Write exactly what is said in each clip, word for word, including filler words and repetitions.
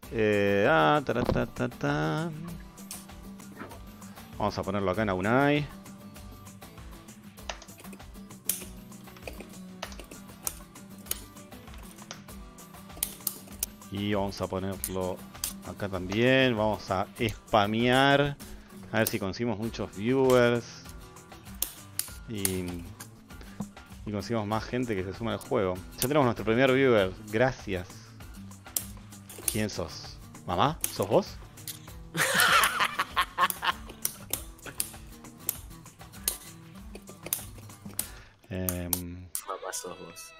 Eh, ah, ta, ta, ta, ta. Vamos a ponerlo acá en Aunai. Y vamos a ponerlo acá también. Vamos a spamear. A ver si conseguimos muchos viewers. Y, y conseguimos más gente que se suma al juego. Ya tenemos nuestro primer viewer. Gracias. ¿Quién sos? ¿Mamá? ¿Sos vos? eh, Mamá sos vos.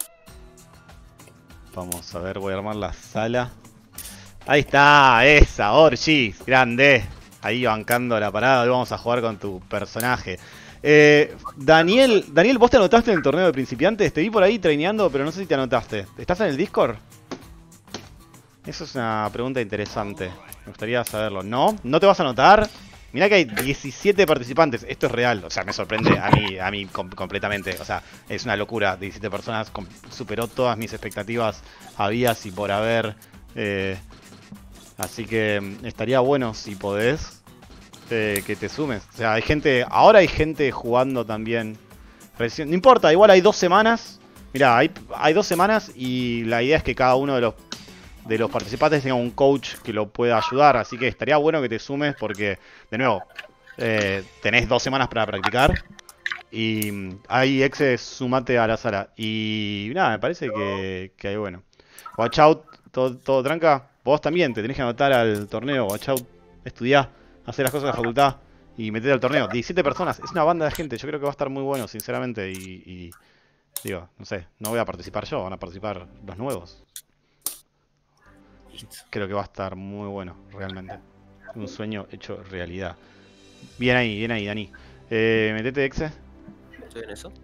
Vamos a ver, voy a armar la sala. Ahí está, esa, Orchis, grande. Ahí bancando la parada, hoy vamos a jugar con tu personaje. Eh, Daniel, Daniel, ¿vos te anotaste en el torneo de principiantes? Te vi por ahí traineando, pero no sé si te anotaste. ¿Estás en el Discord? Eso es una pregunta interesante. Me gustaría saberlo. ¿No? ¿No te vas a anotar? Mirá que hay diecisiete participantes. Esto es real. O sea, me sorprende a mí, a mí com completamente. O sea, es una locura. diecisiete personas. Superó todas mis expectativas habidas y por haber. Eh, así que estaría bueno si podés eh, que te sumes. O sea, hay gente. Ahora hay gente jugando también. No importa, igual hay dos semanas. Mirá, hay, hay dos semanas y la idea es que cada uno de los de los participantes tenga un coach que lo pueda ayudar, así que estaría bueno que te sumes porque, de nuevo, eh, tenés dos semanas para practicar y ahí exe, sumate a la sala y nada, me parece que, que hay bueno. Watch out, todo, todo tranca, vos también te tenés que anotar al torneo, watch out, estudiá, hacer las cosas de la facultad y metete al torneo. diecisiete personas, es una banda de gente, yo creo que va a estar muy bueno, sinceramente, y, y digo, no sé, no voy a participar yo, van a participar los nuevos. Creo que va a estar muy bueno, realmente. Un sueño hecho realidad. Bien ahí, bien ahí, Dani. Eh, metete, exe. ¿Estoy en eso?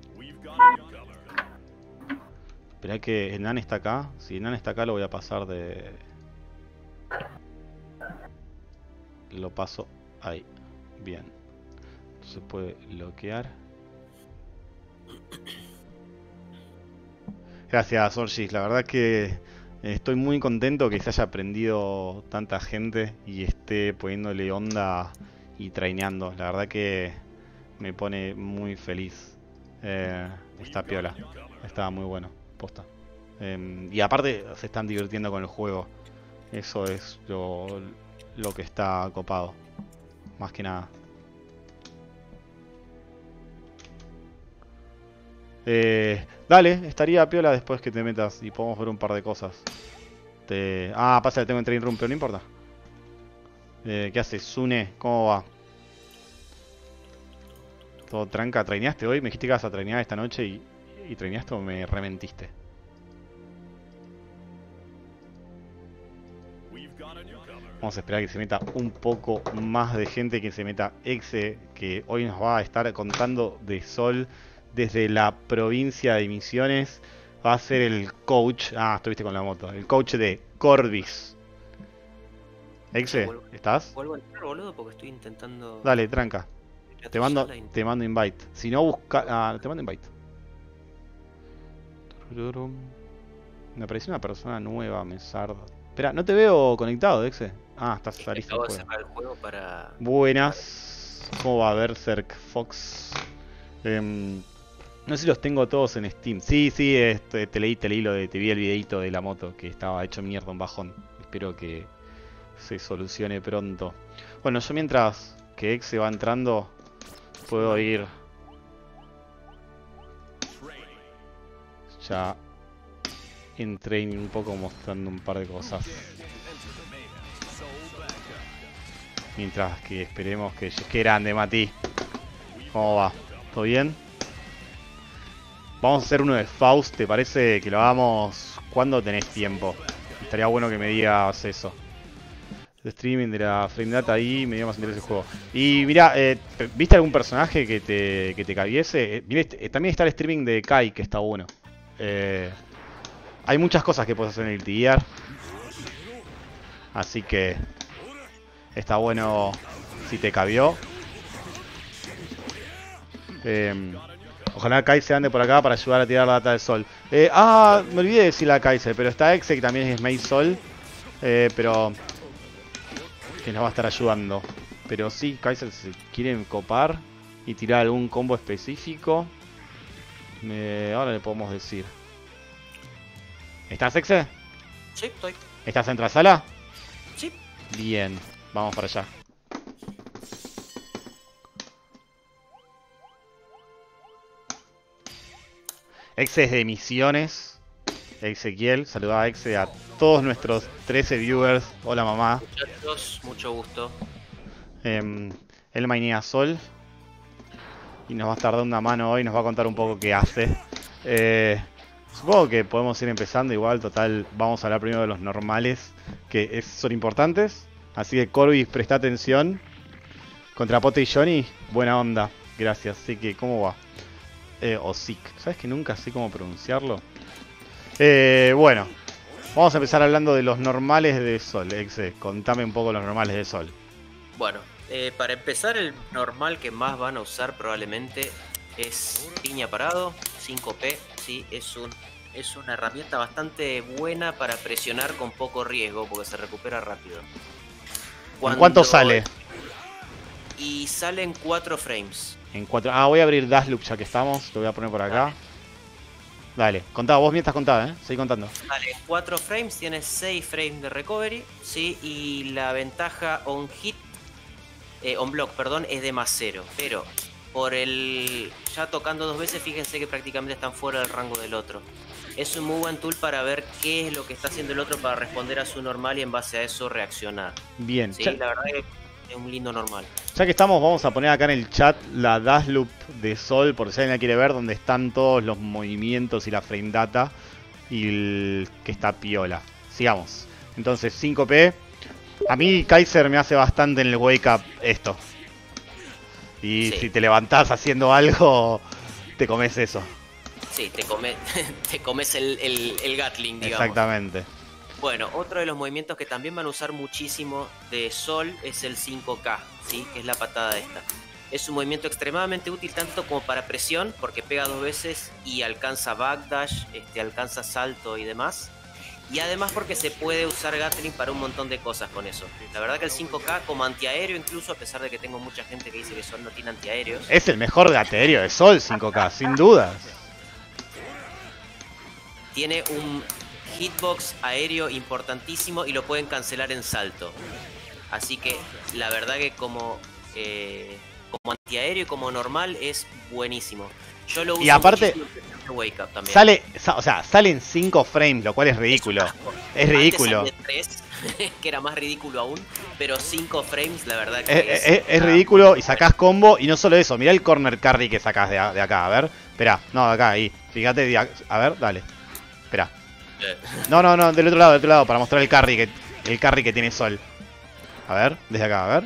Esperá que el Nan está acá. Si el Nan está acá lo voy a pasar de... Lo paso ahí. Bien. Se puede bloquear. Gracias, Orgis. La verdad que... Estoy muy contento que se haya aprendido tanta gente y esté poniéndole onda y traineando. La verdad que me pone muy feliz. Eh, está piola. Está muy bueno. Posta. Eh, y aparte se están divirtiendo con el juego. Eso es lo, lo que está copado. Más que nada. Eh, dale, estaría piola después que te metas y podemos ver un par de cosas. Te... Ah, pasa que tengo en train room, pero no importa. Eh, ¿Qué haces, Sune? ¿Cómo va? ¿Todo tranca? ¿Traineaste hoy? Me dijiste que ibas a trainear esta noche y, y traineaste o me rementiste. Vamos a esperar que se meta un poco más de gente, que se meta Exe, que hoy nos va a estar contando de Sol desde la provincia de Misiones. Va a ser el coach. Ah, estuviste con la moto. El coach de Corbis. Exe, Vuelvo, ¿estás? vuelvo a entrar, boludo, porque estoy intentando... Dale, tranca. Te mando, te mando invite. Si no, busca... Ah, te mando invite. Me apareció una persona nueva, Mesardo. Espera, no te veo conectado, Exe. Ah, estás Sí, saliste acabo del de juego. cerrar el juego para... Buenas. ¿Cómo va Berserk Fox? Eh, no sé si los tengo todos en Steam. Sí, sí, este, te leí, te leí lo de, te vi el videito de la moto que estaba hecho mierda, un bajón. Espero que se solucione pronto. Bueno, yo mientras que Exe va entrando, puedo ir ya en training un poco mostrando un par de cosas. Mientras que esperemos que... ¡Qué grande, Mati! ¿Cómo va? ¿Todo bien? Vamos a hacer uno de Faust, ¿te parece que lo hagamos? ¿Cuándo tenés tiempo? Estaría bueno que me digas eso. El streaming de la frame data ahí me dio más interés el juego. Y mira, eh, ¿viste algún personaje que te, que te cabiese? Eh, mira, eh, también está el streaming de Kai, que está bueno. Eh, hay muchas cosas que puedes hacer en el T R. Así que... Está bueno si te cabió. Eh, ojalá Kaiser ande por acá para ayudar a tirar la data del sol. Eh, ah, me olvidé de decirle a Kaiser, pero está Exe, que también es Made Sol. Eh, pero... que nos va a estar ayudando. Pero sí, Kaiser se quiere copar y tirar algún combo específico. Eh, ahora le podemos decir. ¿Estás, Exe? Sí, estoy. ¿Estás en la sala? Sí. Bien, vamos para allá. Exe es de misiones. Ezequiel, saluda a Exe, a todos nuestros trece viewers. Hola mamá. Muchachos, mucho gusto. Eh, él mainea Sol. Y nos va a estar dando una mano hoy, nos va a contar un poco qué hace. Eh, supongo que podemos ir empezando igual, total, vamos a hablar primero de los normales, que es, son importantes. Así que Corby, presta atención. Contra Pote y Johnny, buena onda, gracias. Así que, ¿cómo va? Eh, Osic, ¿sabes que nunca sé cómo pronunciarlo? Eh, bueno, vamos a empezar hablando de los normales de Sol. Exe, contame un poco los normales de Sol. Bueno, eh, para empezar, el normal que más van a usar probablemente es piña parado, cinco P. Sí, es, un, es una herramienta bastante buena para presionar con poco riesgo porque se recupera rápido. Cuando... ¿En cuánto sale? Y sale en cuatro frames. En cuatro. Ah, voy a abrir Dashloop ya que estamos. Lo voy a poner por acá. Dale, Dale contá, vos mientras contá, ¿eh? Seguí contando. Vale, cuatro frames, tienes seis frames de recovery, sí, y la ventaja on hit, eh, on block, perdón, es de más cero. Pero por el ya tocando dos veces, fíjense que prácticamente están fuera del rango del otro. Es un muy buen tool para ver qué es lo que está haciendo el otro para responder a su normal y en base a eso reaccionar. Bien. Sí, ya... la verdad es es un lindo normal. Ya que estamos, vamos a poner acá en el chat la Dashloop de Sol, por si alguien la quiere ver, donde están todos los movimientos y la frame data. Y el que está piola. Sigamos. Entonces, cinco P. A mí Kaiser me hace bastante en el wake up esto. Y sí, si te levantás haciendo algo, te comes eso. Sí, te, come, te comes el, el, el Gatling, digamos. Exactamente. Bueno, otro de los movimientos que también van a usar muchísimo de Sol es el cinco K, ¿sí? Que es la patada esta. Es un movimiento extremadamente útil tanto como para presión, porque pega dos veces y alcanza backdash, este, alcanza salto y demás. Y además porque se puede usar Gatling para un montón de cosas con eso. La verdad que el cinco K como antiaéreo, incluso a pesar de que tengo mucha gente que dice que Sol no tiene antiaéreos. Es el mejor gateaéreo de Sol, cinco K, sin dudas. Tiene un hitbox aéreo importantísimo y lo pueden cancelar en salto. Así que la verdad que como, eh, como antiaéreo y como normal es buenísimo. Yo lo uso y aparte en Wake Up también. Sale, o sea, sale en cinco frames, lo cual es ridículo. Es, es ridículo. Antes salía tres, que era más ridículo aún, pero cinco frames la verdad que es, es, es, es ridículo y sacás combo y no solo eso, mirá el corner carry que sacás de, de acá, a ver. Esperá, no, de acá, ahí. Fíjate, de acá, a ver, dale. Esperá. No, no, no, del otro lado, del otro lado, para mostrar el carry que el carry que tiene Sol. A ver, desde acá, a ver.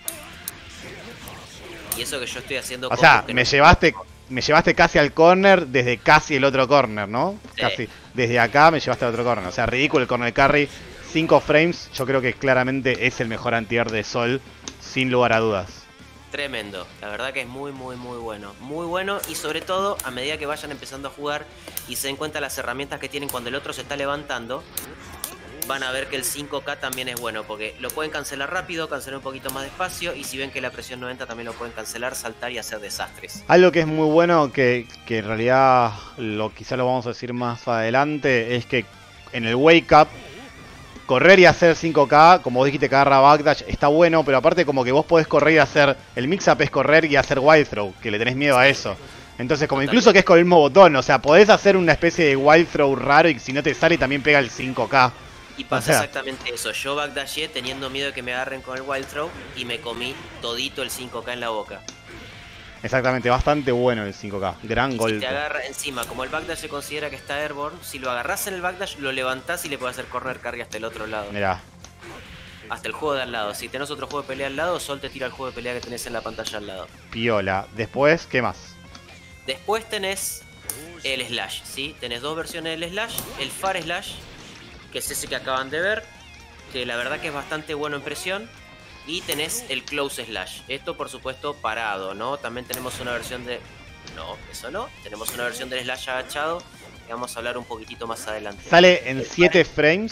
Y eso que yo estoy haciendo. O sea, me llevaste, me llevaste casi al corner desde casi el otro corner, ¿no? Sí. Casi. Desde acá me llevaste al otro corner. O sea, ridículo el corner carry. cinco frames, yo creo que claramente es el mejor antier de Sol, sin lugar a dudas. Tremendo, la verdad que es muy muy muy bueno, muy bueno y sobre todo a medida que vayan empezando a jugar y se den cuenta las herramientas que tienen cuando el otro se está levantando, van a ver que el cinco K también es bueno porque lo pueden cancelar rápido, cancelar un poquito más despacio y si ven que la presión noventa también lo pueden cancelar, saltar y hacer desastres. Algo que es muy bueno, que, que en realidad lo quizá lo vamos a decir más adelante, es que en el Wake Up correr y hacer cinco K, como vos dijiste que agarra backdash, está bueno, pero aparte como que vos podés correr y hacer... El mix-up es correr y hacer wild throw, que le tenés miedo a eso. Entonces como incluso que es con el mismo botón, o sea, podés hacer una especie de wild throw raro y si no te sale también pega el cinco K. Y pasa o sea, exactamente eso, yo backdashé teniendo miedo de que me agarren con el wild throw y me comí todito el cinco K en la boca. Exactamente, bastante bueno el cinco K, gran golpe. Si te agarra encima, como el backdash se considera que está airborne, si lo agarrás en el backdash, lo levantás y le podés hacer corner carry hasta el otro lado. Mirá. Hasta el juego de al lado. Si tenés otro juego de pelea al lado, Sol te tira el juego de pelea que tenés en la pantalla al lado. Piola. Después, ¿qué más? Después tenés el slash, ¿sí? Tenés dos versiones del slash. El far slash, que es ese que acaban de ver, que la verdad que es bastante bueno en presión. Y tenés el close slash. Esto por supuesto parado, ¿no? También tenemos una versión de... No, eso no. Tenemos una versión del slash agachado que vamos a hablar un poquitito más adelante. Sale en siete frames,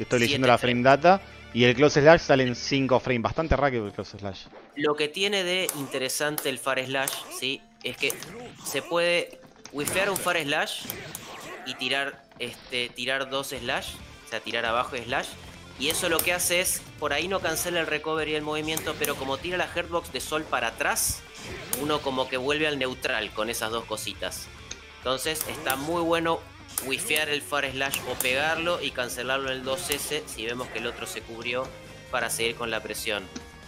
que estoy leyendo la frame data. Y el Close Slash sale en cinco frames. Bastante rápido el Close Slash. Lo que tiene de interesante el Far Slash, ¿sí? Es que se puede wifear un Far Slash y tirar, este, tirar dos Slash. O sea, tirar abajo y Slash. Y eso lo que hace es, por ahí no cancela el recovery y el movimiento, pero como tira la Hurtbox de Sol para atrás, uno como que vuelve al neutral con esas dos cositas. Entonces está muy bueno wifear el Far Slash o pegarlo y cancelarlo en el dos ese si vemos que el otro se cubrió para seguir con la presión.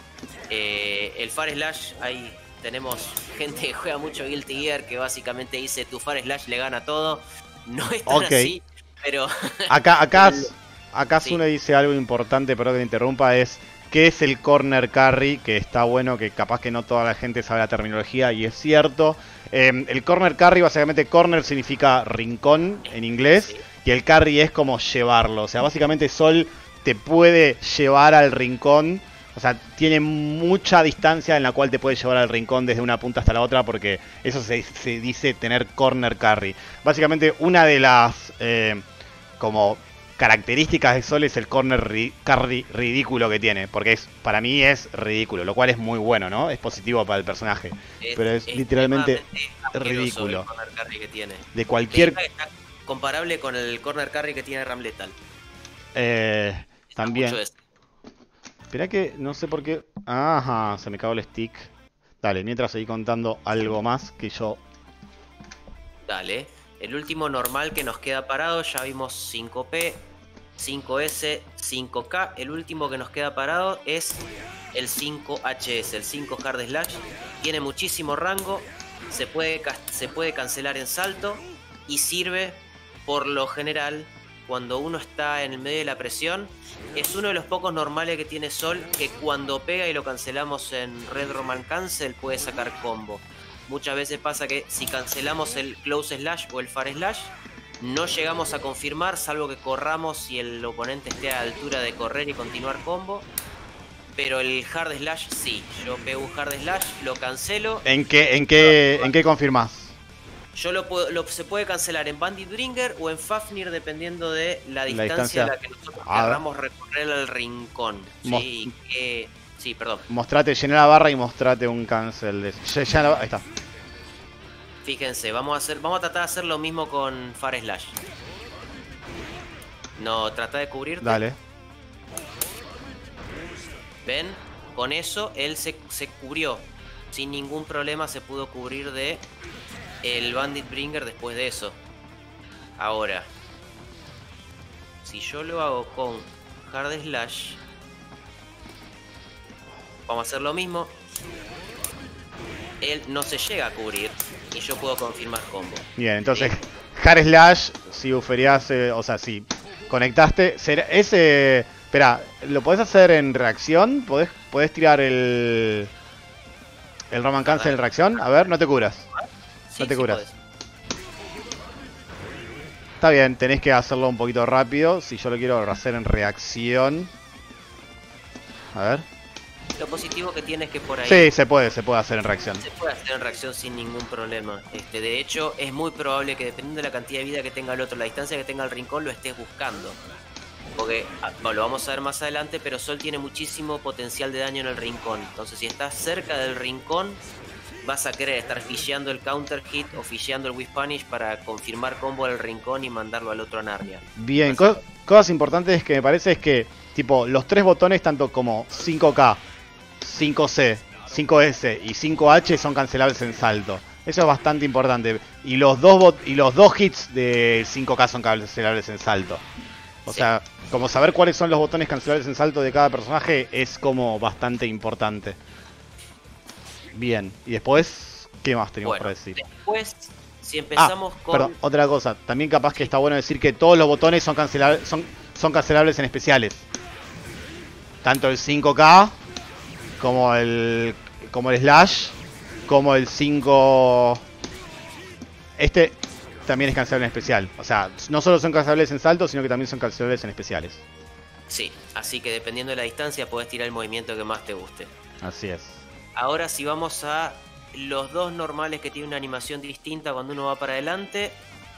Eh, el Far Slash, ahí tenemos gente que juega mucho Guilty Gear que básicamente dice tu Far Slash le gana todo. No es tan okay. así, pero... Acá, acá, el... acá sí. Sune dice algo importante, pero que te interrumpa, es ¿qué es el corner carry? Que está bueno, que capaz que no toda la gente sabe la terminología y es cierto. Eh, el corner carry, básicamente corner significa rincón en inglés, sí. Y el carry es como llevarlo. O sea, básicamente Sol te puede llevar al rincón. O sea, tiene mucha distancia en la cual te puede llevar al rincón desde una punta hasta la otra, porque eso se, se dice tener corner carry. Básicamente una de las eh, como características de Sol es el corner ri carry ridículo que tiene, porque es para mí es ridículo, lo cual es muy bueno, ¿no? Es positivo para el personaje, es, pero es, es literalmente ridículo. El corner carry que tiene. De cualquier... Está comparable con el corner carry que tiene Ram Lethal. Eh, también... Espera que no sé por qué... Ajá, se me cagó el stick. Dale, mientras seguí contando algo más que yo... Dale. El último normal que nos queda parado, ya vimos cinco P, cinco S, cinco K. El último que nos queda parado es el cinco H S, el cinco Hard Slash. Tiene muchísimo rango, se puede, se puede cancelar en salto y sirve por lo general cuando uno está en el medio de la presión. Es uno de los pocos normales que tiene Sol que cuando pega y lo cancelamos en Red Roman Cancel puede sacar combo. Muchas veces pasa que si cancelamos el Close Slash o el Far Slash, no llegamos a confirmar, salvo que corramos y el oponente esté a la altura de correr y continuar combo. Pero el Hard Slash sí, yo pego un Hard Slash, lo cancelo. ¿En qué, en qué, en qué confirmás? Yo lo, puedo, lo se puede cancelar en Bandit Bringer o en Fafnir dependiendo de la distancia, la distancia. a la que nosotros queramos recorrer el rincón. Sí, que... Sí, perdón. Mostrate, llené la barra y mostrate un cancel. De... Ya, ya, ahí está. Fíjense, vamos a hacer, vamos a tratar de hacer lo mismo con Far Slash. No, trata de cubrirte. Dale. ¿Ven? Con eso él se, se cubrió. Sin ningún problema se pudo cubrir de el Bandit Bringer después de eso. Ahora, si yo lo hago con Hard Slash, vamos a hacer lo mismo. Él no se llega a cubrir y yo puedo confirmar combo. Bien, entonces ¿sí? Hard Slash, si buferías, eh, o sea, si conectaste, será ese... Espera, ¿lo podés hacer en reacción? ¿Podés, podés tirar el... el Roman Cancel en reacción? A ver, no te curas. Sí, no te sí curas. Podés. Está bien, tenés que hacerlo un poquito rápido. Si yo lo quiero hacer en reacción... A ver... Lo positivo que tiene es que por ahí... Sí, se puede, se puede hacer en reacción. Se puede hacer en reacción sin ningún problema. Este, de hecho, es muy probable que dependiendo de la cantidad de vida que tenga el otro, la distancia que tenga el rincón, lo estés buscando. Porque, bueno, lo vamos a ver más adelante, pero Sol tiene muchísimo potencial de daño en el rincón. Entonces, si estás cerca del rincón, vas a querer estar fisheando el counter hit o fisheando el Whip Punish para confirmar combo del rincón y mandarlo al otro a Narnia. Bien, co cosas importantes que me parece es que, tipo, los tres botones, tanto como cinco K, cinco C, cinco S y cinco H son cancelables en salto. Eso es bastante importante. Y los dos bot y los dos hits de cinco K son cancelables en salto. O sí. sea, como saber cuáles son los botones cancelables en salto de cada personaje es como bastante importante. Bien, y después, ¿qué más teníamos bueno, para decir? Después, si empezamos ah, con... Perdón, otra cosa, también capaz que está bueno decir que todos los botones son cancelables, son, son cancelables en especiales. Tanto el cinco K como el como el slash, como el cinco... Este también es cancelable en especial. O sea, no solo son cancelables en salto, sino que también son cancelables en especiales. Sí, así que dependiendo de la distancia podés tirar el movimiento que más te guste. Así es. Ahora si vamos a los dos normales que tienen una animación distinta cuando uno va para adelante.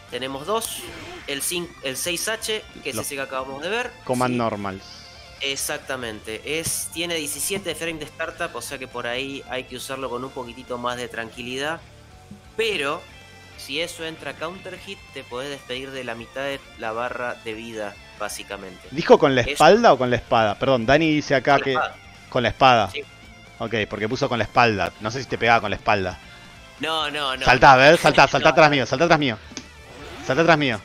tenemos dos. El, cinco, el seis H, que es Lo- ese que acabamos de ver. Command ¿sí? normals. Exactamente. Es, tiene diecisiete de frame de startup, o sea que por ahí hay que usarlo con un poquitito más de tranquilidad. Pero, si eso entra counter hit, te podés despedir de la mitad de la barra de vida, básicamente. ¿Dijo con la Es- espalda o con la espada? Perdón, Dani dice acá Con la que... espada. Con la espada. Sí. Ok, porque puso con la espalda. No sé si te pegaba con la espalda. No, no, no. Saltá, a ver, saltá, saltá No. atrás mío, saltá atrás mío. Saltá atrás mío.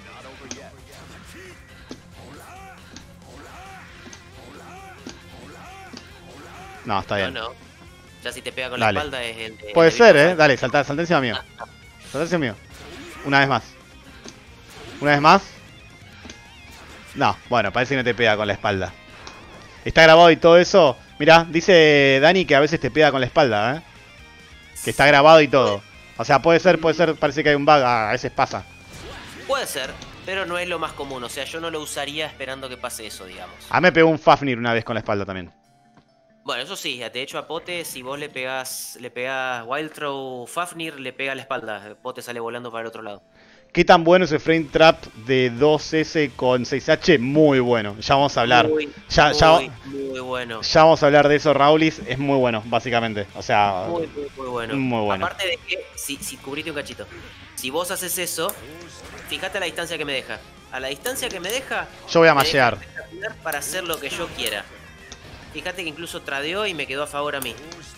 No, está bien. No, no. Ya si te pega con Dale. la espalda es el de... Puede el de ser, Big eh. Five. Dale, saltá, saltá encima mío. Saltá encima mío. Una vez más. Una vez más. No, bueno, parece que no te pega con la espalda. Está grabado y todo eso. Mirá, dice Dani que a veces te pega con la espalda, eh. Que está grabado y todo. O sea, puede ser, puede ser, parece que hay un bug, a veces pasa. Puede ser, pero no es lo más común. O sea, yo no lo usaría esperando que pase eso, digamos. A mí me pegó un Fafnir una vez con la espalda también. Bueno, eso sí, de hecho a Pote, si vos le pegás, le pegás Wild Throw Fafnir, le pega a la espalda. Pote sale volando para el otro lado. ¿Qué tan bueno es el frame trap de dos ese con seis H? Muy bueno, ya vamos a hablar. Muy, Ya, muy, ya, muy bueno. ya vamos a hablar de eso, Raulis. Es muy bueno, básicamente. O sea, Muy, muy, muy bueno. muy bueno. Aparte de que, si, si cubriste un cachito, si vos haces eso, fíjate a la distancia que me deja. A la distancia que me deja, yo voy a me deja mashear. espectacular para hacer lo que yo quiera. Fíjate que incluso tradeó y me quedó a favor a mí.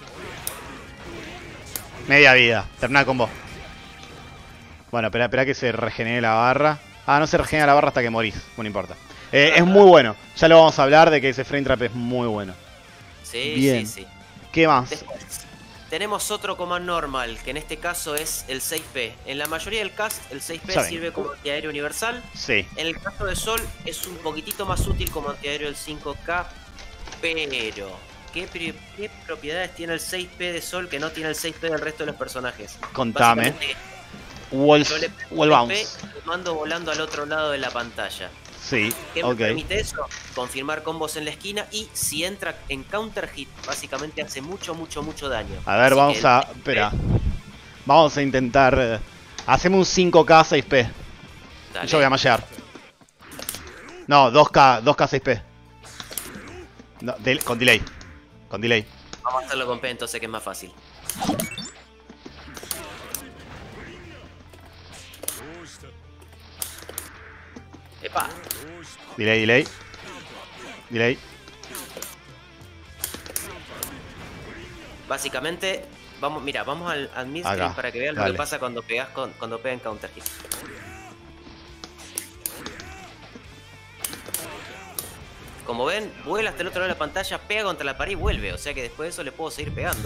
Media vida, terminar con vos. Bueno, espera, espera que se regenere la barra. Ah, no se regenera la barra hasta que morís. No importa. Eh, es muy bueno. Ya lo vamos a hablar de que ese frame trap es muy bueno. Sí, Bien. sí, sí. ¿Qué más? Después, tenemos otro command normal, que en este caso es el seis P. En la mayoría del cast, el seis P Ya ven. sirve como antiaéreo universal. Sí. En el caso de Sol, es un poquitito más útil como antiaéreo del cinco K. Pero, ¿qué, pri- qué propiedades tiene el seis P de Sol que no tiene el seis P del resto de los personajes? Contame. Básicamente, Wall, yo le wall pongo bounce. seis P y lo mando volando al otro lado de la pantalla. Sí, ¿Qué ok. me permite eso? Confirmar combos en la esquina y si entra en counter hit, básicamente hace mucho, mucho, mucho daño. A ver, Así vamos que a... el- Espera. Vamos a intentar... eh, hacemos un cinco K seis P. Dale. Yo voy a mashear. No, dos K, dos K seis P. No, del- con delay. Con delay. Vamos a hacerlo con P entonces que es más fácil. Epa. Delay, delay. Delay. Básicamente, vamos, mira, vamos al, al mid-screen Acá, para que vean lo dale. que pasa cuando pegas con, cuando pegan counter hit. Como ven, vuela hasta el otro lado de la pantalla, pega contra la pared y vuelve. O sea que después de eso le puedo seguir pegando.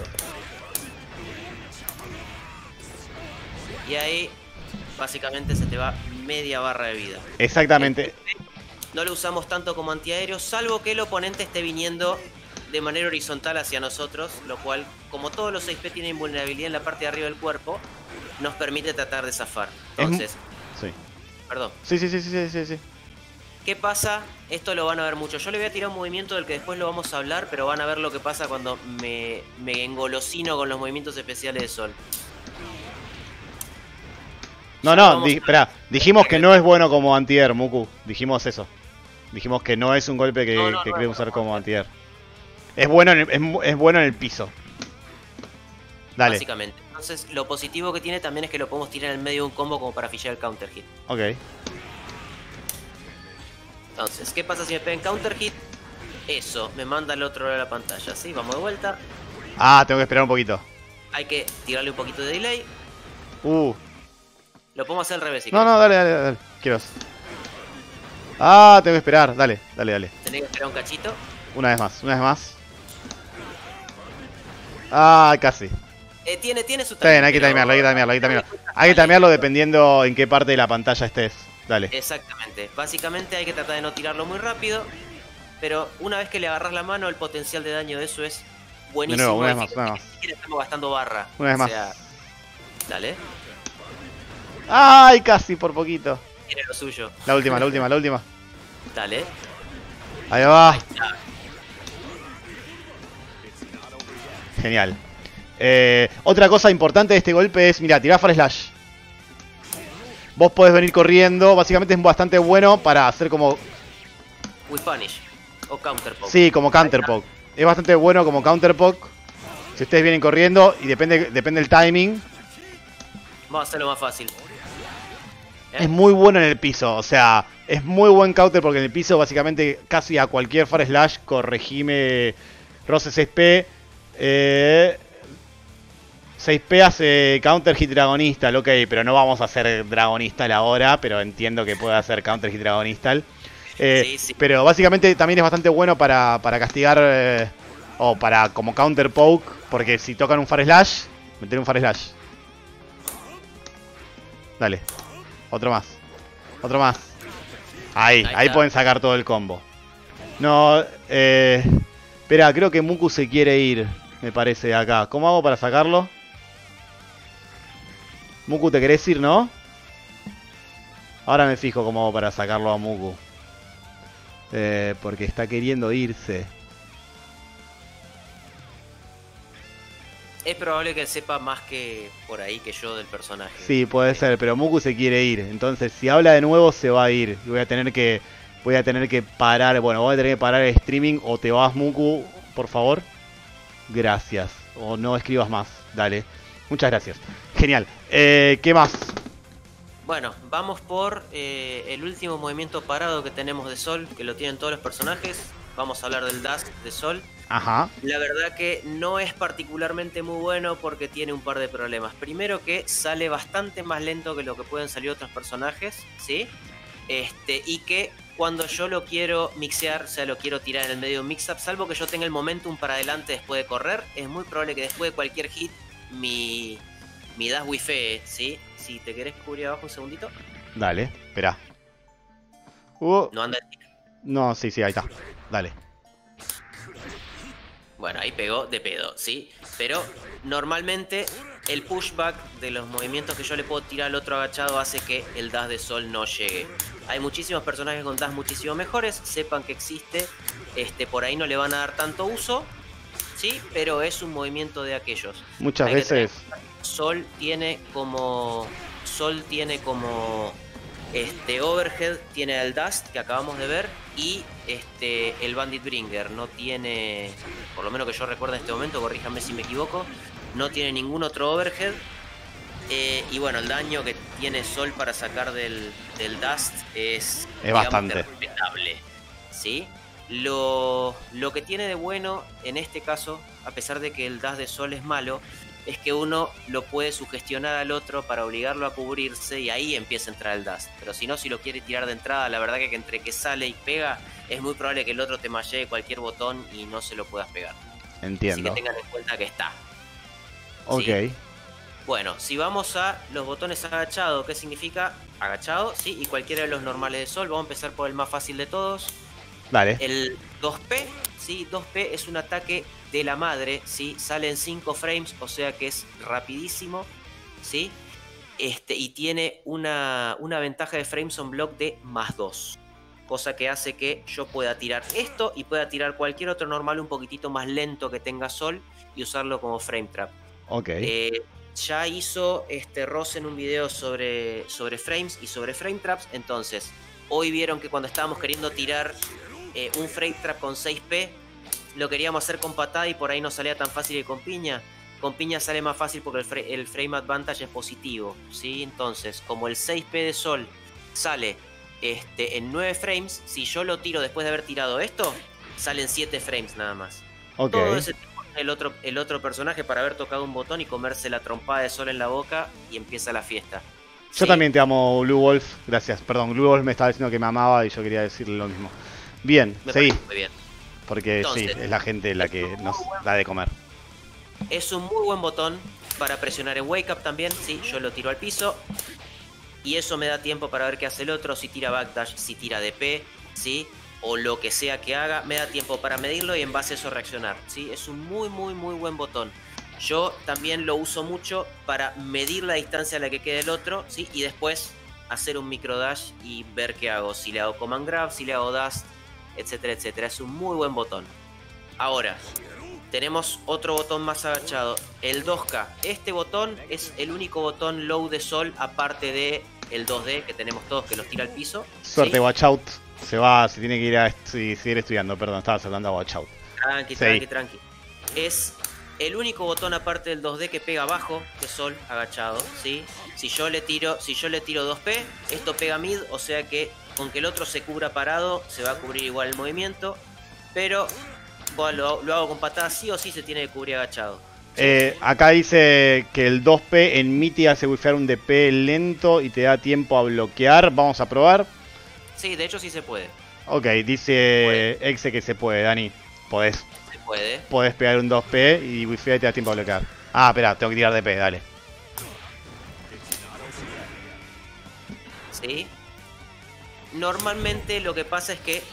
Y ahí, básicamente se te va media barra de vida. Exactamente. No lo usamos tanto como antiaéreo, salvo que el oponente esté viniendo de manera horizontal hacia nosotros, lo cual, como todos los seis P tienen vulnerabilidad en la parte de arriba del cuerpo, nos permite tratar de zafar. Entonces, Sí. perdón. Sí, sí, sí, sí, sí, sí, sí. ¿Qué pasa? Esto lo van a ver mucho. Yo le voy a tirar un movimiento del que después lo vamos a hablar, pero van a ver lo que pasa cuando me, me engolosino con los movimientos especiales de Sol. No, Ya no, vamos di- a- espera. Dijimos que no es bueno como anti-air, Muku. Dijimos eso. Dijimos que no es un golpe que, No, no, que no, queremos no, usar no. como anti-air. Es bueno en el, es, mu- es bueno en el piso. Dale. Básicamente. Entonces, lo positivo que tiene también es que lo podemos tirar en el medio de un combo como para fichar el counter hit. Ok. Entonces, ¿qué pasa si me pegan counter hit? Eso, me manda al otro lado de la pantalla. ¿Sí? Vamos de vuelta. Ah, tengo que esperar un poquito. Hay que tirarle un poquito de delay. Uh. Lo podemos hacer al revés. Si No, querés. no, dale, dale, dale. Quiero. Ah, tengo que esperar. Dale, dale, dale. Tenés que esperar un cachito. Una vez más, una vez más. Ah, casi. Eh, tiene, tiene su Está bien, hay que pero- timearlo, hay que timearlo, hay que timearlo. Hay que timearlo dependiendo en qué parte de la pantalla estés. Dale. Exactamente. Básicamente hay que tratar de no tirarlo muy rápido. Pero una vez que le agarras la mano, el potencial de daño de eso es buenísimo. De nuevo, una Y vez más, fíjate una vez que más. Ni siquiera estamos gastando barra. Una vez O más. sea, dale. Ay, casi, por poquito. Tiene lo suyo. La última, la última, la última. Dale. Ahí va. Ya. Genial. Eh, otra cosa importante de este golpe es, mira, tirar Fire Slash. vos podés venir corriendo. Básicamente es bastante bueno para hacer como... We punish. O counterpoke. Sí, como counterpoke. Es bastante bueno como counterpoke. Si ustedes vienen corriendo y depende, depende del timing. Vamos a hacerlo más fácil. ¿Eh? Es muy bueno en el piso. O sea, es muy buen counter porque en el piso básicamente casi a cualquier Far Slash corregime Roce seis P. Eh... seis P hace counter hit dragonistal, ok, pero no vamos a hacer dragonistal ahora, pero entiendo que puede hacer counter hit dragonistal. Eh, sí, sí. Pero básicamente también es bastante bueno para, para castigar eh, o para como counter poke, porque si tocan un Far Slash, meter un Far Slash. Dale, otro más, otro más. Ahí, ahí, ahí pueden sacar todo el combo. No, eh, espera, creo que Muku se quiere ir, me parece, acá. ¿Cómo hago para sacarlo? Muku, ¿te querés ir, no? Ahora me fijo cómo hago para sacarlo a Muku. Eh, porque está queriendo irse. Es probable que sepa más que por ahí que yo del personaje. Sí, puede ser, pero Muku se quiere ir. Entonces, si habla de nuevo, se va a ir. Y voy a tener que... Voy a tener que parar... Bueno, voy a tener que parar el streaming. O te vas, Muku, por favor. Gracias. O no escribas más. Dale. Muchas gracias. Genial. Eh, ¿Qué más? Bueno, vamos por eh, el último movimiento parado que tenemos de Sol, que lo tienen todos los personajes. Vamos a hablar del Dash de Sol. Ajá. La verdad que no es particularmente muy bueno porque tiene un par de problemas. Primero que sale bastante más lento que lo que pueden salir otros personajes, ¿sí? Este, y que cuando yo lo quiero mixear, o sea, lo quiero tirar en el medio de un mix-up, salvo que yo tenga el momentum para adelante después de correr, es muy probable que después de cualquier hit mi, mi dash wifee, ¿sí? Si te querés cubrir abajo un segundito. Dale, espera. Uh. No anda. No, sí, sí, ahí está. Dale. Bueno, ahí pegó de pedo, ¿sí? Pero normalmente el pushback de los movimientos que yo le puedo tirar al otro agachado hace que el dash de Sol no llegue. Hay muchísimos personajes con dash muchísimo mejores, sepan que existe. Este, por ahí no le van a dar tanto uso, ¿sí? Pero es un movimiento de aquellos. Muchas veces... Sol tiene como... Sol tiene como... Este overhead tiene el Dust que acabamos de ver y este el Bandit Bringer no tiene, por lo menos que yo recuerdo en este momento, corríjanme si me equivoco, no tiene ningún otro overhead. Eh, y bueno, el daño que tiene Sol para sacar del, del Dust es, es digamos, bastante respetable, ¿sí? Lo, lo que tiene de bueno en este caso, a pesar de que el Dust de Sol es malo, es que uno lo puede sugestionar al otro para obligarlo a cubrirse y ahí empieza a entrar el Dust. Pero si no, si lo quiere tirar de entrada, la verdad que entre que sale y pega, es muy probable que el otro te mallée cualquier botón y no se lo puedas pegar. Entiendo. Así que tengan en cuenta que está. Ok. ¿Sí? Bueno, si vamos a los botones agachado, ¿qué significa? Agachado, sí, y cualquiera de los normales de Sol. Vamos a empezar por el más fácil de todos. Dale. El dos P, sí, dos P es un ataque de la madre, ¿sí? Sale en cinco frames, o sea que es rapidísimo, ¿sí? Este, y tiene una, una ventaja de frames on block de más dos. Cosa que hace que yo pueda tirar esto y pueda tirar cualquier otro normal un poquitito más lento que tenga Sol y usarlo como frame trap. Ok. Eh, ya hizo este Ross en un video sobre, sobre frames y sobre frame traps, entonces hoy vieron que cuando estábamos queriendo tirar eh, un frame trap con seis P, lo queríamos hacer con patada y por ahí no salía tan fácil que con piña. Con piña sale más fácil porque el, fra el frame advantage es positivo, ¿sí? Entonces, como el seis P de Sol sale este, en nueve frames, si yo lo tiro después de haber tirado esto, salen siete frames nada más. Okay. Todo ese tiempo el otro, el otro personaje para haber tocado un botón y comerse la trompada de Sol en la boca y empieza la fiesta. Yo ¿Sí? también te amo, Blue Wolf. Gracias, perdón. Blue Wolf me estaba diciendo que me amaba y yo quería decirle lo mismo. Bien, me seguí. Muy bien. Porque Entonces, sí, es la gente la que nos da de comer. Es un muy buen botón para presionar en Wake Up también. Sí, yo lo tiro al piso. Y eso me da tiempo para ver qué hace el otro. Si tira backdash, si tira D P, ¿sí? O lo que sea que haga. Me da tiempo para medirlo y en base a eso reaccionar, ¿sí? Es un muy, muy, muy buen botón. Yo también lo uso mucho para medir la distancia a la que queda el otro, ¿sí? Y después hacer un micro dash y ver qué hago. Si le hago command grab, si le hago dash, etcétera, etcétera. Es un muy buen botón. Ahora, tenemos otro botón más agachado, el dos K. Este botón es el único botón low de Sol, aparte de el dos D que tenemos todos que los tira al piso. Suerte, ¿sí? watch out. Se va, se tiene que ir a sí, seguir estudiando, perdón, estabas hablando a watch out. Tranqui, Sí. tranqui, tranqui. Es el único botón aparte del dos D que pega abajo de Sol agachado, ¿sí? Si yo le tiro, si yo le tiro dos P, esto pega mid, o sea que con que el otro se cubra parado, se va a cubrir igual el movimiento. Pero bueno, lo, lo hago con patada, sí o sí se tiene que cubrir agachado. Eh, acá dice que el dos P en mid te hace wifear un D P lento y te da tiempo a bloquear. Vamos a probar. Sí, de hecho sí se puede. Ok, dice Exe que se puede, Dani. Podés, Se puede. podés pegar un dos P y wifear y te da tiempo a bloquear. Ah, espera, tengo que tirar D P, dale. ¿Sí? Normalmente lo que pasa es que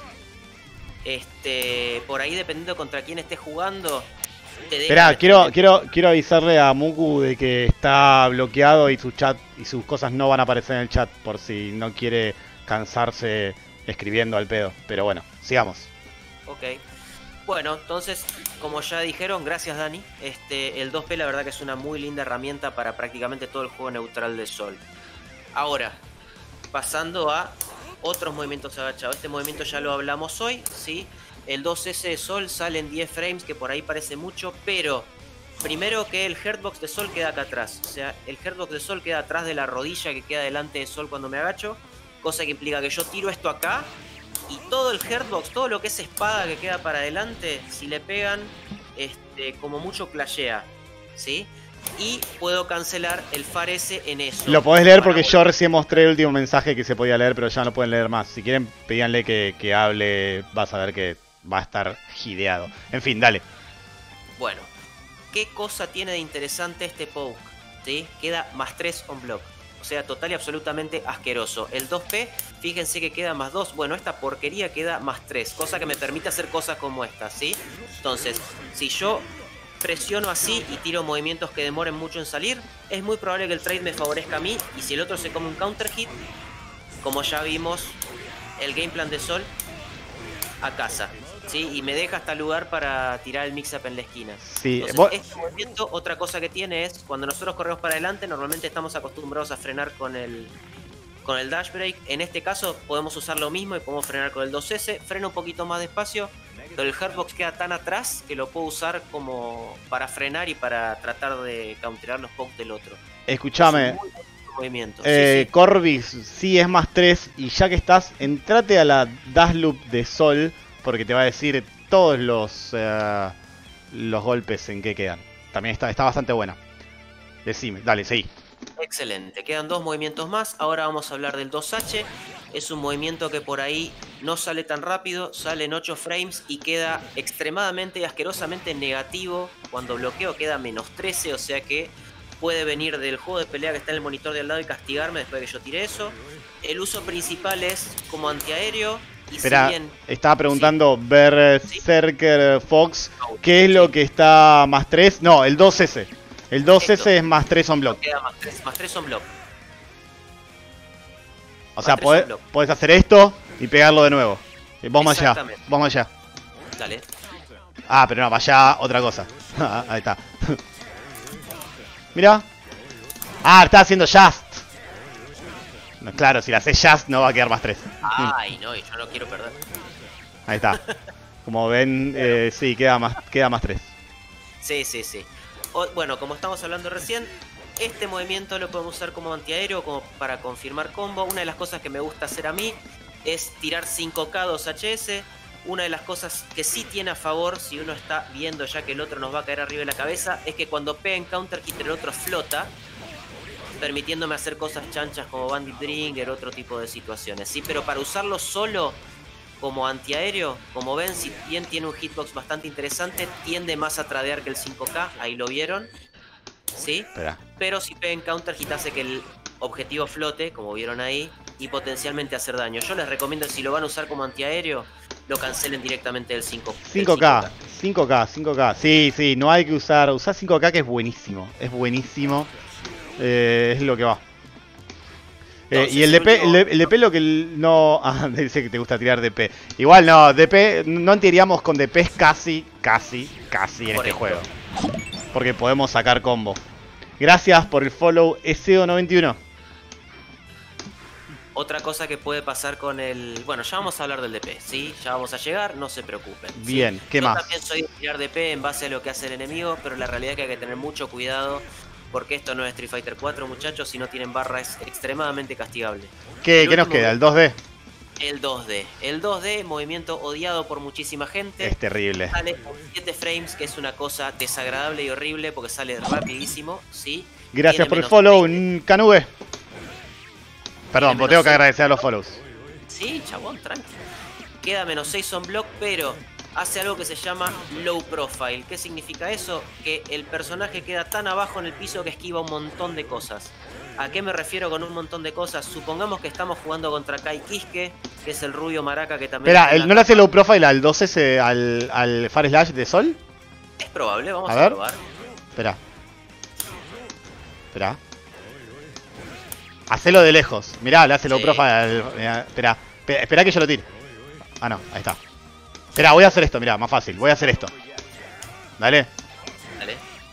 este por ahí dependiendo contra quién estés jugando te deja Esperá, de- quiero, quiero, quiero avisarle a Muku de que está bloqueado y su chat y sus cosas no van a aparecer en el chat por si no quiere cansarse escribiendo al pedo. Pero bueno, sigamos. Ok. Bueno, entonces, como ya dijeron, gracias Dani. Este, el dos P la verdad que es una muy linda herramienta para prácticamente todo el juego neutral de Sol. Ahora, pasando a otros movimientos agachados. Este movimiento ya lo hablamos hoy, ¿sí? El dos S de Sol sale en diez frames, que por ahí parece mucho, pero primero que el Hurtbox de Sol queda acá atrás. O sea, el Hurtbox de Sol queda atrás de la rodilla que queda delante de Sol cuando me agacho. Cosa que implica que yo tiro esto acá y todo el Hurtbox, todo lo que es espada que queda para adelante, si le pegan, este, como mucho clashea, ¿sí? Y puedo cancelar el Far S en eso. Lo podés leer Para porque volver- yo recién mostré el último mensaje que se podía leer, pero ya no pueden leer más. Si quieren, pedíanle que, que hable, vas a ver que va a estar gideado. En fin, dale. Bueno, ¿qué cosa tiene de interesante este poke? ¿Sí? Queda más tres on block. O sea, total y absolutamente asqueroso. El dos P, fíjense que queda más dos. Bueno, esta porquería queda más tres. Cosa que me permite hacer cosas como esta, ¿sí? Entonces, si yo presiono así y tiro movimientos que demoren mucho en salir, es muy probable que el trade me favorezca a mí. Y si el otro se come un counter hit, como ya vimos, el game plan de Sol a casa, ¿sí? Y me deja hasta lugar para tirar el mix-up en la esquina. Sí, Entonces, vos- este movimiento, otra cosa que tiene es, cuando nosotros corremos para adelante, normalmente estamos acostumbrados a frenar con el con el dash break. En este caso podemos usar lo mismo y podemos frenar con el dos S. Freno un poquito más despacio, pero el Hurtbox queda tan atrás que lo puedo usar como para frenar y para tratar de counterar los pokes del otro. escuchame. Es un muy buen movimiento. Eh, Sí, sí. Corvix, sí es más tres. Y ya que estás, entrate a la Dash Loop de Sol. Porque te va a decir todos los eh, los golpes en que quedan. También está, está bastante buena. Decime, dale, seguí. Excelente, quedan dos movimientos más. Ahora vamos a hablar del dos H. Es un movimiento que por ahí no sale tan rápido, sale en ocho frames y queda extremadamente y asquerosamente negativo. Cuando bloqueo queda menos trece, o sea que puede venir del juego de pelea que está en el monitor de al lado y castigarme después de que yo tire eso. El uso principal es como antiaéreo. Y Espera, si bien estaba preguntando Berserker Fox, ¿qué es lo que está más tres? No, el dos S. El dos S Esto. es más tres on block. queda más tres, más tres on block. O sea, más tres podés, on block. podés hacer esto y pegarlo de nuevo. Eh, Vamos allá, Exactamente. vamos allá. Dale. Ah, pero no, vaya otra cosa. Ahí está. Mira. Ah, está haciendo Just. No, claro, si la haces Just no va a quedar más tres. Ay, no, y yo no quiero perder. Ahí está. Como ven, eh, sí, queda más, queda más tres. Sí, sí, sí. O- bueno, como estamos hablando recién, este movimiento lo podemos usar como antiaéreo, como para confirmar combo. Una de las cosas que me gusta hacer a mí es tirar cinco K dos H S. Una de las cosas que sí tiene a favor, si uno está viendo ya que el otro nos va a caer arriba de la cabeza, es que cuando pega en counter hit el otro flota, permitiéndome hacer cosas chanchas como Bandit Dringer, otro tipo de situaciones. Sí, pero para usarlo solo como antiaéreo, como ven, si bien tiene un hitbox bastante interesante, tiende más a tradear que el cinco K, ahí lo vieron, ¿sí? Espera. Pero si pega en counter hit hace que el objetivo flote, como vieron ahí, y potencialmente hacer daño. Yo les recomiendo, si lo van a usar como antiaéreo, lo cancelen directamente del cinco K. cinco K, cinco K, cinco K. Sí, sí, no hay que usar. Usar cinco K que es buenísimo. Es buenísimo. Eh, es lo que va. Eh, Entonces, y el el D P, último- el, D- el D P lo que el- no... Ah, dice que te gusta tirar D P. Igual no, D P, no antiaríamos con D Ps casi, casi, casi en este Correcto. juego. Porque podemos sacar combo. Gracias por el follow S E O noventa y uno. Otra cosa que puede pasar con el... Bueno, ya vamos a hablar del D P, ¿sí? Ya vamos a llegar, no se preocupen. ¿sí? Bien, ¿qué Yo más? también soy de tirar D P en base a lo que hace el enemigo, pero la realidad es que hay que tener mucho cuidado porque esto no es Street Fighter cuatro, muchachos. Si no tienen barra es extremadamente castigable. ¿Qué, El ¿qué nos último- queda? ¿El dos D? El dos D. El dos D, movimiento odiado por muchísima gente. Es terrible. Sale con siete frames, que es una cosa desagradable y horrible porque sale rapidísimo, ¿sí? Gracias Tiene por el menos follow, veinte. Canube. Perdón, Tiene pues tengo menos que agradecer a los follows. Sí, chabón, tranqui. Queda menos seis on block, pero hace algo que se llama low profile. ¿Qué significa eso? Que el personaje queda tan abajo en el piso que esquiva un montón de cosas. ¿A qué me refiero con un montón de cosas? Supongamos que estamos jugando contra Kai Kiske, que es el rubio maraca que también... Espera, tiene ¿el- la ¿no le hace capa. low profile al dos S, al, al Far Slash de Sol? Es probable, vamos A a, ver. probar. Espera. Espera. Hacelo de lejos. Mirá, le hace low Sí. profile al... mirá, Espera, espera, espera que yo lo tire. Ah, no, ahí está. Espera, voy a hacer esto, mirá, más fácil. Voy a hacer esto. Dale. Dale.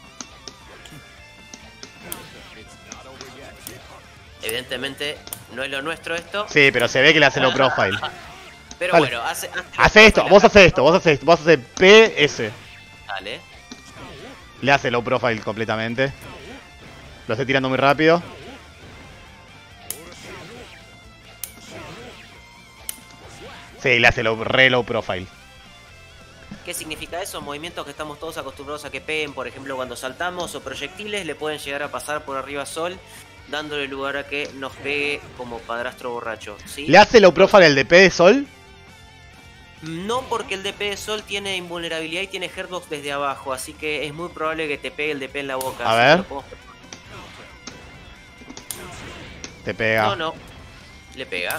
Evidentemente no es lo nuestro esto, Sí, pero se ve que le hace low profile. pero Dale. bueno, hace... hace Hace esto, vos haces esto, vos haces esto, vos haces P S. Dale. Le hace low profile completamente. Lo estoy tirando muy rápido. Sí, le hace low, re low profile. ¿Qué significa eso? Movimientos que estamos todos acostumbrados a que peguen, por ejemplo, cuando saltamos o proyectiles, le pueden llegar a pasar por arriba a Sol, dándole lugar a que nos pegue como padrastro borracho, ¿sí? ¿Le hace low profile el D P de Sol? No, porque el D P de Sol tiene invulnerabilidad y tiene Herdbox desde abajo, así que es muy probable que te pegue el D P en la boca. A así ver. que lo podemos- Te pega. No, no. Le pega.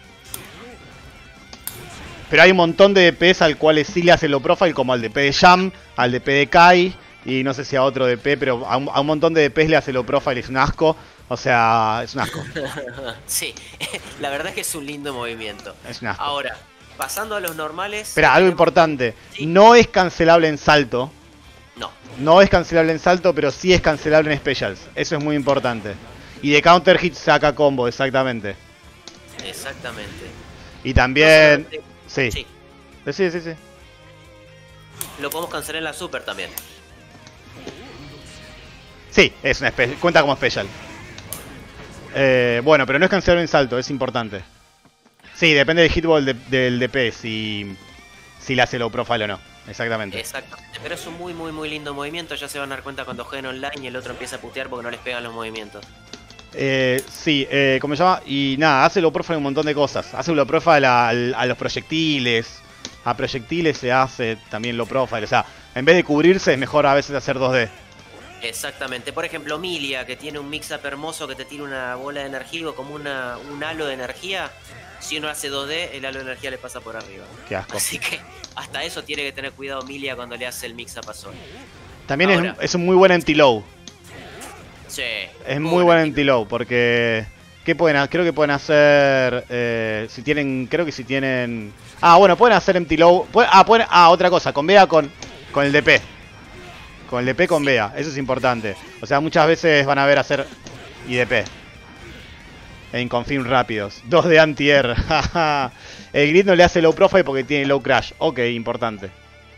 Pero hay un montón de D Ps al cual sí le hace low profile, como al D P de Jam, al D P de Kai, y no sé si a otro D P, pero a un, a un montón de D Ps le hace low profile, es un asco. O sea, es un asco. Sí, la verdad es que es un lindo movimiento. Es un asco. Ahora, pasando a los normales... Espera, algo tenemos- importante. Sí. No es cancelable en salto. No. No es cancelable en salto, pero sí es cancelable en specials. Eso es muy importante. Y de counter hit saca combo, exactamente. Exactamente. Y también... No solamente- Sí. Sí. Sí, sí, sí. Lo podemos cancelar en la Super también. Sí, es una espe- cuenta como special. Eh, bueno, pero no es cancelable en salto, es importante. Sí, depende del hitball de- del D P, si, si le hace low profile o no. Exactamente. Exactamente. Pero es un muy, muy, muy lindo movimiento. Ya se van a dar cuenta cuando jueguen online y el otro empieza a putear porque no les pegan los movimientos. Eh, sí, eh, ¿cómo se llama? Y nada, hace low profile un montón de cosas. Hace low profile a, a los proyectiles. A proyectiles se hace también low profile. O sea, en vez de cubrirse es mejor a veces hacer dos D. Exactamente. Por ejemplo, Milia, que tiene un mix-up hermoso que te tira una bola de energía o como una, un halo de energía. Si uno hace dos D, el halo de energía le pasa por arriba. Qué asco. Así que hasta eso tiene que tener cuidado Milia cuando le hace el mix-up a Sol. También es, Ahora. es un muy buen anti-low. Sí. Es muy buen anti-low porque... ¿Qué pueden hacer? Creo que pueden hacer... eh, si tienen... Creo que si tienen... Ah, bueno, pueden hacer anti-low... pueden- Ah, pueden, ah, otra cosa. Con Bea con, con el D P. Con el D P con Sí. Bea. Eso es importante. O sea, muchas veces van a ver hacer I D P. En confirm rápidos. dos de anti-air. El grid no le hace low profile porque tiene low crash. Ok, importante.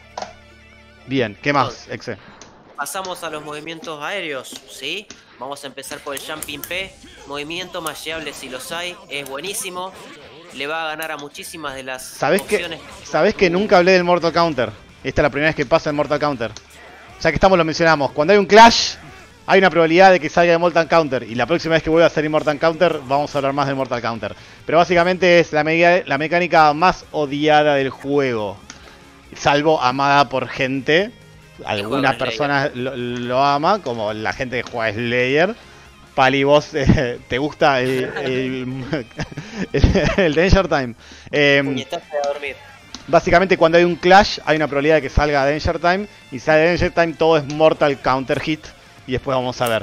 Bien, ¿qué más, Exe? Pasamos a los movimientos aéreos, ¿sí? Vamos a empezar por el Jumping P. Movimiento masheable si los hay. Es buenísimo. Le va a ganar a muchísimas de las ¿Sabés que, opciones. ¿Sabés que nunca hablé del Mortal Counter? Esta es la primera vez que pasa en Mortal Counter. Ya que estamos lo mencionamos. Cuando hay un clash, hay una probabilidad de que salga de Mortal Counter. Y la próxima vez que vuelva a salir Mortal Counter, vamos a hablar más del Mortal Counter. Pero básicamente es la, me- la mecánica más odiada del juego. Salvo amada por gente. Alguna juega persona lo, lo ama, como la gente que juega Slayer. Pali, vos eh, te gusta el, el, el, el Danger Time. Eh, Puñetazo a dormir. Básicamente cuando hay un clash hay una probabilidad de que salga Danger Time. Y si sale Danger Time todo es Mortal Counter Hit. Y después vamos a ver.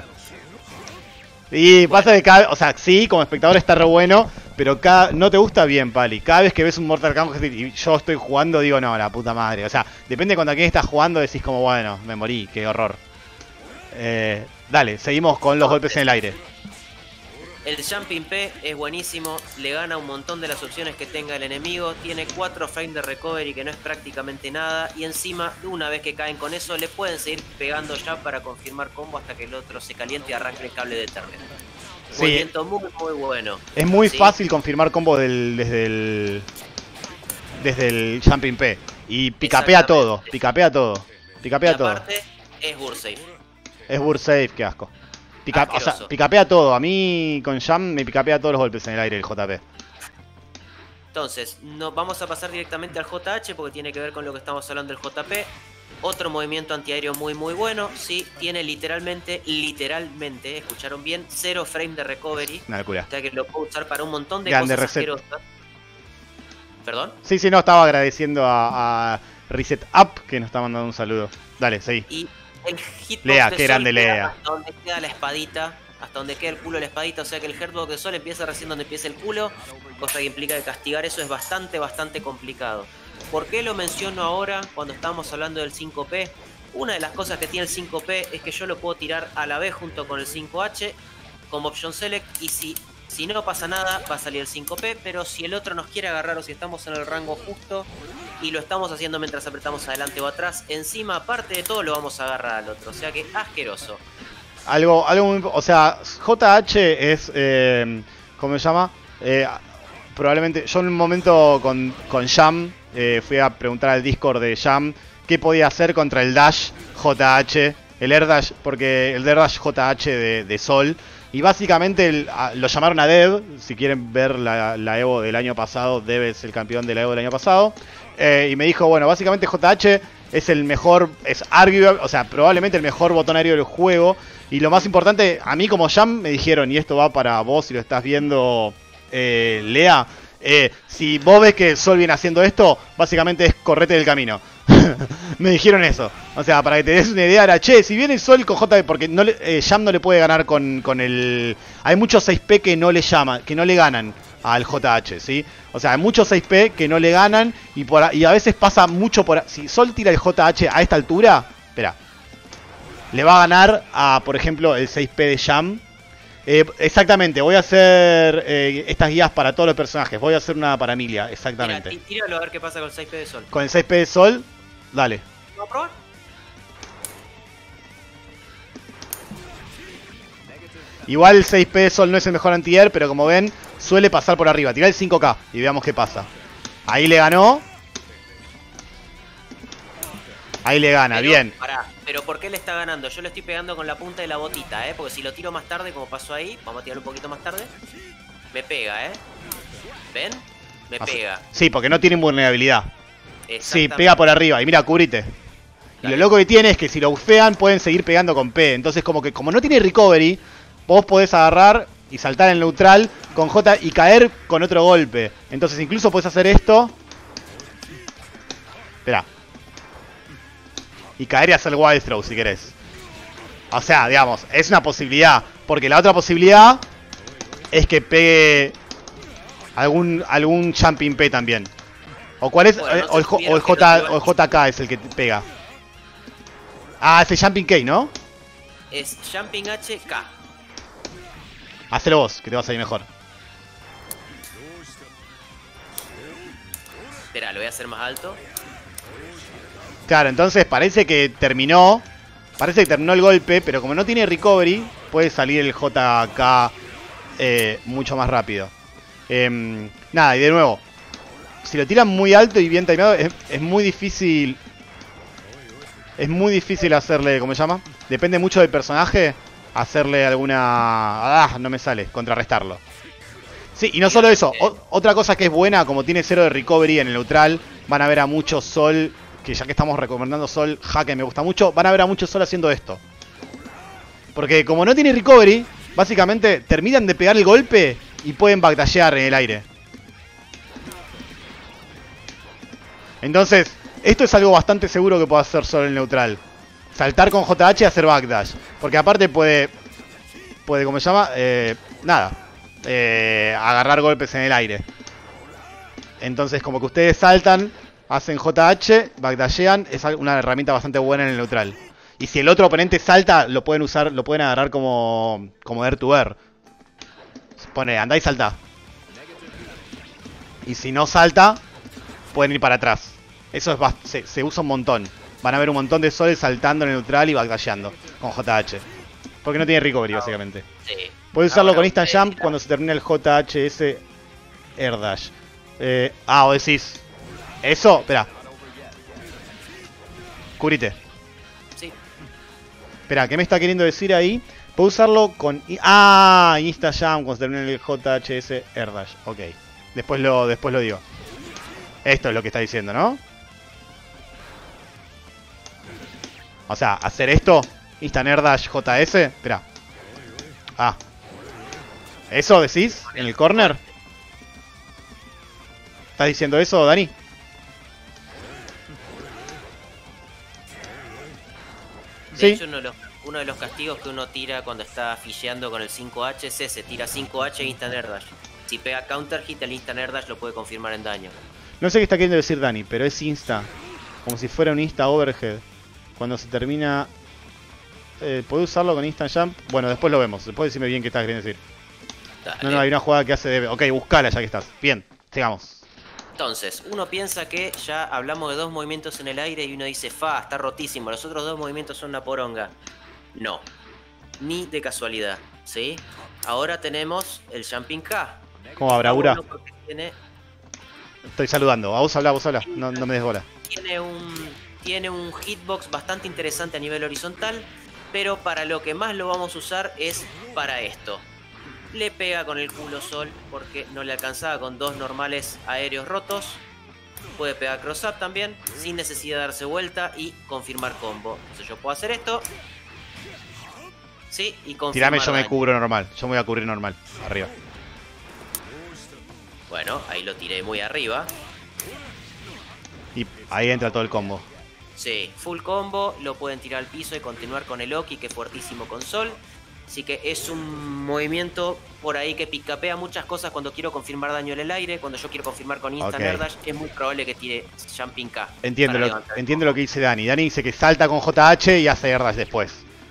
Y pasa que cada vez, o sea, sí, como espectador está re bueno. Pero cada, no te gusta bien, Pali. Cada vez que ves un Mortal Counter Hit y yo estoy jugando digo no, la puta madre. O sea, depende de cuando quién estás jugando decís como bueno, me morí, qué horror. Eh, dale, seguimos con los golpes en el aire. El Jumping P es buenísimo, le gana un montón de las opciones que tenga el enemigo, tiene cuatro frames de recovery que no es prácticamente nada y encima una vez que caen con eso le pueden seguir pegando ya para confirmar combo hasta que el otro se caliente y arranque el cable de Eternal. Sí. Movimiento muy muy bueno. Es muy ¿sí? fácil confirmar combo del, desde el desde el Jumping P y picapea todo, picapea todo, picapea y todo. aparte es burst safe. Es burst safe, qué asco. Pica, o sea, picapea todo. A mí con Jam me picapea todos los golpes en el aire el J P. Entonces, no, vamos a pasar directamente al J H porque tiene que ver con lo que estamos hablando del J P. Otro movimiento antiaéreo muy muy bueno. Sí, tiene literalmente, literalmente, escucharon bien, cero frame de recovery. Una locura. O sea que lo puedo usar para un montón de Grande cosas reset. asquerosas. ¿Perdón? Sí, sí, no, estaba agradeciendo a, a Reset Up que nos está mandando un saludo. Dale, seguí. Y el hitbox Lea, de qué Sol grande queda Lea. hasta donde queda la espadita, hasta donde queda el culo de la espadita, o sea que el hitbox de Sol empieza recién donde empieza el culo, cosa que implica que castigar eso es bastante, bastante complicado. ¿Por qué lo menciono ahora cuando estamos hablando del cinco P? Una de las cosas que tiene el cinco P es que yo lo puedo tirar a la vez junto con el cinco H como option select y si, si no pasa nada va a salir el cinco P, pero si el otro nos quiere agarrar o si estamos en el rango justo y lo estamos haciendo mientras apretamos adelante o atrás, encima aparte de todo lo vamos a agarrar al otro, o sea que asqueroso. Algo, algo muy, o sea, J H es, eh, ¿cómo se llama? Eh, probablemente, yo en un momento con, con Jam, eh, fui a preguntar al Discord de Jam qué podía hacer contra el Dash J H, el Air Dash, porque el Air Dash J H de, de Sol, y básicamente el, a, lo llamaron a Dev, si quieren ver la, la Evo del año pasado, Dev es el campeón de la Evo del año pasado, eh, y me dijo, bueno, básicamente J H es el mejor, es arguable, o sea, probablemente el mejor botón aéreo del juego, y lo más importante, a mí como Jam me dijeron, y esto va para vos si lo estás viendo, eh, Lea, eh, si vos ves que Sol viene haciendo esto, básicamente es correte del camino. Me dijeron eso. O sea, para que te des una idea, era, che, si viene Sol con J P, porque no le, eh, Jam no le puede ganar con, con el... Hay muchos seis P que no le llaman, que no le ganan al J H, ¿sí? O sea, hay muchos seis P que no le ganan y, por, y a veces pasa mucho por... Si Sol tira el J H a esta altura, espera, le va a ganar a, por ejemplo, el seis P de Jam. Eh, exactamente, voy a hacer eh, estas guías para todos los personajes. Voy a hacer una para Emilia, exactamente. Mira, tíralo a ver qué pasa con el seis P de Sol. Con el seis P de Sol, dale. ¿Vamos a probar? Igual el seis P de Sol no es el mejor anti-air, pero como ven, suele pasar por arriba. Tira el cinco K y veamos qué pasa. Ahí le ganó. Ahí le gana, pero, bien. Pará, pero ¿por qué le está ganando? Yo le estoy pegando con la punta de la botita, ¿eh? Porque si lo tiro más tarde, como pasó ahí, vamos a tirarlo un poquito más tarde, me pega, ¿eh? ¿Ven? Me pega. Sí, porque no tiene vulnerabilidad. Sí, pega por arriba. Y mira, cubrite. Y lo loco que tiene es que si lo bufean, pueden seguir pegando con P. Entonces, como que como no tiene recovery, vos podés agarrar y saltar en neutral con J y caer con otro golpe. Entonces, incluso podés hacer esto. Espera. Y caer y hacer wild throw si querés. O sea, digamos, es una posibilidad. Porque la otra posibilidad es que pegue algún algún jumping P también. ¿O cuál es? Bueno, no o, el, o, el J, o el J K es el que pega. Ah, es el jumping K, ¿no? Es jumping H K. Hacelo vos, que te va a salir mejor. Espera, lo voy a hacer más alto. Claro, entonces parece que terminó. Parece que terminó el golpe, pero como no tiene recovery, puede salir el J K eh, mucho más rápido. Eh, nada, y de nuevo, si lo tiran muy alto y bien timeado, es, es muy difícil. Es muy difícil hacerle, ¿cómo se llama? Depende mucho del personaje. Hacerle alguna... Ah, no me sale, contrarrestarlo. Sí, y no solo eso, o, otra cosa que es buena, como tiene cero de recovery en el neutral, van a ver a mucho Sol, que ya que estamos recomendando Sol, Jaque me gusta mucho, van a ver a mucho Sol haciendo esto. Porque como no tiene recovery, básicamente terminan de pegar el golpe y pueden backdashear en el aire. Entonces, esto es algo bastante seguro que puede hacer Sol en el neutral. Saltar con J H y hacer backdash. Porque aparte puede, puede, ¿cómo se llama? Eh, nada. Eh, agarrar golpes en el aire. Entonces, como que ustedes saltan, hacen J H, backdashean, es una herramienta bastante buena en el neutral. Y si el otro oponente salta, lo pueden usar, lo pueden agarrar como, como air to air. Pone, andá y salta. Y si no salta, pueden ir para atrás. Eso es se, se usa un montón. Van a ver un montón de soles saltando en el neutral y backdasheando con J H. Porque no tiene recovery, básicamente. Sí. Puedes usarlo Ahora, con instant eh, jump cuando se termina el J H S Air Dash. Eh, ah, o decís... Eso, espera. Cubrite. Sí. Espera, ¿qué me está queriendo decir ahí? Puedo usarlo con... Ah, Insta Jump cuando se termina el J H S Air Dash. Ok. Después lo, después lo digo. Esto es lo que está diciendo, ¿no? O sea, hacer esto. Instant Air Dash J S. Espera. Ah. ¿Eso decís? ¿En el corner? ¿Estás diciendo eso, Dani? De Sí. hecho, uno de, los, uno de los castigos que uno tira cuando está ficheando con el cinco H es ese, tira cinco H e Instant Air Dash. Si pega Counter Hit, el Instant Air Dash lo puede confirmar en daño. No sé qué está queriendo decir Dani, pero es insta. Como si fuera un insta overhead. Cuando se termina... Eh, ¿Puedo usarlo con instant jump? Bueno, después lo vemos. Después decime bien qué estás queriendo decir. Dale. No, no, hay una jugada que hace de... Ok, buscala ya que estás. Bien, sigamos. Entonces, uno piensa que ya hablamos de dos movimientos en el aire y uno dice, fa, está rotísimo, los otros dos movimientos son una poronga. No, ni de casualidad, ¿sí? Ahora tenemos el Jumping K. ¿Cómo va, bravura? Bueno porque tiene, Estoy saludando. A vos habla, vos habla. No, no me des bola. tiene un, tiene un hitbox bastante interesante a nivel horizontal, pero para lo que más lo vamos a usar es para esto. Le pega con el culo Sol porque no le alcanzaba con dos normales aéreos rotos. Puede pegar cross up también sin necesidad de darse vuelta y confirmar combo. Entonces yo puedo hacer esto. Sí, y confirmar. Tirame, yo me daño. cubro normal. Yo me voy a cubrir normal. Arriba. Bueno, ahí lo tiré muy arriba. Y ahí entra todo el combo. Sí, full combo. Lo pueden tirar al piso y continuar con el Oki, que es fuertísimo con Sol. Así que es un movimiento por ahí que picapea muchas cosas cuando quiero confirmar daño en el aire. Cuando yo quiero confirmar con Instant Ok. Air Dash, es muy probable que tire Jumping K. Entiendo, para lo, levantar el entiendo combo. lo que dice Dani. Dani dice que salta con J H y hace Air Dash después.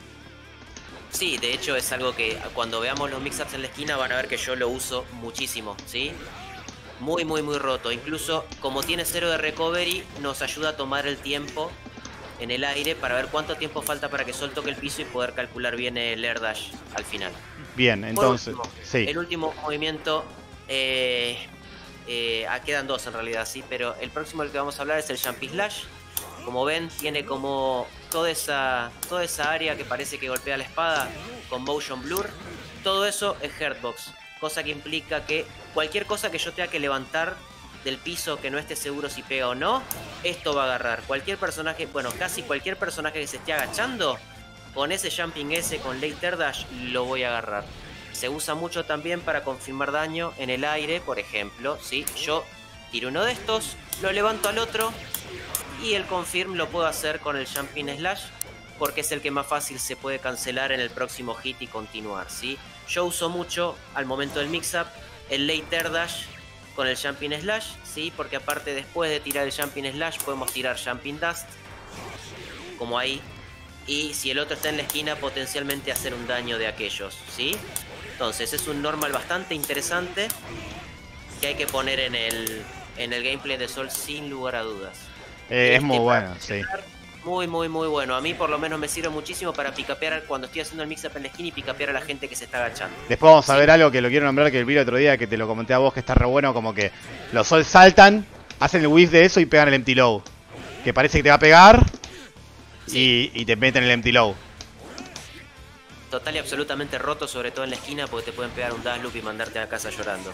Sí, de hecho es algo que cuando veamos los mix-ups en la esquina van a ver que yo lo uso muchísimo, ¿sí? Muy, muy, muy roto. Incluso como tiene cero de recovery, nos ayuda a tomar el tiempo en el aire para ver cuánto tiempo falta para que Sol toque el piso y poder calcular bien el Air Dash al final. Bien, entonces... Por último, Sí. el último movimiento, eh, eh, ah, quedan dos en realidad, sí, pero el próximo del que vamos a hablar es el Jumping Slash. Como ven, tiene como toda esa, toda esa área que parece que golpea la espada con Motion Blur. Todo eso es Hurtbox, cosa que implica que cualquier cosa que yo tenga que levantar del piso que no esté seguro si pega o no, esto va a agarrar. Cualquier personaje, bueno, casi cualquier personaje que se esté agachando, con ese Jumping S, con Late Air Dash, lo voy a agarrar. Se usa mucho también para confirmar daño en el aire, por ejemplo, ¿sí? Yo tiro uno de estos, lo levanto al otro y el confirm lo puedo hacer con el Jumping Slash porque es el que más fácil se puede cancelar en el próximo hit y continuar, ¿sí? Yo uso mucho al momento del mix-up el Late Air Dash con el Jumping Slash, ¿sí? Porque aparte después de tirar el Jumping Slash podemos tirar Jumping Dust, como ahí. Y si el otro está en la esquina, potencialmente hacer un daño de aquellos, ¿sí? Entonces es un normal bastante interesante que hay que poner en el, en el gameplay de Sol sin lugar a dudas. Eh, es Este, muy para bueno, sí. Muy, muy, muy bueno. A mí por lo menos me sirve muchísimo para picapear cuando estoy haciendo el mix-up en la esquina y picapear a la gente que se está agachando. Después vamos a Sí. ver algo que lo quiero nombrar, que vi el otro día, que te lo comenté a vos, que está re bueno, como que los Sol saltan, hacen el whiff de eso y pegan el empty low. Que parece que te va a pegar Sí. y, y te meten el empty low. Total y absolutamente roto, sobre todo en la esquina, porque te pueden pegar un dash loop y mandarte a casa llorando.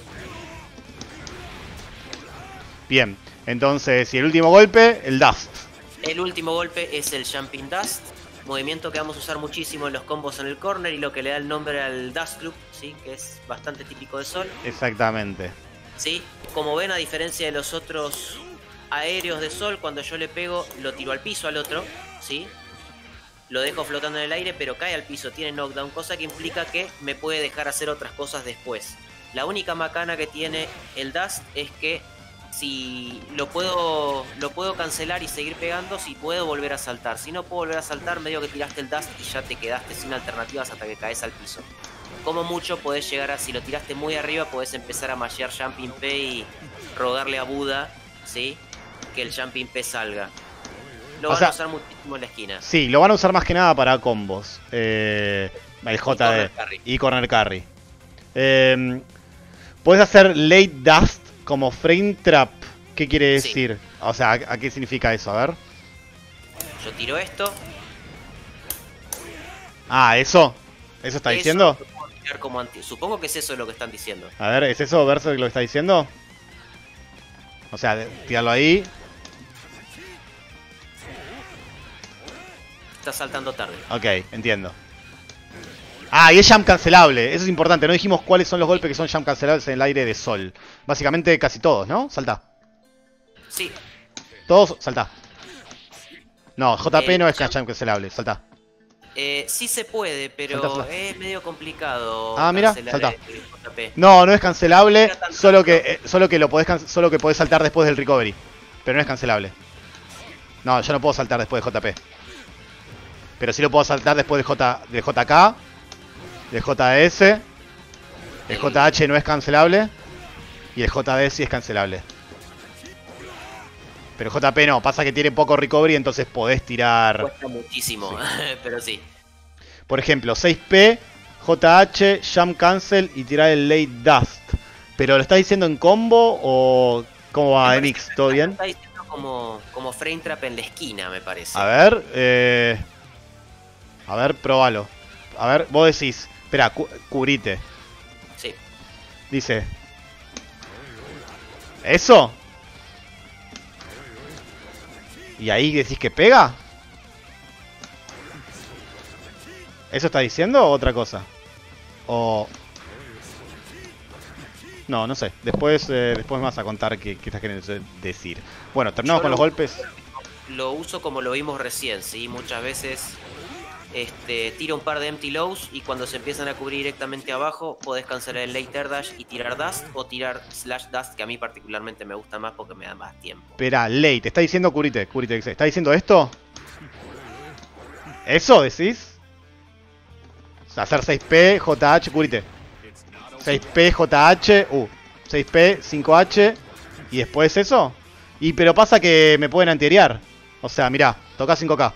Bien, entonces, y el último golpe, el Dust. El último golpe es el Jumping Dust, movimiento que vamos a usar muchísimo en los combos en el corner y lo que le da el nombre al Dust Loop, ¿sí? Que es bastante típico de Sol. Exactamente. ¿Sí? Como ven, a diferencia de los otros aéreos de Sol, cuando yo le pego, lo tiro al piso al otro, ¿sí? Lo dejo flotando en el aire, pero cae al piso, tiene knockdown, cosa que implica que me puede dejar hacer otras cosas después. La única macana que tiene el Dust es que si lo puedo, lo puedo cancelar y seguir pegando, si puedo volver a saltar. Si no puedo volver a saltar, medio que tiraste el Dust y ya te quedaste sin alternativas hasta que caes al piso. como mucho podés llegar a, si lo tiraste muy arriba, podés empezar a mashear Jumping P y rogarle a Buda, ¿sí? Que el Jumping P salga. Lo o van sea, a usar muchísimo en la esquina. Sí, lo van a usar más que nada para combos. Eh, el J D Y corner carry. y corner carry. Eh, Puedes hacer late dust como frame trap. ¿Qué quiere decir? Sí. O sea, ¿a, ¿a qué significa eso? A ver. Yo tiro esto. Ah, ¿eso? ¿Eso está eso diciendo? Como anti Supongo que es eso lo que están diciendo. A ver, ¿es eso verso lo que está diciendo? O sea, tirarlo ahí. Está saltando tarde. Ok, entiendo. Ah, y es jump cancelable. Eso es importante. No dijimos cuáles son los golpes que son jump cancelables en el aire de Sol. Básicamente casi todos, ¿no? Salta. Sí. Todos, salta. No, J P eh, no es jump... jump cancelable. Salta. Eh, sí se puede, pero salta, salta. Es medio complicado. Ah, mira, salta. J P. No, no es cancelable. Solo que, eh, solo que lo podés solo que podés saltar después del recovery. Pero no es cancelable. No, yo no puedo saltar después de J P. Pero sí lo puedo saltar después de, J, de J K. De J S. El J H no es cancelable. Y el J D sí es cancelable. Pero J P no, pasa que tiene poco recovery, entonces podés tirar... Cuesta muchísimo, sí. Pero sí. Por ejemplo, seis P, J H, Jump Cancel y tirar el Late Dust. ¿Pero lo estás diciendo en combo o cómo va, Enix? ¿Todo bien? Lo está diciendo como, como frame trap en la esquina, me parece. A ver, eh... A ver, probalo. A ver, vos decís... Espera, cu cubrite. Sí. Dice... ¿Eso? ¿Y ahí decís que pega? ¿Eso está diciendo o otra cosa? O... No, no sé. Después, eh, después me vas a contar qué, qué estás queriendo decir. Bueno, terminamos Yo con los golpes. Lo uso como lo vimos recién, ¿sí? Muchas veces este, tiro un par de empty lows y cuando se empiezan a cubrir directamente abajo, podés cancelar el later dash y tirar dust o tirar slash dust, que a mí particularmente me gusta más porque me da más tiempo. Espera, late, está diciendo cubrite, cubrite, ¿está diciendo esto? ¿Eso decís? O sea, hacer seis P, J H, cubrite. seis P, J H, uh, seis P, cinco H y después eso. Y pero pasa que me pueden antiarear. O sea, mirá, toca cinco K.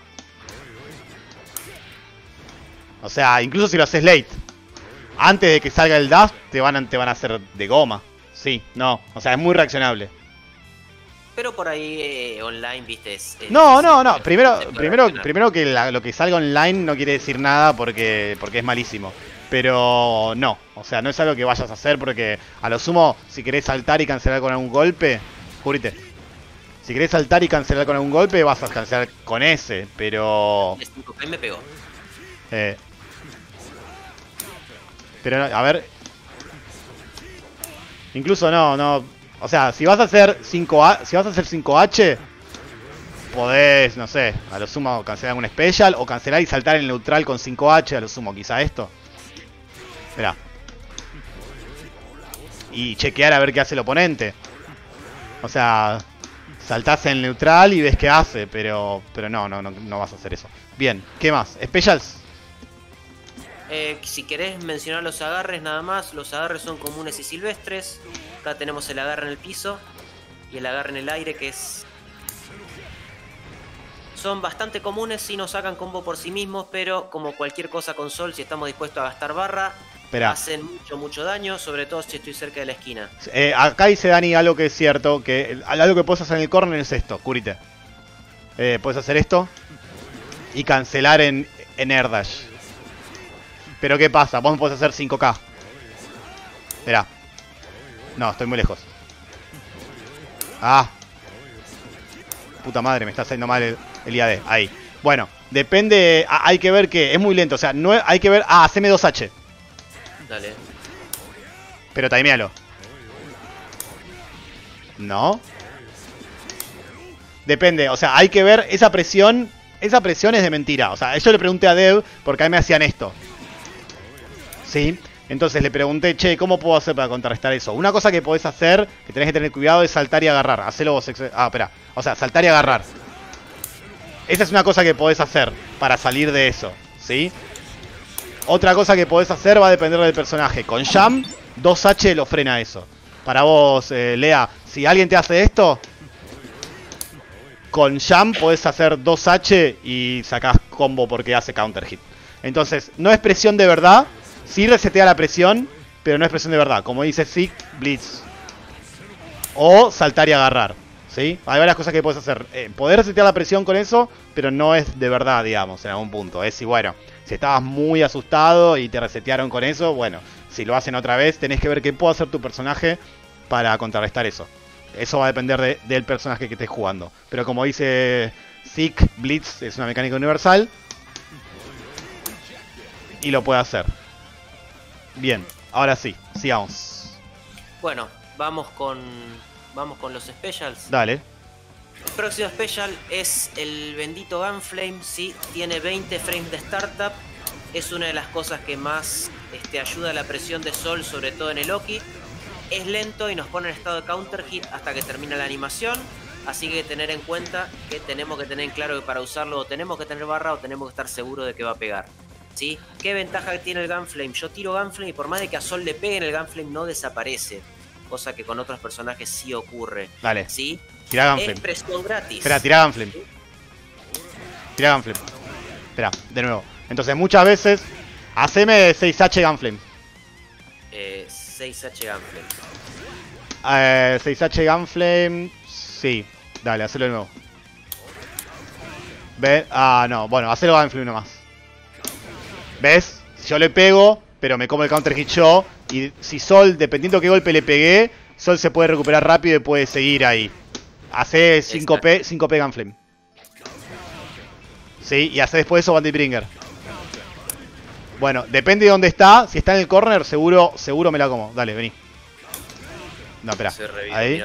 O sea, incluso si lo haces late, antes de que salga el dust, te van a, te van a hacer de goma. Sí, no, o sea, es muy reaccionable. Pero por ahí eh, online, viste, es, es No, no, no, primero, primero, primero que la, lo que salga online no quiere decir nada porque, porque es malísimo. Pero no, o sea, no es algo que vayas a hacer porque a lo sumo, si querés saltar y cancelar con algún golpe, júrite. Si querés saltar y cancelar con algún golpe, vas a cancelar con ese, pero... El cinco P me pegó. Eh... Pero, a ver... Incluso no, no... O sea, si vas a hacer cinco A, si vas a hacer cinco H, podés, no sé, a lo sumo cancelar un special o cancelar y saltar el neutral con cinco H, a lo sumo, quizá esto. Mirá. Y chequear a ver qué hace el oponente. O sea, saltás en neutral y ves qué hace, pero pero no, no, no, no vas a hacer eso. Bien, ¿qué más? ¿Specials? Eh, si querés mencionar los agarres nada más, los agarres son comunes y silvestres. Acá tenemos el agarre en el piso y el agarre en el aire, que es... Son bastante comunes si nos sacan combo por sí mismos, pero como cualquier cosa con Sol, si estamos dispuestos a gastar barra, Esperá. hacen mucho, mucho daño, sobre todo si estoy cerca de la esquina. Eh, acá dice Dani algo que es cierto, que algo que puedes hacer en el corner es esto, curite. Eh, puedes hacer esto y cancelar en, en Air Dash. Pero ¿qué pasa? Vos no podés hacer cinco K. Esperá. No, estoy muy lejos. Ah. Puta madre, me está haciendo mal el, el I A D. Ahí. Bueno, depende. Ah, hay que ver que es muy lento. O sea, no hay que ver. Ah, haceme dos H. Dale. Pero timealo. No. Depende. O sea, hay que ver esa presión. Esa presión es de mentira. O sea, yo le pregunté a Dev porque a mí me hacían esto. ¿Sí? Entonces le pregunté, che, ¿cómo puedo hacer para contrarrestar eso? Una cosa que podés hacer, que tenés que tener cuidado, es saltar y agarrar. Hacelo vos. Ah, espera. O sea, saltar y agarrar. Esa es una cosa que podés hacer para salir de eso. ¿Sí? Otra cosa que podés hacer va a depender del personaje. Con Jam, dos H lo frena eso. Para vos, eh, Lea, si alguien te hace esto, con Jam podés hacer dos H y sacás combo porque hace counter hit. Entonces, no es presión de verdad. Sí resetea la presión, pero no es presión de verdad. Como dice Zeke, Blitz. O saltar y agarrar. ¿Sí? Hay varias cosas que puedes hacer. Eh, poder resetear la presión con eso, pero no es de verdad, digamos, en algún punto. Es si, bueno, si estabas muy asustado y te resetearon con eso, bueno, si lo hacen otra vez, tenés que ver qué puede hacer tu personaje para contrarrestar eso. Eso va a depender de, del personaje que estés jugando. Pero como dice Zeke, Blitz es una mecánica universal. Y lo puede hacer. Bien, ahora sí, sigamos. Bueno, vamos con vamos con los specials. Dale. El próximo special es el bendito Gunflame, sí, tiene veinte frames de startup. Es una de las cosas que más este, ayuda a la presión de Sol, sobre todo en el Oki. Es lento y nos pone en estado de counter hit hasta que termina la animación. Así que tener en cuenta que tenemos que tener en claro que para usarlo o tenemos que tener barra o tenemos que estar seguros de que va a pegar. ¿Sí? ¿Qué ventaja tiene el Gunflame? Yo tiro Gunflame y por más de que a Sol le peguen, el Gunflame no desaparece. Cosa que con otros personajes sí ocurre. Dale. ¿Sí? Tira Gunflame. Es presión gratis. Espera, tira Gunflame. Tira Gunflame. Espera, de nuevo. Entonces muchas veces, haceme seis H Gunflame. Eh, seis H Gunflame. Eh, seis H Gunflame. Sí. Dale, hacelo de nuevo. ¿Ves? Ah, no. Bueno, hacelo Gunflame nomás. ¿Ves? Yo le pego, pero me como el counter hit yo. Y si Sol, dependiendo qué golpe le pegué, Sol se puede recuperar rápido y puede seguir ahí. Hace cinco P, cinco P Gunflame. Sí, y hace después eso Banditbringer. Bueno, depende de dónde está. Si está en el corner, seguro, seguro me la como. Dale, vení. No, espera. Ahí.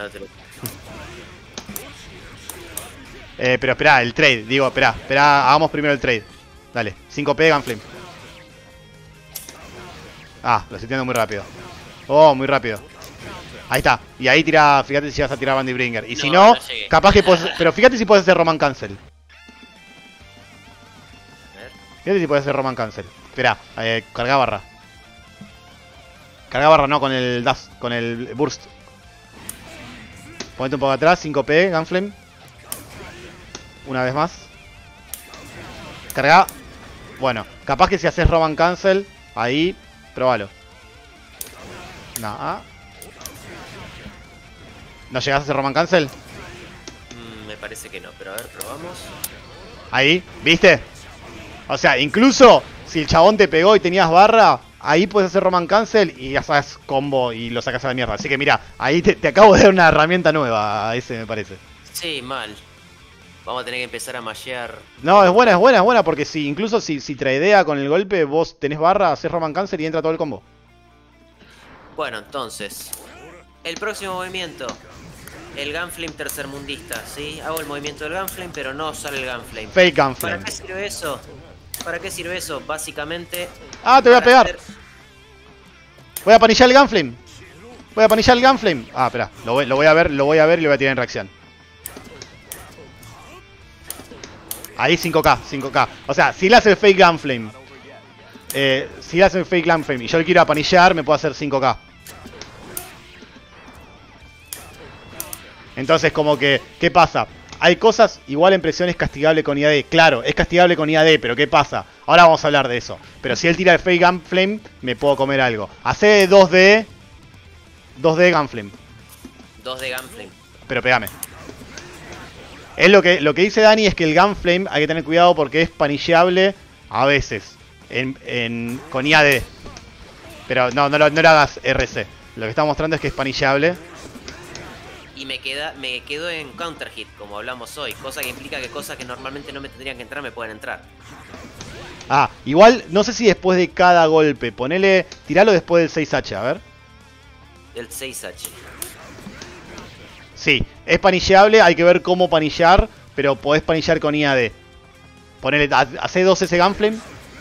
Eh, pero espera, el trade. Digo, espera, espera, hagamos primero el trade. Dale, cinco P Gunflame. Ah, lo estoy tirando muy rápido. Oh, muy rápido. Ahí está. Y ahí tira, fíjate si vas a tirar Banditbringer. Y no, si no, no capaz que puedes. Pero fíjate si puedes hacer Roman Cancel. Fíjate si puedes hacer Roman Cancel. Espera, eh, carga barra. Carga barra no, con el dash, con el burst. Ponete un poco atrás, cinco P, Gunflame. Una vez más. Carga. Bueno, capaz que si haces Roman Cancel, ahí, probalo. No. ¿No llegas a hacer Roman Cancel? Mm, me parece que no, pero a ver, probamos. Ahí, ¿viste? O sea, incluso si el chabón te pegó y tenías barra, ahí puedes hacer Roman Cancel y ya sabes combo y lo sacas a la mierda. Así que mira, ahí te, te acabo de dar una herramienta nueva a ese, me parece. Sí, mal. Vamos a tener que empezar a mashear. No, es buena, es buena, es buena, porque si incluso si, si tradea con el golpe, vos tenés barra, haces Roman Cancel y entra todo el combo. Bueno, entonces, el próximo movimiento, el Gunflame tercermundista, ¿sí? Hago el movimiento del Gunflame, pero no sale el Gunflame. Fake Gunflame. ¿Para qué sirve eso? ¿Para qué sirve eso? Básicamente... Ah, te voy a pegar. Hacer... Voy a panillar el Gunflame. Voy a panillar el Gunflame. Ah, espera, lo voy, lo voy a ver, lo voy a ver y lo voy a tirar en reacción. Ahí cinco K, cinco K. O sea, si le hace el fake Gunflame, eh, si le hace el fake Gunflame y yo le quiero apanillar, me puedo hacer cinco K. Entonces, como que, ¿qué pasa? Hay cosas, igual en presión es castigable con I A D. Claro, es castigable con I A D, pero ¿qué pasa? Ahora vamos a hablar de eso. Pero si él tira el fake Gunflame, me puedo comer algo. Hace dos D. dos D Gunflame. dos D Gunflame. Pero pegame. Es lo que, lo que dice Dani es que el Gunflame hay que tener cuidado porque es panilleable a veces en, en, con I A D. Pero no, no, lo, no lo hagas R C. Lo que está mostrando es que es panilleable. Y me queda, me quedo en counter hit, como hablamos hoy. Cosa que implica que cosas que normalmente no me tendrían que entrar me pueden entrar. Ah, igual, no sé si después de cada golpe. Ponele, tiralo después del seis H, a ver. Del seis H. Sí, es panilleable, hay que ver cómo panillar, pero podés panillar con I A D. Ponele, hace dos ese Gunflame.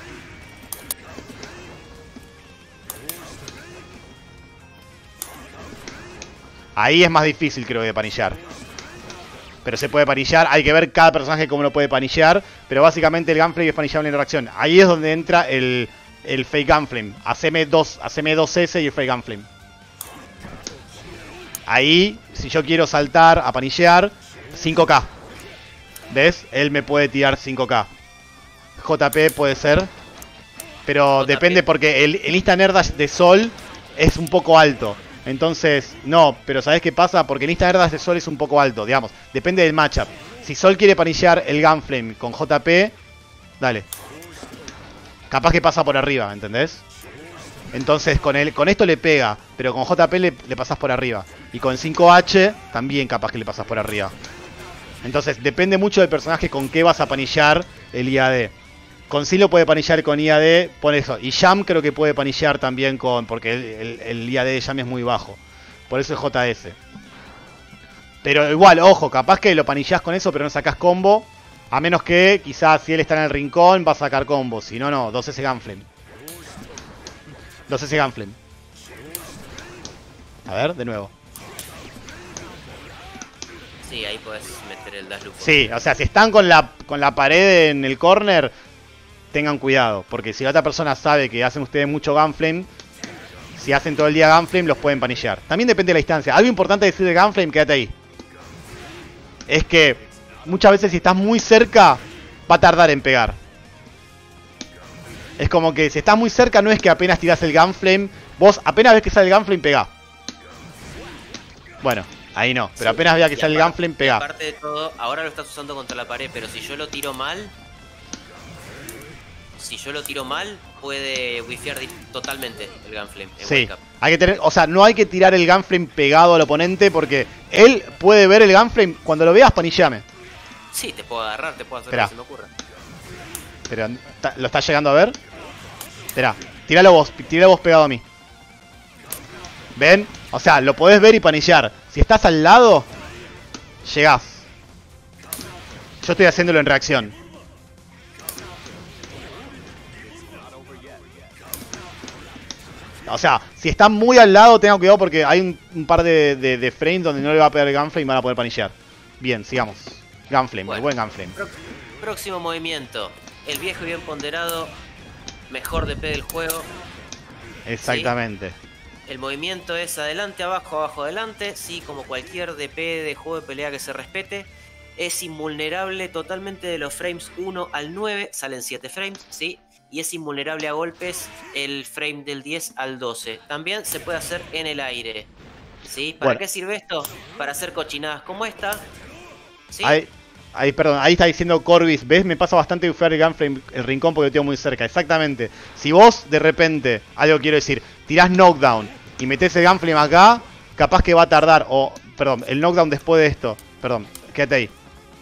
Ahí es más difícil, creo, de panillar. Pero se puede panillar, hay que ver cada personaje cómo lo puede panillar. Pero básicamente el Gunflame es panillable en reacción. Ahí es donde entra el el Fake Gunflame. Haceme dos, haceme dos S y el Fake Gunflame. Ahí, si yo quiero saltar a panillear, cinco K. ¿Ves? Él me puede tirar cinco K. J P puede ser. Pero J P. Depende porque el, el Instant Air Dash de Sol es un poco alto. Entonces, no, pero ¿sabés qué pasa? Porque el Instant Air Dash de Sol es un poco alto, digamos. Depende del matchup. Si Sol quiere panillear el Gunflame con J P, dale. Capaz que pasa por arriba, ¿entendés? Entonces con, el, con esto le pega, pero con J P le, le pasás por arriba. Y con cinco H también capaz que le pasás por arriba. Entonces depende mucho del personaje con qué vas a panillar el I A D. Con Sin lo puede panillar con I A D, pon eso. Y Jam creo que puede panillar también con... Porque el, el, el I A D de Jam es muy bajo. Por eso es J S. Pero igual, ojo, capaz que lo panillás con eso pero no sacás combo. A menos que quizás si él está en el rincón va a sacar combo. Si no, no, dos S Gunflame. dos S Gunflame. A ver, de nuevo. Sí, ahí podés meter el dash loop. Sí, o sea, si están con la, con la pared en el corner, tengan cuidado. Porque si la otra persona sabe que hacen ustedes mucho Gunflame, si hacen todo el día Gunflame, los pueden panillar. También depende de la distancia. Algo importante decir de Gunflame, quédate ahí. Es que muchas veces si estás muy cerca, va a tardar en pegar. Es como que si estás muy cerca, no es que apenas tirás el Gunflame. Vos apenas ves que sale el Gunflame, pegá. Bueno, ahí no. Pero sí, apenas vea que sale el Gunflame, pegá. Aparte de todo, ahora lo estás usando contra la pared. Pero si yo lo tiro mal... Si yo lo tiro mal, puede wifear totalmente el Gunflame. Sí, hay que tener, o sea, no hay que tirar el Gunflame pegado al oponente porque él puede ver el Gunflame. Cuando lo veas, panillame. Sí, te puedo agarrar, te puedo hacer lo que se me ocurra. Pero, ¿lo estás llegando a ver? Espera, tíralo vos, tíralo vos pegado a mí. ¿Ven? O sea, lo podés ver y panillar. Si estás al lado, llegás. Yo estoy haciéndolo en reacción. O sea, si están muy al lado, tengan cuidado porque hay un, un par de, de, de frames donde no le va a pegar el Gunflame y van a poder panillar. Bien, sigamos. Gunflame, bueno, el buen Gunflame. Pro próximo movimiento. El viejo y bien ponderado. Mejor D P del juego. Exactamente. ¿Sí? El movimiento es adelante, abajo, abajo, adelante. Sí, como cualquier D P de juego de pelea que se respete. Es invulnerable totalmente de los frames uno al nueve. Salen siete frames, ¿sí? Y es invulnerable a golpes el frame del diez al doce. También se puede hacer en el aire. ¿Sí? ¿Para bueno. qué sirve esto? Para hacer cochinadas como esta. ¿Sí? Ahí, ahí, perdón, ahí está diciendo Corbis. ¿Ves? Me pasa bastante bufear el Gunflame, el rincón porque lo tengo muy cerca. Exactamente. Si vos de repente, algo quiero decir, tirás knockdown y metés el Gunflame acá, capaz que va a tardar. O, perdón, el knockdown después de esto. Perdón, quédate ahí.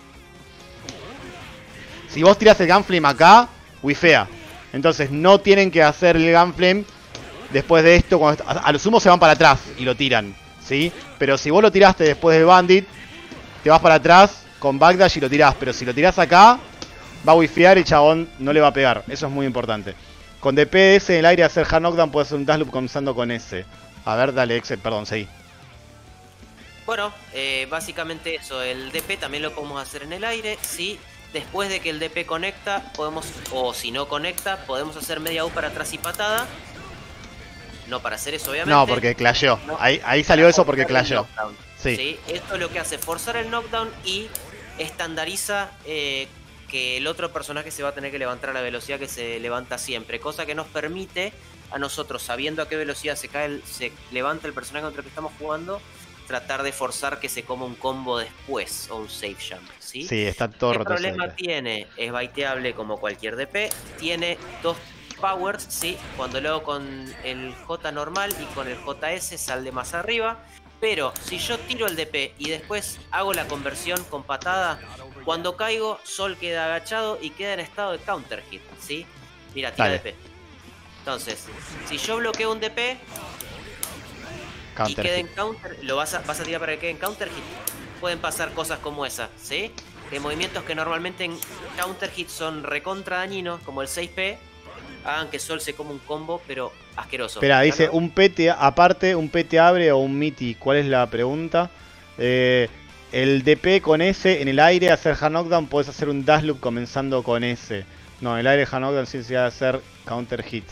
Si vos tirás el Gunflame acá, wifea. Entonces no tienen que hacer el Gunflame después de esto. Cuando, a, a lo sumo se van para atrás y lo tiran, ¿sí? Pero si vos lo tiraste después del Bandit, te vas para atrás con backdash y lo tirás. Pero si lo tirás acá, va a wifear y el chabón no le va a pegar. Eso es muy importante. Con D P S en el aire hacer hard knockdown puede hacer un dash loop comenzando con S. A ver, dale, exit, perdón, seguí. Bueno, eh, básicamente eso. El D P también lo podemos hacer en el aire, sí. Después de que el D P conecta, podemos, o si no conecta, podemos hacer media U para atrás y patada. No para hacer eso, obviamente. No, porque clasheó. No, ahí, ahí salió eso porque clasheó. Sí. ¿Sí? Esto es lo que hace forzar el knockdown y estandariza eh, que el otro personaje se va a tener que levantar a la velocidad que se levanta siempre. Cosa que nos permite a nosotros, sabiendo a qué velocidad se cae el, se levanta el personaje contra el que estamos jugando, tratar de forzar que se coma un combo después o un safe jump, ¿sí? Sí, está todo roto. ¿Qué problema tiene? Es baiteable como cualquier D P. Tiene dos powers, ¿sí? Cuando lo hago con el J normal y con el J S sale más arriba. Pero si yo tiro el D P y después hago la conversión con patada, cuando caigo, Sol queda agachado y queda en estado de counter hit, ¿sí? Mira, tira D P. Entonces, si yo bloqueo un D P... Counter y queda hit. En counter, lo vas a, vas a tirar para que quede en counter hit. Pueden pasar cosas como esa, ¿sí? De movimientos que normalmente en counter hit son recontra dañinos, como el seis P, hagan que Sol se coma un combo, pero asqueroso. Espera, dice un P T, aparte, un P T abre o un miti. ¿Cuál es la pregunta? Eh, el D P con S en el aire, hacer hard knockdown, puedes hacer un dash loop comenzando con S. No, en el aire hard knockdown sí se va a hacer counter hits.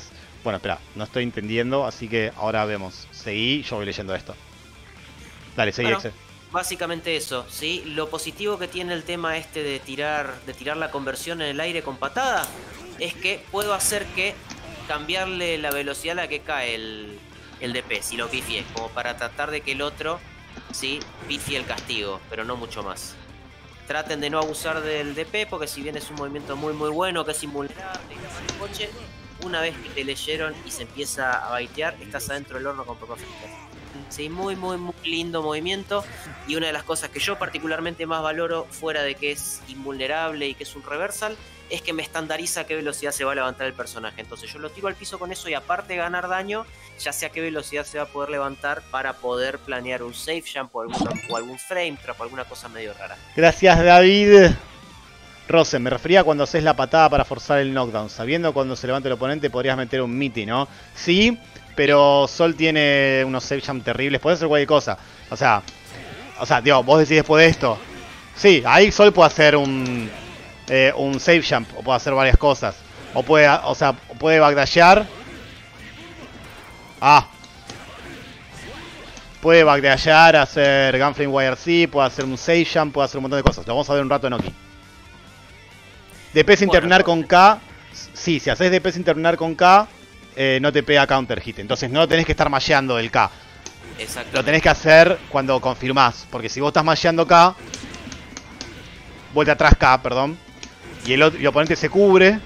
Bueno, espera, no estoy entendiendo, así que ahora vemos. Seguí, yo voy leyendo esto. Dale, seguí, Bueno, Excel. básicamente eso, ¿sí? Lo positivo que tiene el tema este de tirar, de tirar la conversión en el aire con patada es que puedo hacer que cambiarle la velocidad a la que cae el, el D P, si lo pifie, como para tratar de que el otro, sí, pifie el castigo, pero no mucho más. Traten de no abusar del D P, porque si bien es un movimiento muy muy bueno, que es invulnerable, el coche, una vez que te leyeron y se empieza a baitear, estás adentro del horno con papas fritas. Sí, muy muy muy lindo movimiento, y una de las cosas que yo particularmente más valoro, fuera de que es invulnerable y que es un reversal, es que me estandariza a qué velocidad se va a levantar el personaje. Entonces yo lo tiro al piso con eso y aparte de ganar daño, ya sé a qué velocidad se va a poder levantar para poder planear un safe jump o, alguna, o algún frame trap o alguna cosa medio rara. Gracias, David. Rosen, me refería a cuando haces la patada para forzar el knockdown. Sabiendo cuando se levanta el oponente podrías meter un miti, ¿no? Sí, pero Sol tiene unos safe jump terribles. Puede hacer cualquier cosa. O sea, o sea, digo, vos decís después de esto. Sí, ahí Sol puede hacer un... Eh, un safe jump, o puede hacer varias cosas, o puede, o sea, puede backdashear. Ah, puede backdashear, hacer Gunflame Y R C, puede hacer un safe jump, puede hacer un montón de cosas. Lo vamos a ver un rato en Oki. D P sin terminar con K. Sí, si haces D P sin terminar con K, eh, no te pega counter hit. Entonces no tenés que estar masheando el K. Lo tenés que hacer cuando confirmás, porque si vos estás masheando K, vuelta atrás K, perdón, y el, otro, el oponente se cubre.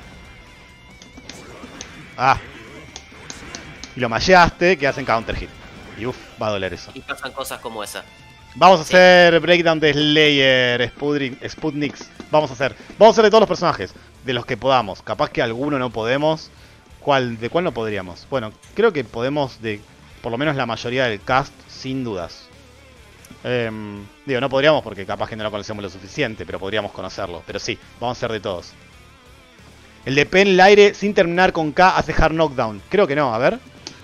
Ah. Y lo masheaste, que hacen counter hit. Y uff, va a doler eso. Y pasan cosas como esa. Vamos a Sí. hacer breakdown de Slayer, Sputnik, Sputniks. Vamos a hacer. Vamos a hacer de todos los personajes. De los que podamos. Capaz que alguno no podemos. ¿Cuál, ¿De cuál no podríamos? Bueno, creo que podemos de por lo menos la mayoría del cast, sin dudas. Eh, digo, no podríamos porque capaz que no lo conocemos lo suficiente, pero podríamos conocerlo. Pero sí, vamos a hacer de todos. El D P en el aire sin terminar con K hace hard knockdown. Creo que no, a ver.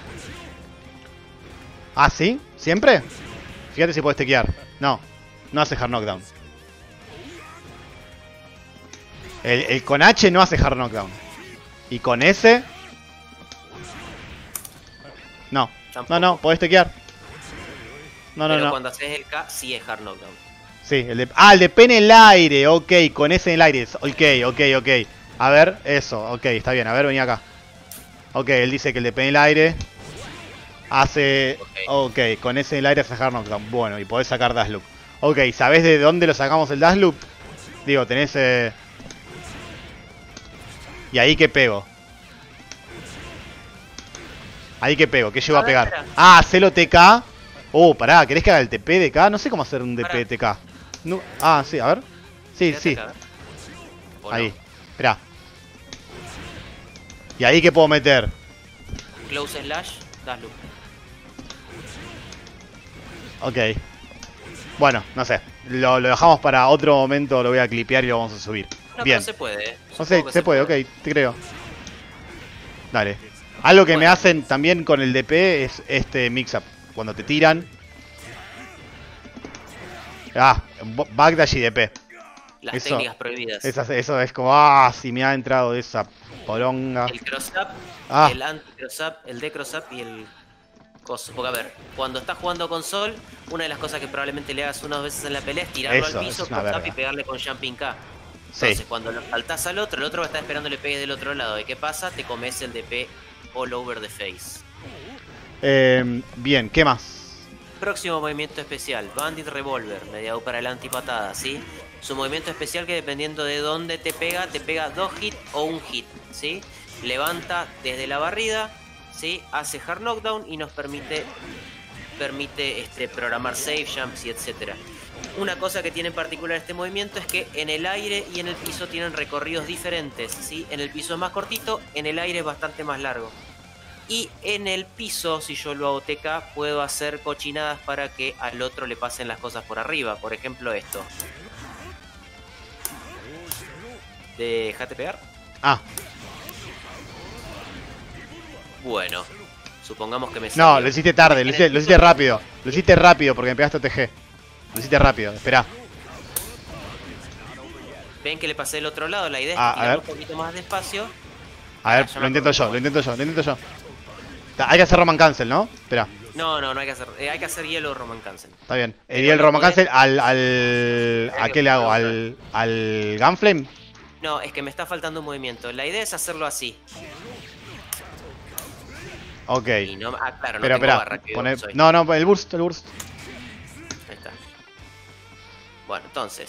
¿Ah, sí? ¿Siempre? Fíjate si puedes tequear. No, no hace hard knockdown. El, el con H no hace hard knockdown. Y con S... No, no, no, podés tequear. No, no, Pero no. cuando haces el K, sí es hard knockdown. Sí, el de... Ah, el de P en el aire, ok, con S en el aire. Ok, ok, ok. A ver, eso, ok, está bien. A ver, vení acá. Ok, él dice que el de P en el aire hace... Ok, con S en el aire hace hard knockdown. Bueno, y podés sacar dash loop. Ok, ¿sabés de dónde lo sacamos el dash loop? Digo, tenés... Eh... Y ahí que pego. Ahí que pego, ¿qué llego a, a pegar? Ver, ah, Celo T K. Oh, pará, ¿querés que haga el T P de K? No sé cómo hacer un D P de T K. No, ah, sí, a ver. Sí, sí. Ahí, esperá. ¿Y ahí qué puedo meter? Close slash, dash loop. Ok. Bueno, no sé. Lo, lo dejamos para otro momento, lo voy a clipear y lo vamos a subir. No, bien. Pero se puede, eh. No sé, se, se puede, puede, ok, te creo. Dale. Algo que bueno. me hacen también con el D P es este mix-up. Cuando te tiran. Ah, backdash y D P. Las eso, técnicas prohibidas. Esa, eso es como, ah, si me ha entrado esa poronga. El cross-up, ah. el anti-cross-up, el D-cross-up y el coso. Porque a ver, cuando estás jugando con Sol, una de las cosas que probablemente le hagas unas veces en la pelea es tirarlo eso, al piso, cross-up y pegarle con jumping K. Entonces, sí. cuando lo saltás al otro, el otro va a estar esperando le pegues del otro lado. ¿Y qué pasa? Te comes el D P all over the face. Eh, bien, ¿qué más? Próximo movimiento especial, Bandit Revolver, mediado para el antipatada, ¿sí? Su movimiento especial que dependiendo de dónde te pega, te pega dos hits o un hit, ¿sí? Levanta desde la barrida, ¿sí? Hace hard knockdown y nos permite, permite este, programar safe jumps y etcétera. Una cosa que tiene en particular este movimiento es que en el aire y en el piso tienen recorridos diferentes, ¿sí? En el piso es más cortito, en el aire es bastante más largo. Y en el piso, si yo lo hago T K, puedo hacer cochinadas para que al otro le pasen las cosas por arriba. Por ejemplo esto. Déjate pegar. Ah. Bueno, supongamos que me salió. No, lo hiciste tarde, lo hiciste, lo hiciste rápido. Lo hiciste rápido porque me pegaste a T G. Lo hiciste rápido, esperá. Ven que le pasé del otro lado, la idea es ah, tirar un poquito más despacio. A ver, lo intento yo, lo intento yo, lo intento yo. Hay que hacer Roman Cancel, ¿no? Espera. No, no, no hay que hacer. Eh, hay que hacer hielo Roman Cancel. Está bien. El hielo Roman Cancel al. al ¿A qué le hago? ¿Al, al Gunflame? No, es que me está faltando un movimiento. La idea es hacerlo así. Ok. Y no, ah, claro, no pero, tengo espera, barra, que pone... soy. No, no, el burst, el burst. Ahí está. Bueno, entonces.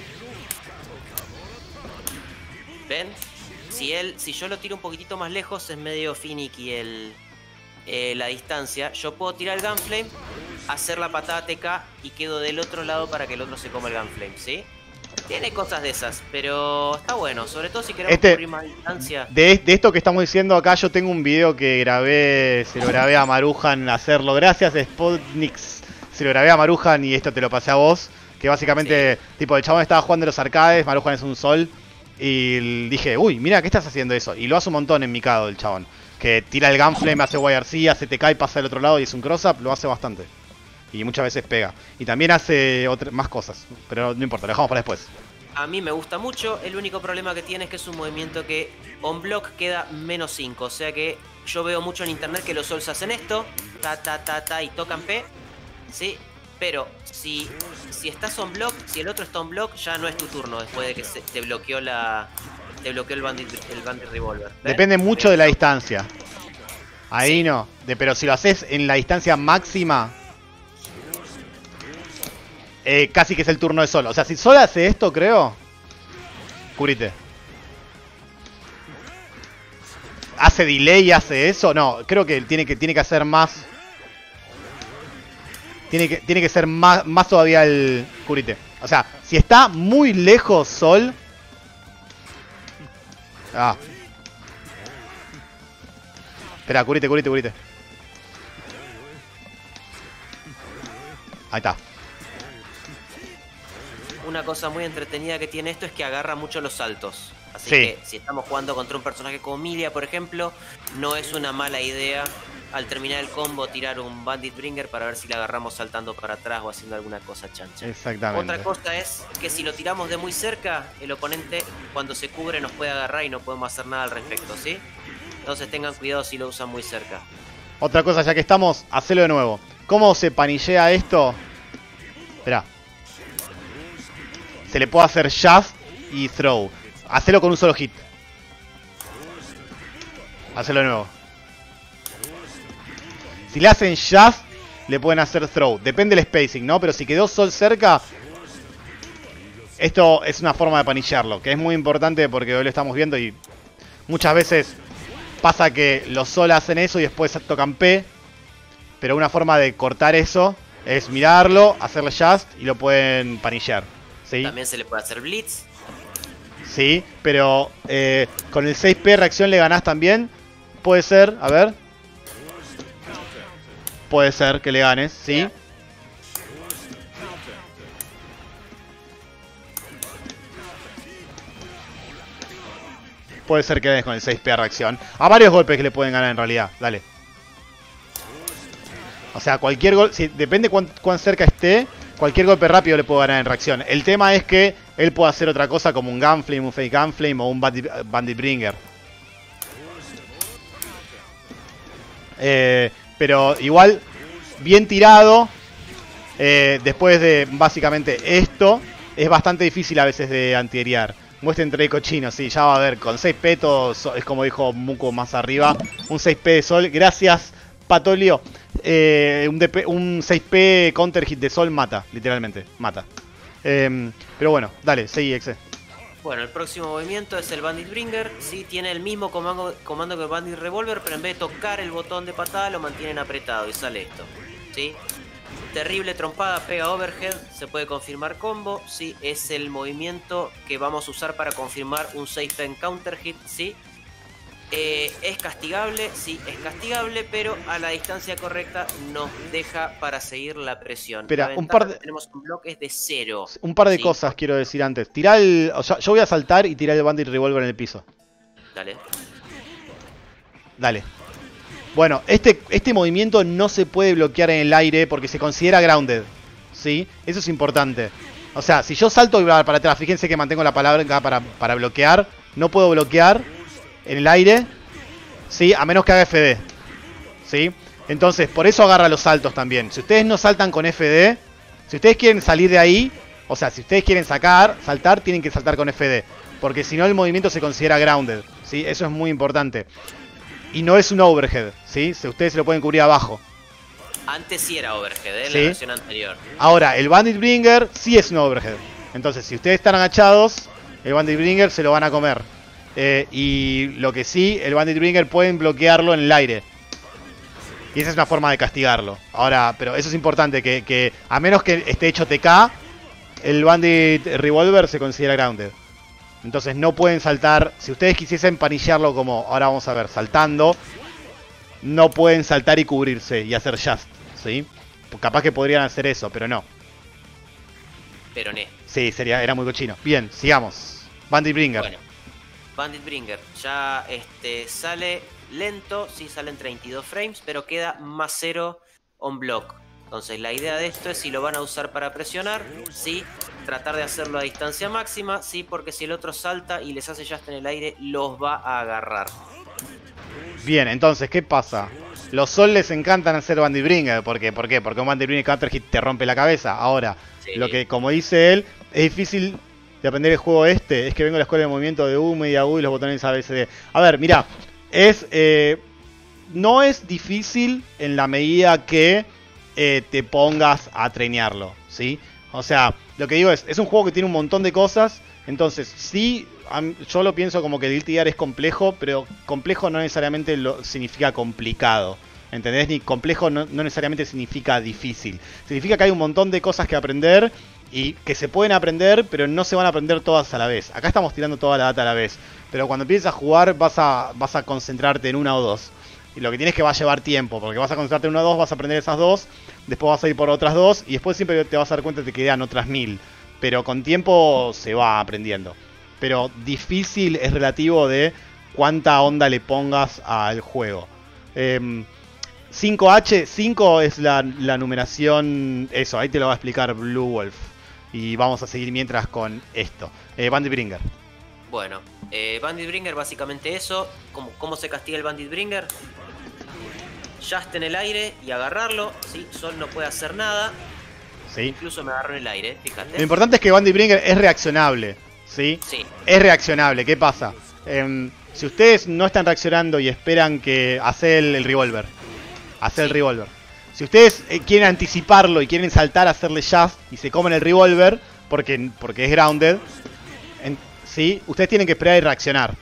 ¿Ven? Si él, si yo lo tiro un poquitito más lejos, es medio finicky el, eh, la distancia. Yo puedo tirar el Gunflame, hacer la patada T K y quedo del otro lado para que el otro se coma el Gunflame, ¿sí? Tiene cosas de esas, pero está bueno, sobre todo si queremos este, cubrir más distancia. De, de esto que estamos diciendo acá, yo tengo un video que grabé, se lo grabé a Marujan hacerlo. Gracias, Spotnix. Se lo grabé a Marujan y esto te lo pasé a vos. Que básicamente, sí. tipo, el chabón estaba jugando en los arcades, Marujan es un sol. Y dije, uy, mira, ¿qué estás haciendo eso? Y lo hace un montón en Mikado el chabón. Que tira el Gunflame, hace Y R C, hace T K y pasa al otro lado y es un cross-up, lo hace bastante. Y muchas veces pega. Y también hace otra, más cosas. Pero no importa, lo dejamos para después. A mí me gusta mucho. El único problema que tiene es que es un movimiento que on block queda menos cinco. O sea que yo veo mucho en internet que los sols hacen esto. Ta, ta, ta, ta y tocan P. ¿Sí? Pero si, si estás on block, si el otro está on block, ya no es tu turno después de que se, te bloqueó la. Te bloqueó el bandit, el bandit revolver. ¿Ven? Depende mucho de la distancia. Ahí sí. no. De, pero si lo haces en la distancia máxima. Eh, casi que es el turno de Sol. O sea, si Sol hace esto, creo. Curite. ¿Hace delay y hace eso? No, creo que tiene que, tiene que hacer más. Tiene que, tiene que ser más, más todavía el Curite. O sea, si está muy lejos Sol. Ah. Espera, Curite, Curite, Curite. Ahí está. Una cosa muy entretenida que tiene esto es que agarra mucho los saltos. Así sí. que si estamos jugando contra un personaje como Milia, por ejemplo, no es una mala idea al terminar el combo tirar un Bandit Bringer para ver si le agarramos saltando para atrás o haciendo alguna cosa chancha. Exactamente. Otra cosa es que si lo tiramos de muy cerca, el oponente cuando se cubre nos puede agarrar y no podemos hacer nada al respecto, ¿sí? Entonces tengan cuidado si lo usan muy cerca. Otra cosa, ya que estamos, hacelo de nuevo. ¿Cómo se panillea esto? Esperá. Se le puede hacer just y throw. Hacelo con un solo hit. Hacelo de nuevo. Si le hacen just, le pueden hacer throw. Depende del spacing, ¿no? Pero si quedó Sol cerca, esto es una forma de panillarlo, que es muy importante porque hoy lo estamos viendo y muchas veces pasa que los Sol hacen eso y después tocan P. Pero una forma de cortar eso es mirarlo, hacerle just y lo pueden panillar. ¿Sí? También se le puede hacer blitz. Sí, pero eh, con el seis P reacción le ganás también. Puede ser, a ver. Puede ser que le ganes, sí. Yeah. Puede ser que ganes con el seis P de reacción. A varios golpes que le pueden ganar en realidad, dale. O sea, cualquier golpe, si, depende cuán, cuán cerca esté. Cualquier golpe rápido le puedo ganar en reacción. El tema es que él puede hacer otra cosa como un Gunflame, un Fake Gunflame o un Bandit, bandit Bringer. Eh, pero igual, bien tirado. Eh, después de básicamente esto, es bastante difícil a veces de antiaérear. Muestren entre cochinos, sí, ya va a ver. Con seis P todo es como dijo Muco más arriba. Un seis P de Sol. Gracias, Patolio. Eh, un, D P, un seis P counter hit de Sol mata, literalmente, mata. Eh, pero bueno, dale, seguí, Exe. Bueno, el próximo movimiento es el Bandit Bringer. Sí, tiene el mismo comando, comando que el Bandit Revolver, pero en vez de tocar el botón de patada lo mantienen apretado y sale esto. ¿Sí? Terrible trompada, pega overhead, se puede confirmar combo. Sí, es el movimiento que vamos a usar para confirmar un seis P en counter hit. Sí. Eh, es castigable, sí, es castigable, pero a la distancia correcta nos deja para seguir la presión. Espera, la un par de... tenemos un bloque de cero. Un par de ¿sí? cosas quiero decir antes. Tirá el... O sea, yo voy a saltar y tirar el Bandit Revolver en el piso. Dale. Dale. Bueno, este, este movimiento no se puede bloquear en el aire porque se considera grounded. ¿Sí? Eso es importante. O sea, si yo salto y para atrás, fíjense que mantengo la palabra acá para, para bloquear. No puedo bloquear en el aire, sí, a menos que haga F D. ¿sí? Entonces, por eso agarra los saltos también. Si ustedes no saltan con F D, si ustedes quieren salir de ahí, o sea, si ustedes quieren sacar, saltar, tienen que saltar con F D. Porque si no, el movimiento se considera grounded, ¿sí? Eso es muy importante. Y no es un overhead, ¿sí? Si ustedes se lo pueden cubrir abajo. Antes sí era overhead, ¿eh? En ¿Sí? la versión anterior. Ahora, el Bandit Bringer sí es un overhead. Entonces, si ustedes están agachados, el Bandit Bringer se lo van a comer. Eh, y lo que sí, el Bandit Bringer pueden bloquearlo en el aire. Y esa es una forma de castigarlo. Ahora, pero eso es importante, que, que a menos que esté hecho T K, el Bandit Revolver se considera grounded. Entonces no pueden saltar. Si ustedes quisiesen panillarlo como, ahora vamos a ver, saltando, no pueden saltar y cubrirse y hacer just, ¿sí? Capaz que podrían hacer eso, pero no. Pero no. Sí, sería, era muy cochino. Bien, sigamos. Bandit Bringer. Bueno, Bandit Bringer ya este, sale lento, sí salen treinta y dos frames, pero queda más cero on block. Entonces la idea de esto es, si lo van a usar para presionar, sí, tratar de hacerlo a distancia máxima, sí, porque si el otro salta y les hace just en el aire, los va a agarrar. Bien, entonces, ¿qué pasa? Los Sol les encantan hacer Bandit Bringer. ¿Por qué? ¿Por qué? Porque un Bandit Bringer Counter Hit te rompe la cabeza. Ahora, sí, lo que, como dice él, es difícil de aprender el juego este. Es que vengo a la escuela de movimiento de U, media U y los botones A B C D. A ver, mirá, es, eh, no es difícil en la medida que eh, te pongas a trainearlo, ¿sí? O sea, lo que digo es, es un juego que tiene un montón de cosas. Entonces, sí, yo lo pienso como que el Guilty Gear es complejo, pero complejo no necesariamente lo significa complicado, ¿entendés? Ni complejo no, no necesariamente significa difícil. Significa que hay un montón de cosas que aprender y que se pueden aprender, pero no se van a aprender todas a la vez. Acá estamos tirando toda la data a la vez, pero cuando empieces a jugar vas a, vas a concentrarte en una o dos. Y lo que tienes es que va a llevar tiempo, porque vas a concentrarte en una o dos, vas a aprender esas dos, después vas a ir por otras dos, y después siempre te vas a dar cuenta de que quedan otras mil. Pero con tiempo se va aprendiendo. Pero difícil es relativo de cuánta onda le pongas al juego. Eh, cinco H, cinco es la, la numeración. Eso, ahí te lo va a explicar Blue Wolf. Y vamos a seguir mientras con esto. Eh, Bandit Bringer. Bueno, eh, Bandit Bringer básicamente eso. ¿Cómo, cómo se castiga el Bandit Bringer? Just en el aire y agarrarlo. ¿Sí? Sol no puede hacer nada. ¿Sí? Incluso me agarró en el aire, fíjate. Lo importante es que Bandit Bringer es reaccionable, ¿sí? Sí. Es reaccionable. ¿Qué pasa? Eh, si ustedes no están reaccionando y esperan que hace el, el revolver, hace sí. el revolver. Si ustedes eh, quieren anticiparlo y quieren saltar a hacerle just y se comen el revolver porque, porque es grounded, en, ¿sí? Ustedes tienen que esperar y reaccionar.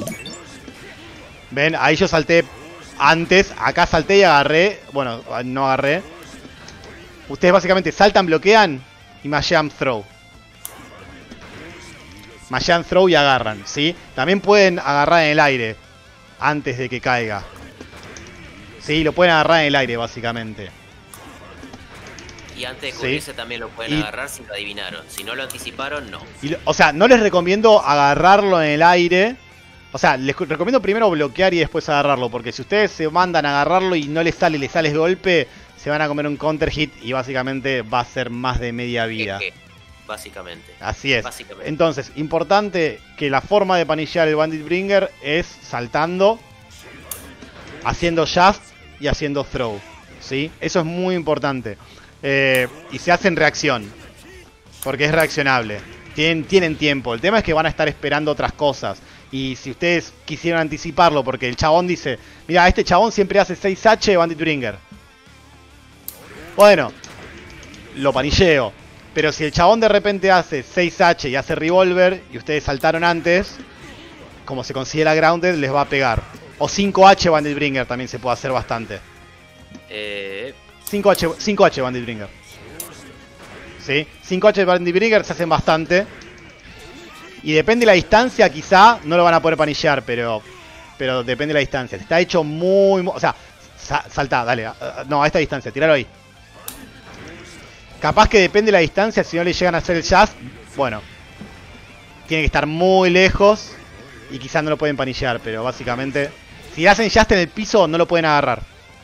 ¿Ven? Ahí yo salté antes, acá salté y agarré. Bueno, no agarré. Ustedes básicamente saltan, bloquean y mashean throw. Mashean throw y agarran, ¿sí? También pueden agarrar en el aire antes de que caiga. Sí, lo pueden agarrar en el aire básicamente. Y antes de cubrirse ¿sí? también lo pueden y... agarrar si lo adivinaron. Si no lo anticiparon, no. Y, o sea, no les recomiendo agarrarlo en el aire. O sea, les recomiendo primero bloquear y después agarrarlo. Porque si ustedes se mandan a agarrarlo y no les sale, les sale el golpe, se van a comer un counter hit y básicamente va a ser más de media vida. ¿Qué, qué? Básicamente. Así es. Básicamente. Entonces, importante que la forma de panillar el Bandit Bringer es saltando, haciendo just y haciendo throw, ¿sí? Eso es muy importante. Eh, y se hace en reacción, porque es reaccionable. Tienen, tienen tiempo. El tema es que van a estar esperando otras cosas. Y si ustedes quisieran anticiparlo, porque el chabón dice, mira, este chabón siempre hace seis H Bandit Bringer. Bueno, lo panilleo. Pero si el chabón de repente hace seis H y hace revolver y ustedes saltaron antes, como se considera grounded, les va a pegar. O cinco H Bandit Bringer también se puede hacer bastante. Eh... cinco H, cinco H Bandit Bringer. ¿Sí? cinco H Bandit Bringer se hacen bastante. Y depende de la distancia, quizá no lo van a poder panillear, pero pero depende de la distancia. Está hecho muy... O sea, sa saltá, dale. No, a esta distancia, tiralo ahí. Capaz que depende de la distancia, si no le llegan a hacer el just, bueno, tiene que estar muy lejos y quizás no lo pueden panillear, pero básicamente, si hacen just en el piso, no lo pueden agarrar.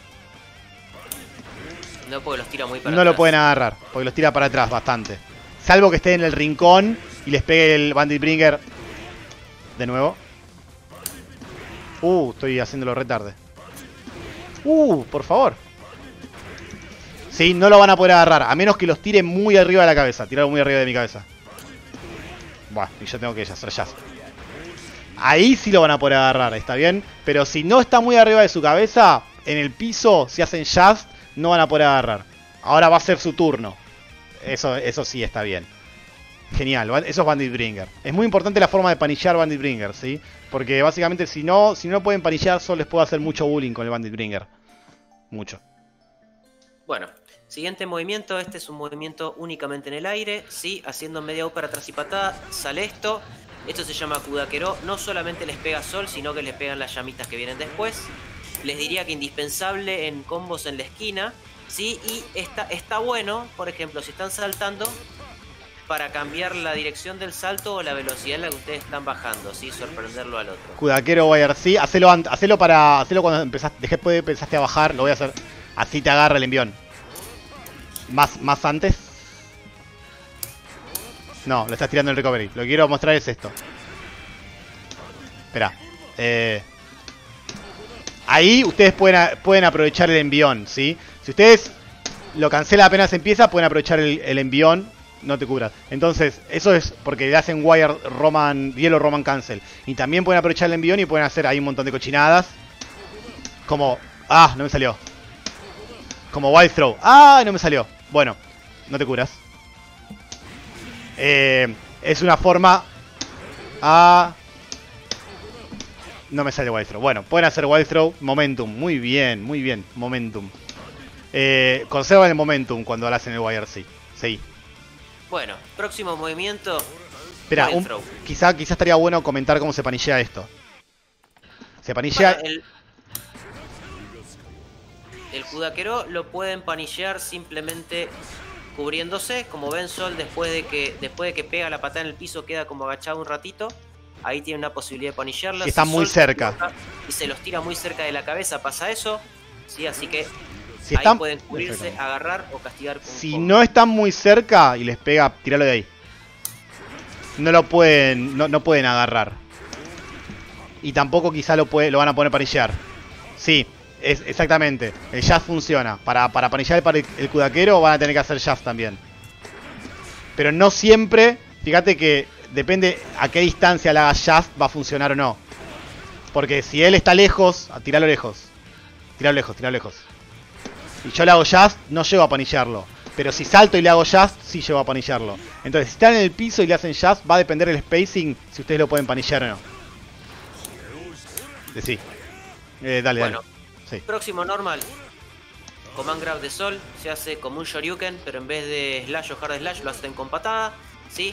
No, porque los tira muy para No atrás. lo pueden agarrar, porque los tira para atrás bastante. Salvo que esté en el rincón y les pegue el Bandit Bringer. De nuevo. Uh, estoy haciéndolo retarde. Uh, por favor. Sí, no lo van a poder agarrar. A menos que los tire muy arriba de la cabeza. Tirarlo muy arriba de mi cabeza. Buah, y yo tengo que hacer jazz. Ahí sí lo van a poder agarrar, ¿está bien? Pero si no está muy arriba de su cabeza, en el piso, si hacen jazz, no van a poder agarrar. Ahora va a ser su turno. Eso, eso sí está bien. Genial, eso es Bandit Bringer. Es muy importante la forma de panillar Bandit Bringer, ¿sí? Porque básicamente si no, si no pueden panillar, solo les puedo hacer mucho bullying con el Bandit Bringer. Mucho. Bueno, siguiente movimiento. Este es un movimiento únicamente en el aire, ¿sí? Haciendo media U para atrás y patada. Sale esto. Esto se llama Kudakero. No solamente les pega Sol, sino que les pegan las llamitas que vienen después. Les diría que indispensable en combos en la esquina, ¿sí? Y está, está bueno, por ejemplo, si están saltando, para cambiar la dirección del salto o la velocidad en la que ustedes están bajando, ¿sí? Sorprenderlo al otro. Kudakero Wire, sí, hacelo, hacelo para. Hacelo cuando empezaste, después de pensaste a bajar, lo voy a hacer. Así te agarra el envión. Más, más antes. No, lo estás tirando en recovery. Lo que quiero mostrar es esto. Espera. Eh, ahí ustedes pueden, pueden aprovechar el envión, ¿sí? Si ustedes lo cancelan apenas empieza, pueden aprovechar el, el envión. No te cubras. Entonces, eso es porque le hacen Wire Roman, Hielo Roman Cancel. Y también pueden aprovechar el envión y pueden hacer ahí un montón de cochinadas. Como... Ah, no me salió. Como Wild Throw. Ah, no me salió. Bueno, no te curas. Eh, es una forma... Ah... No me sale Wild Throw. Bueno, pueden hacer Wild Throw. Momentum. Muy bien, muy bien. Momentum. Eh, conservan el momentum cuando lo hacen el Wire C. Sí. Bueno, próximo movimiento. Espera, un, quizá, quizá estaría bueno comentar cómo se panillea esto. Se panillea... Bueno, el, el Kudakero lo pueden panillear simplemente cubriéndose. Como ven, Sol, después de que después de que pega la patada en el piso, queda como agachado un ratito. Ahí tiene una posibilidad de panillearla. Si está si muy Sol cerca. Y se los tira muy cerca de la cabeza, pasa eso. Sí, así que... Si ahí están... pueden cubrirse, agarrar o castigar con Si combo. no están muy cerca y les pega, tiralo de ahí. No lo pueden, no, no pueden agarrar. Y tampoco quizá lo, puede, lo van a poner panillear. Sí, es, exactamente. El jazz funciona. Para, para panillar el, el Kudakero van a tener que hacer jazz también. Pero no siempre. Fíjate que depende a qué distancia le haga jazz, va a funcionar o no. Porque si él está lejos, tiralo lejos. Tiralo lejos, tiralo lejos. Y yo le hago jazz, no llego a panillarlo. Pero si salto y le hago jazz, sí llego a panillarlo. Entonces, si están en el piso y le hacen jazz, va a depender el spacing si ustedes lo pueden panillar o no. De sí. Eh, dale, bueno, dale. Sí. Próximo normal. Command Grab de Sol. Se hace como un Shoryuken, pero en vez de slash o hard slash lo hacen con patada. ¿Sí?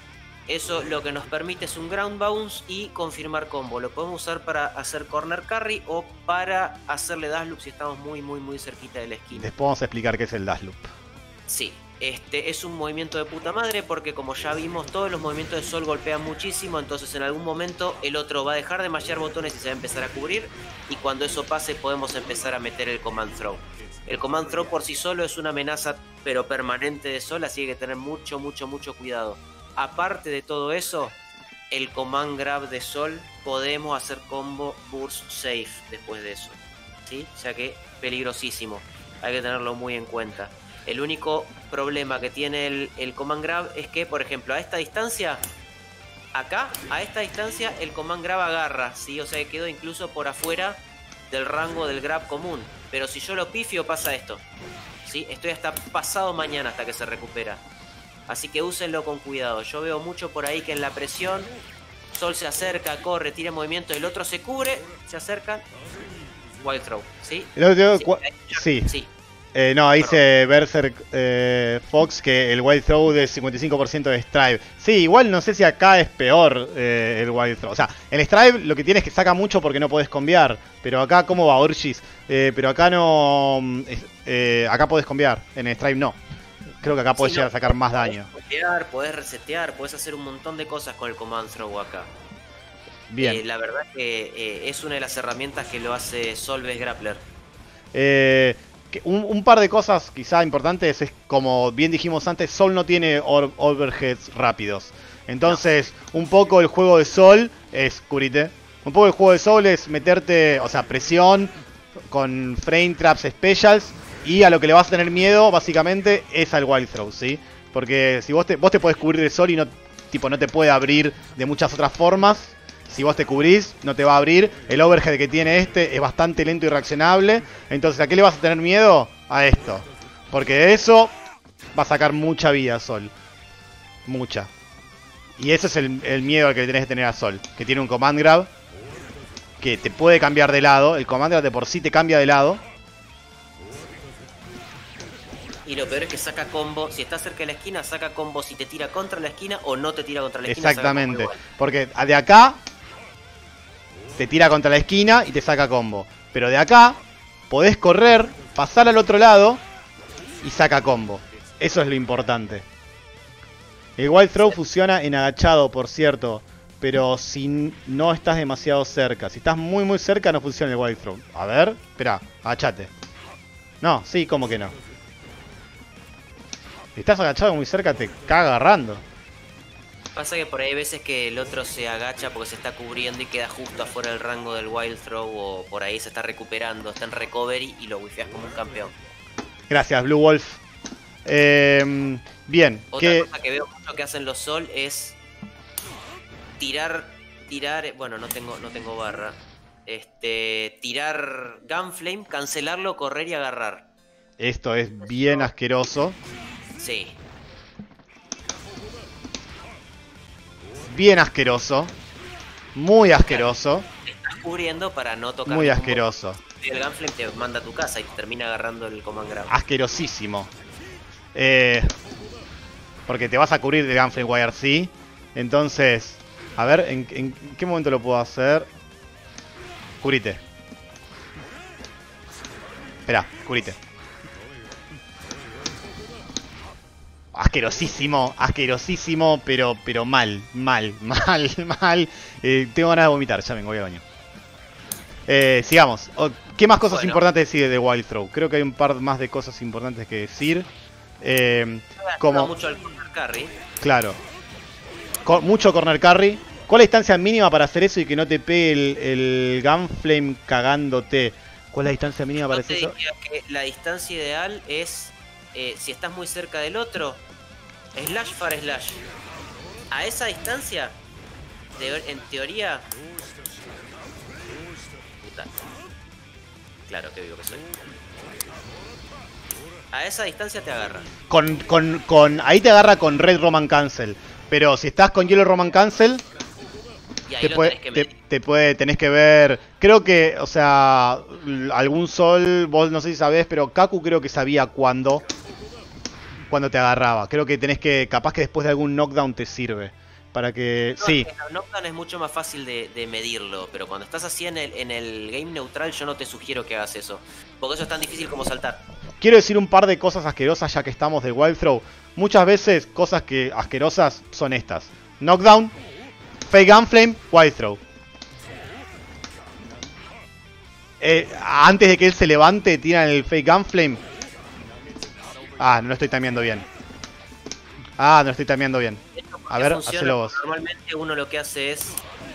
Eso lo que nos permite es un ground bounce y confirmar combo. Lo podemos usar para hacer corner carry o para hacerle dash loop si estamos muy muy muy cerquita de la esquina. Después vamos a explicar qué es el dash loop. Sí, este es un movimiento de puta madre porque como ya vimos todos los movimientos de Sol golpean muchísimo. Entonces en algún momento el otro va a dejar de mashear botones y se va a empezar a cubrir. Y cuando eso pase podemos empezar a meter el command throw. El command throw por sí solo es una amenaza pero permanente de Sol, así que hay que tener mucho mucho mucho cuidado. Aparte de todo eso, el command grab de Sol podemos hacer combo burst safe después de eso, ¿sí? O sea que peligrosísimo, hay que tenerlo muy en cuenta. El único problema que tiene el, el command grab es que, por ejemplo, a esta distancia, acá, a esta distancia el command grab agarra, ¿sí? O sea que quedó incluso por afuera del rango del grab común. Pero si yo lo pifio pasa esto, ¿sí? Estoy hasta pasado mañana hasta que se recupera. Así que úsenlo con cuidado. Yo veo mucho por ahí que en la presión Sol se acerca, corre, tira movimiento, el otro se cubre, se acercan. Wild throw, ¿sí? El otro, sí. sí. sí. Eh, no, ahí dice Berserk eh, Fox que el Wild Throw de cincuenta y cinco por ciento de Strive. Sí, igual no sé si acá es peor eh, el Wild Throw. O sea, en Strive lo que tiene es que saca mucho porque no podés combiar. Pero acá, ¿cómo va Orchis? Eh, pero acá no... Eh, acá podés combiar, en Strive no. Creo que acá podés sí, llegar no, a sacar más daño. Podés combiar, podés resetear, podés hacer un montón de cosas con el command throw acá. Bien. Eh, la verdad que eh, es una de las herramientas que lo hace Solves Grappler. Eh... Un, un par de cosas quizá importantes es, como bien dijimos antes, Sol no tiene overheads rápidos. Entonces, no. un poco el juego de Sol es, cúbrite, un poco el juego de Sol es meterte, o sea, presión, con frame traps specials. Y a lo que le vas a tener miedo, básicamente, es al wild throw, ¿sí? Porque si vos te, vos te podés cubrir de sol y no, tipo, no te puede abrir de muchas otras formas. Si vos te cubrís, no te va a abrir. El overhead que tiene este es bastante lento y reaccionable. Entonces, ¿a qué le vas a tener miedo? A esto. Porque de eso va a sacar mucha vida Sol. Mucha. Y ese es el, el miedo al que le tenés que tener a Sol. Que tiene un command grab que te puede cambiar de lado. El command grab de por sí te cambia de lado. Y lo peor es que saca combo. Si está cerca de la esquina, saca combo si te tira contra la esquina o no te tira contra la esquina. Exactamente. Porque de acá te tira contra la esquina y te saca combo. Pero de acá podés correr, pasar al otro lado y saca combo. Eso es lo importante. El wild throw funciona en agachado, por cierto. Pero si no estás demasiado cerca. Si estás muy muy cerca no funciona el wild throw. A ver, espera, agachate. No, sí, ¿cómo que no? Si estás agachado muy cerca te caga agarrando. Pasa que por ahí hay veces que el otro se agacha porque se está cubriendo y queda justo afuera del rango del wild throw, o por ahí se está recuperando, está en recovery y lo wifeas como un campeón. Gracias, Blue Wolf. Eh, bien. Otra ¿qué? cosa que veo mucho que hacen los Sol es tirar, tirar, bueno, no tengo, no tengo barra. Este, tirar Gunflame, cancelarlo, correr y agarrar. Esto es bien asqueroso. Sí. Bien asqueroso. Muy asqueroso. Te estás cubriendo para no tocar. Muy asqueroso. Y el Gunflame te manda a tu casa y te termina agarrando el command grab. Asquerosísimo. Eh, porque te vas a cubrir de Gunflame Y R C. Entonces, a ver, ¿en, en qué momento lo puedo hacer? Cubrite. Espera, cubrite. Asquerosísimo, asquerosísimo, pero pero mal, mal, mal, mal. Eh, tengo ganas de vomitar, ya vengo, voy al baño. Eh, sigamos. ¿Qué más cosas bueno. importantes decir de Wild Throw? Creo que hay un par más de cosas importantes que decir. Eh, como mucho al corner carry. Claro. Co mucho corner carry. ¿Cuál es la distancia mínima para hacer eso y que no te pegue el, el Gunflame cagándote? ¿Cuál es la distancia mínima para hacer eso? Que la distancia ideal es, eh, si estás muy cerca del otro, slash for slash. A esa distancia, de, en teoría... Puta. Claro, que vivo que soy. A esa distancia te agarra. Con, con, con, ahí te agarra con Red Roman Cancel. Pero si estás con Yellow Roman Cancel... Y ahí Te lo puede, tenés que te, medir. te puede, tenés que ver. Creo que, o sea, algún Sol, vos no sé si sabés, pero Kaku creo que sabía cuándo. Cuando te agarraba. Creo que tenés que, capaz que después de algún knockdown te sirve. Para que. No, Sí. es que el knockdown es mucho más fácil de, de medirlo. Pero cuando estás así en el, en el game neutral, yo no te sugiero que hagas eso. Porque eso es tan difícil como saltar. Quiero decir un par de cosas asquerosas ya que estamos de Wild Throw. Muchas veces, cosas que asquerosas son estas: knockdown, fake Gunflame, Wild Throw. Eh, antes de que él se levante, tiran el fake Gunflame. Ah, no lo estoy tameando bien. Ah, no lo estoy tameando bien. A ver, Funciona, hacelo vos. Normalmente uno lo que hace es...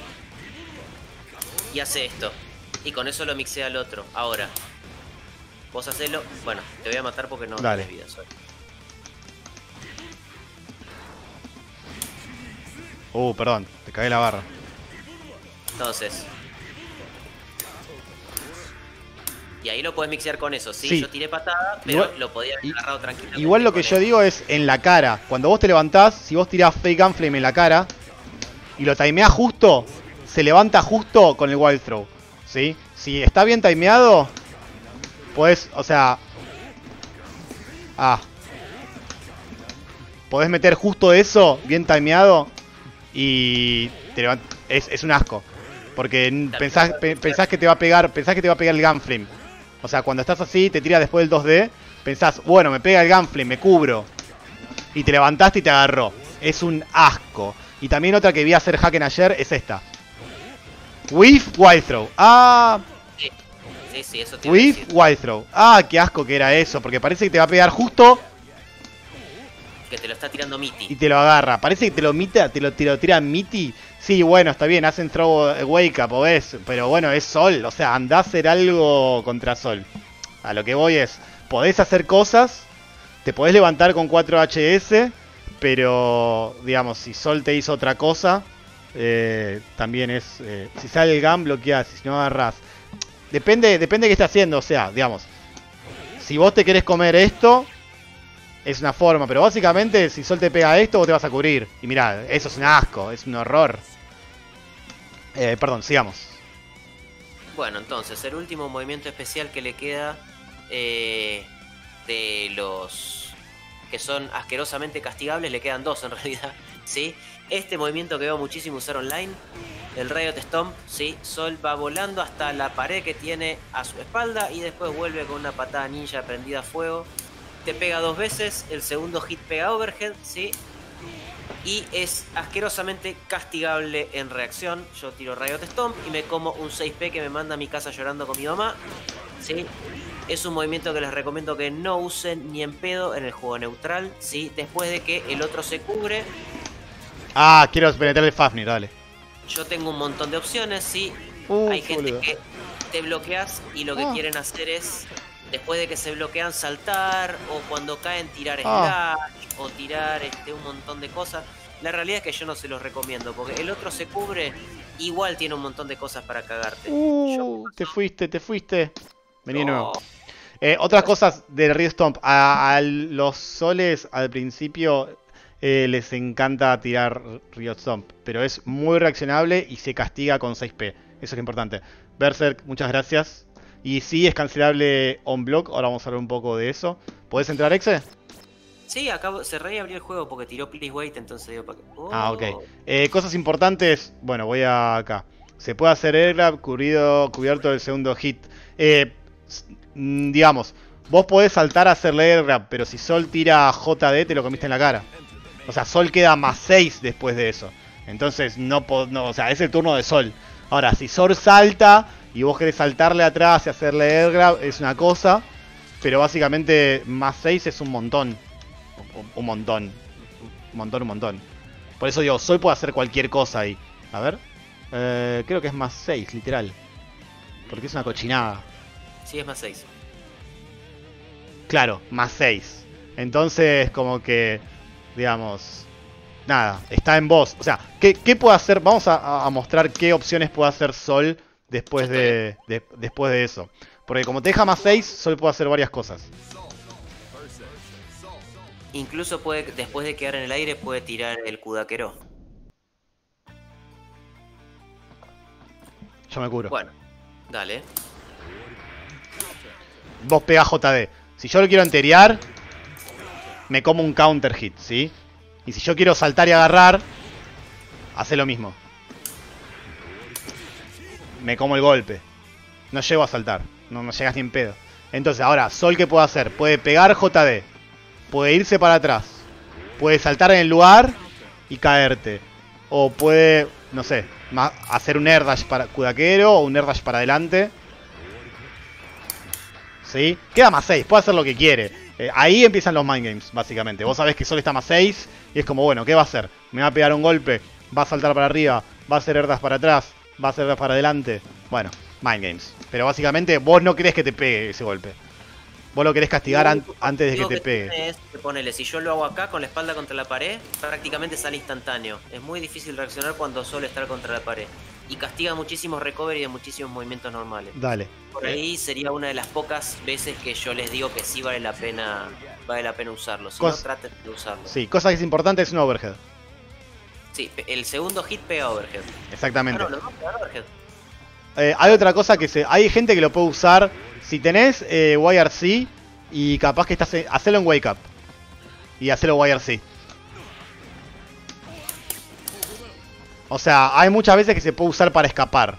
Y hace esto. Y con eso lo mixea al otro. Ahora, vos hacelo... Bueno, te voy a matar porque no Dale. tienes vida. Soy. Uh, perdón, te cagué la barra. Entonces... Y ahí lo podés mixear con eso, ¿sí? Sí. Yo tiré patada, pero Igual- lo podía haber agarrado tranquilamente. Igual lo que con yo él. digo es en la cara. Cuando vos te levantás, si vos tirás fake Gunflame en la cara y lo timeás justo, se levanta justo con el Wild Throw. ¿Sí? Si está bien timeado, podés, o sea... Ah. Podés meter justo eso, bien timeado, y te levant- es, es un asco. Porque pensás, pe- pensás que te va a pegar, pensás que te va a pegar el Gunflame. O sea, cuando estás así, te tira después del dos D, pensás, bueno, me pega el Gunflame, me cubro. Y te levantaste y te agarró. Es un asco. Y también otra que vi hacer Haken ayer es esta. Whiff, Wild Throw. Ah, Sí, sí, sí, eso te iba a Whiff, decir. Wild Throw. Ah, qué asco que era eso, porque parece que te va a pegar justo Que te lo está tirando Mitty. Y te lo agarra. Parece que te lo mita, te lo, te lo tira Mitty. Sí, bueno, está bien, hacen throw wake up, ¿o ves? Pero bueno, es Sol. O sea, andá a hacer algo contra Sol. A lo que voy es, podés hacer cosas, te podés levantar con cuatro H S, pero, digamos, si Sol te hizo otra cosa, eh, también es... Eh, si sale el Gun, bloqueás, si no agarrás. Depende, depende de qué esté haciendo, o sea, digamos, si vos te querés comer esto, es una forma, pero básicamente, si Sol te pega esto, vos te vas a cubrir. Y mirá, eso es un asco, es un horror. Eh, perdón, sigamos. Bueno, entonces, el último movimiento especial que le queda eh, de los que son asquerosamente castigables, le quedan dos en realidad, ¿sí? Este movimiento que veo muchísimo usar online, el Riot Stomp, ¿sí? Sol va volando hasta la pared que tiene a su espalda y después vuelve con una patada ninja prendida a fuego. Te pega dos veces, el segundo hit pega overhead, ¿sí? Y es asquerosamente castigable en reacción. Yo tiro Riot Stomp y me como un seis P que me manda a mi casa llorando con mi mamá, ¿sí? Es un movimiento que les recomiendo que no usen ni en pedo en el juego neutral, ¿sí? Después de que el otro se cubre. Ah, quiero penetrar el Fafnir, dale. Yo tengo un montón de opciones, ¿sí? Uh, Hay gente boludo. que te bloqueas y lo que Ah. quieren hacer es, después de que se bloquean, saltar, o cuando caen tirar Ah. slash, o tirar este, un montón de cosas. La realidad es que yo no se los recomiendo, porque el otro se cubre, igual tiene un montón de cosas para cagarte. Uh, Yo- te fuiste, te fuiste. Vení de No. nuevo. Eh, otras cosas del Riot Stomp. A, a los soles al principio eh, les encanta tirar Riot Stomp, pero es muy reaccionable y se castiga con seis P. Eso es importante. Berserk, muchas gracias. Y sí, es cancelable on block. Ahora vamos a hablar un poco de eso. ¿Podés entrar, Exe? Sí, acabo, cerré y abrí el juego porque tiró Please Wait, entonces digo, ¿para qué? Oh. Ah, ok. Eh, cosas importantes. Bueno, voy a acá. Se puede hacer air grab cubrido, cubierto del segundo hit. Eh, s- mm, digamos, vos podés saltar a hacerle air grab, pero si Sol tira J D te lo comiste en la cara. O sea, Sol queda más seis después de eso. Entonces, no, po- no, o sea, es el turno de Sol. Ahora, si Sol salta y vos querés saltarle atrás y hacerle air grab, es una cosa. Pero básicamente, más seis es un montón. Un, un montón. Un montón, un montón. Por eso digo, Sol puede hacer cualquier cosa ahí. A ver. Eh, creo que es más seis, literal. Porque es una cochinada. Sí, es más seis. Claro, más seis. Entonces, como que, digamos, nada, está en vos. O sea, ¿qué, qué puede hacer? Vamos a, a mostrar qué opciones puede hacer Sol después de, de- después de eso. Porque como te deja más seis, Sol puede hacer varias cosas. Incluso puede, después de quedar en el aire, puede tirar el Kudaquero. Yo me curo. Bueno, dale. Vos pegás J D. Si yo lo quiero enteriar, me como un counter hit, ¿sí? Y si yo quiero saltar y agarrar, hace lo mismo. Me como el golpe. No llego a saltar. No, no llegas ni en pedo. Entonces, ahora, Sol, ¿qué puede hacer? Puede pegar J D. Puede irse para atrás. Puede saltar en el lugar y caerte. O puede, no sé, ma- hacer un air dash para Kudaquero o un air dash para adelante. ¿Sí? Queda más seis, puede hacer lo que quiere. Eh, ahí empiezan los mind games, básicamente. Vos sabés que Sol está más seis y es como, bueno, ¿qué va a hacer? Me va a pegar un golpe, va a saltar para arriba, va a hacer air dash para atrás, va a hacer air dash para adelante. Bueno, mind games. Pero básicamente vos no querés que te pegue ese golpe. Vos lo querés castigar an- antes de que Digo te pegue. tiene es que ponele, si yo lo hago acá con la espalda contra la pared, prácticamente sale instantáneo. Es muy difícil reaccionar cuando Sol está contra la pared. Y castiga muchísimos recovery de muchísimos movimientos normales. Dale. Por ahí sería una de las pocas veces que yo les digo que sí vale la pena vale la pena usarlo. Si Cos- no, traten de usarlo. Sí, cosa que es importante es un overhead. Sí, pe- el segundo hit pega overhead. Ah, Exactamente. no, los dos pegan overhead. Eh, hay otra cosa que se. Hay gente que lo puede usar. Si tenés eh, Y R C y capaz que estás. en- hacelo en Wake Up. Y hacelo Y R C. O sea, hay muchas veces que se puede usar para escapar.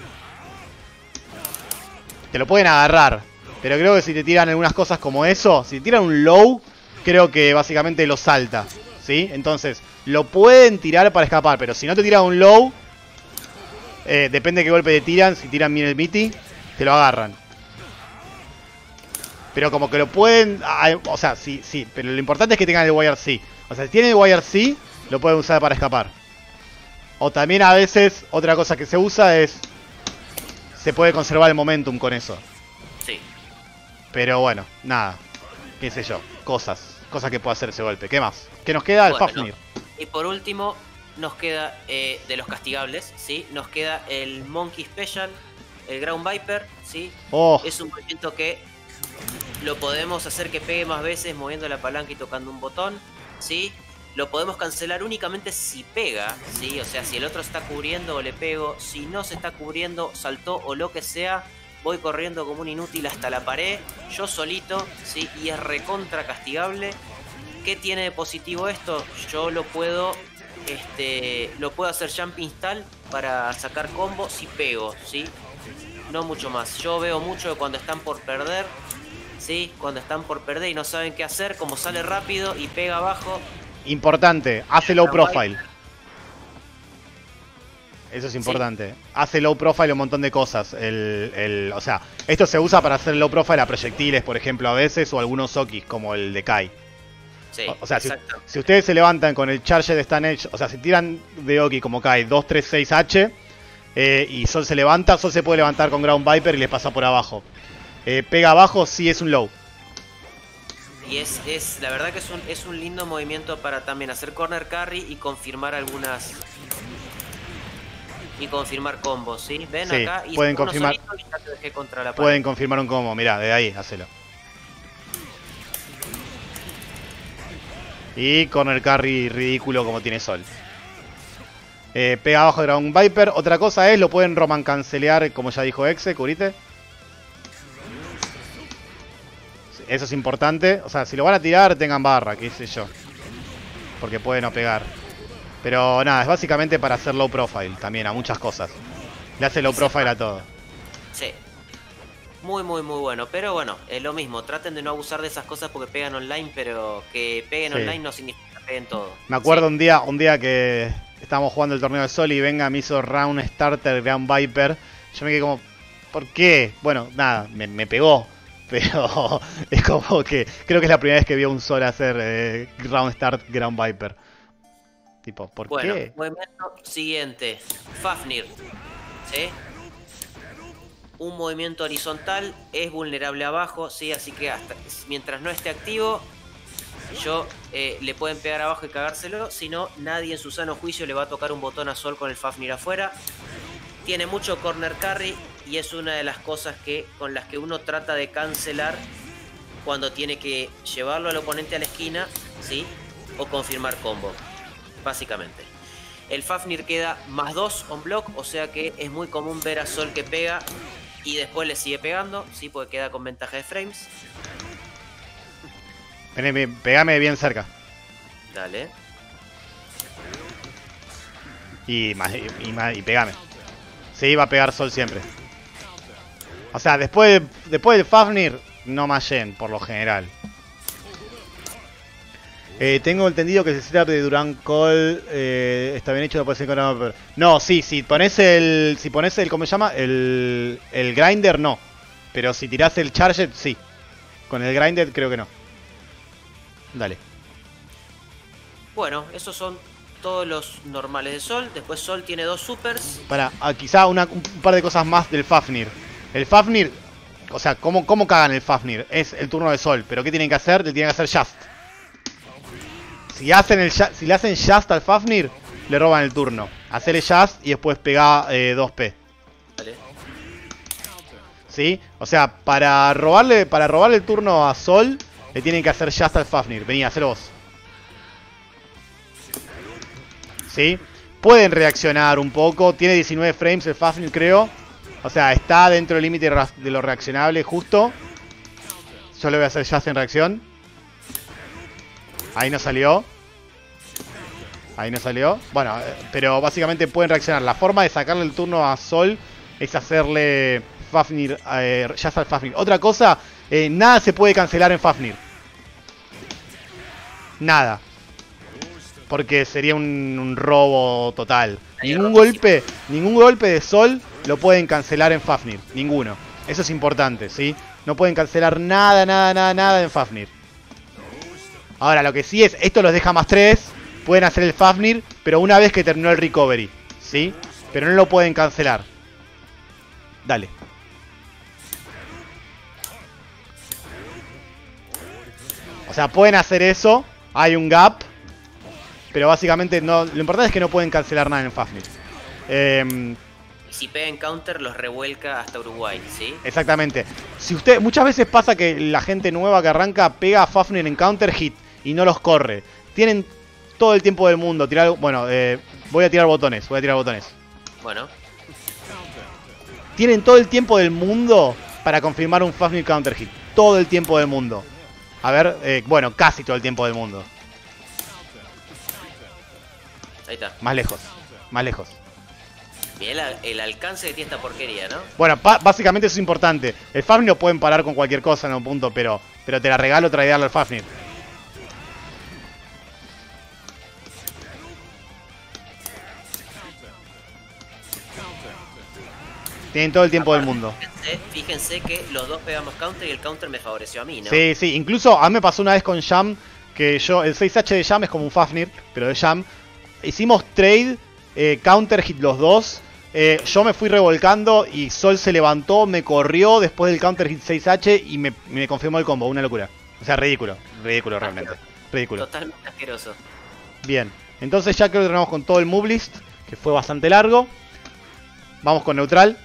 Te lo pueden agarrar. Pero creo que si te tiran algunas cosas como eso, si te tiran un low, creo que básicamente lo salta. ¿Sí? Entonces, lo pueden tirar para escapar. Pero si no te tiran un low, eh, depende de qué golpe te tiran. Si tiran bien el Mitty, te lo agarran. Pero como que lo pueden... ah, o sea, sí, sí. Pero lo importante es que tengan el Y R C. O sea, si tiene Y R C, lo pueden usar para escapar. O también a veces, otra cosa que se usa es... Se puede conservar el momentum con eso. Sí. Pero bueno, nada. Qué sé yo. Cosas. Cosas que puede hacer ese golpe. ¿Qué más? ¿Qué nos queda? El Bueno, Fafnir. Y por último, nos queda eh, de los castigables, ¿sí? Nos queda el Monkey Special, el Ground Viper, ¿sí? Oh. Es un movimiento que lo podemos hacer que pegue más veces moviendo la palanca y tocando un botón, ¿sí? Lo podemos cancelar únicamente si pega, ¿sí? O sea, si el otro está cubriendo o le pego. Si no se está cubriendo, saltó o lo que sea, voy corriendo como un inútil hasta la pared, yo solito, ¿sí? Y es recontra castigable. ¿Qué tiene de positivo esto? Yo lo puedo, este, lo puedo hacer jump install para sacar combo si pego, ¿sí? No mucho más. Yo veo mucho de cuando están por perder, ¿sí? Cuando están por perder y no saben qué hacer, como sale rápido y pega abajo. Importante, hace low profile. Eso es importante. Sí. Hace low profile un montón de cosas. El, el, o sea, esto se usa para hacer low profile a proyectiles, por ejemplo, a veces, o algunos Okis, como el de Kai. Sí, o, o sea, si, si ustedes se levantan con el charge de Stun Edge, o sea, si tiran de Oki como Kai dos, tres, seis H, eh, y Sol se levanta, Sol se puede levantar con Ground Viper y les pasa por abajo. Eh, pega abajo, sí es un low. Y es, es la verdad que es un, es un lindo movimiento para también hacer corner carry y confirmar algunas... Y confirmar combos, ¿sí? Ven sí, acá y pueden confirmar. Y ya te dejé contra la pueden confirmar un combo, mirá, de ahí, hacelo. Y corner carry ridículo como tiene Sol. Eh, pega abajo de Dragon Viper. Otra cosa es, lo pueden roman cancelear, como ya dijo Exe, cubrite. Eso es importante. O sea, si lo van a tirar, tengan barra, qué sé yo. Porque puede no pegar. Pero nada, es básicamente para hacer low profile también a muchas cosas. Le hace low profile a todo. Sí. Muy, muy, muy bueno. Pero bueno, es lo mismo. Traten de no abusar de esas cosas porque pegan online, pero que peguen sí. online no significa que peguen todo. Me acuerdo sí. un día un día que estábamos jugando el torneo de Sol y venga, me hizo round starter Ground Viper. Yo me quedé como, ¿por qué? Bueno, nada, me, me pegó. Pero es como que creo que es la primera vez que vi a un Sol hacer eh, round start Ground Viper. Tipo, ¿por bueno, qué? Movimiento siguiente. Fafnir. ¿Sí? Un movimiento horizontal, es vulnerable abajo, ¿sí? Así que hasta mientras no esté activo, yo eh, le pueden pegar abajo y cagárselo. Si no, nadie en su sano juicio le va a tocar un botón a Sol con el Fafnir afuera. Tiene mucho corner carry y es una de las cosas que con las que uno trata de cancelar cuando tiene que llevarlo al oponente a la esquina, ¿sí? O confirmar combo. Básicamente. El Fafnir queda más dos on block, o sea que es muy común ver a Sol que pega y después le sigue pegando, sí, porque queda con ventaja de frames. Vení, pegame bien cerca. Dale. Y, más, y, y, y pegame. Sí, va a pegar Sol siempre. O sea, después, después del Fafnir, no más Gen, por lo general. Eh, tengo entendido que el setup de Durán Call eh, está bien hecho, no puede ser con... No, sí, si pones el... Si pones el... ¿Cómo se llama? El, el grinder, no. Pero si tirás el charge, sí. Con el grinder creo que no. Dale. Bueno, esos son todos los normales de Sol. Después Sol tiene dos supers. Para, ah, quizá una, un par de cosas más del Fafnir. El Fafnir... O sea, ¿cómo, cómo cagan el Fafnir? Es el turno de Sol. ¿Pero qué tienen que hacer? Le tienen que hacer Just. Si, hacen el, si le hacen Just al Fafnir, le roban el turno. Hacerle Just y después pegar eh, dos P. Vale. ¿Sí? O sea, para robarle, para robarle el turno a Sol, le tienen que hacer Just al Fafnir. Vení, hacelo vos. ¿Sí? Pueden reaccionar un poco. Tiene diecinueve frames el Fafnir, creo. O sea, está dentro del límite de lo reaccionable justo. Yo le voy a hacer Just en reacción. Ahí no salió. Ahí no salió. Bueno, pero básicamente pueden reaccionar. La forma de sacarle el turno a Sol es hacerle Fafnir, eh, Just al Fafnir. Otra cosa, eh, nada se puede cancelar en Fafnir. Nada. Porque sería un, un robo total. Ningún golpe, ningún golpe de Sol lo pueden cancelar en Fafnir. Ninguno. Eso es importante, ¿sí? No pueden cancelar nada, nada, nada, nada en Fafnir. Ahora, lo que sí es, esto los deja más tres. Pueden hacer el Fafnir, pero una vez que terminó el recovery. ¿Sí? Pero no lo pueden cancelar. Dale. O sea, pueden hacer eso. Hay un gap. Pero básicamente no, lo importante es que no pueden cancelar nada en el Fafnir. Eh, y si pegan counter, los revuelca hasta Uruguay, ¿sí? Exactamente. Si usted, muchas veces pasa que la gente nueva que arranca pega a Fafnir en counter hit y no los corre. Tienen todo el tiempo del mundo. Tirar, bueno, eh, voy a tirar botones. Voy a tirar botones. Bueno. Tienen todo el tiempo del mundo para confirmar un Fafnir counter hit. Todo el tiempo del mundo. A ver, eh, bueno, casi todo el tiempo del mundo. Ahí está. Más lejos, más lejos. Mirá el, el alcance que tiene esta porquería, ¿no? Bueno, básicamente eso es importante. El Fafnir lo pueden parar con cualquier cosa en un punto, pero, pero te la regalo tradearle al Fafnir. Tienen todo el tiempo del mundo. Fíjense, fíjense que los dos pegamos counter y el counter me favoreció a mí, ¿no? Sí, sí. Incluso a mí me pasó una vez con Jam, que yo, el seis H de Jam es como un Fafnir, pero de Jam. Hicimos trade, eh, counter hit los dos. Eh, yo me fui revolcando y Sol se levantó, me corrió después del counter hit seis H y me, me confirmó el combo. Una locura. O sea, ridículo. Ridículo realmente. Ridículo. Totalmente asqueroso. Bien. Entonces ya creo que terminamos con todo el move list, que fue bastante largo. Vamos con neutral.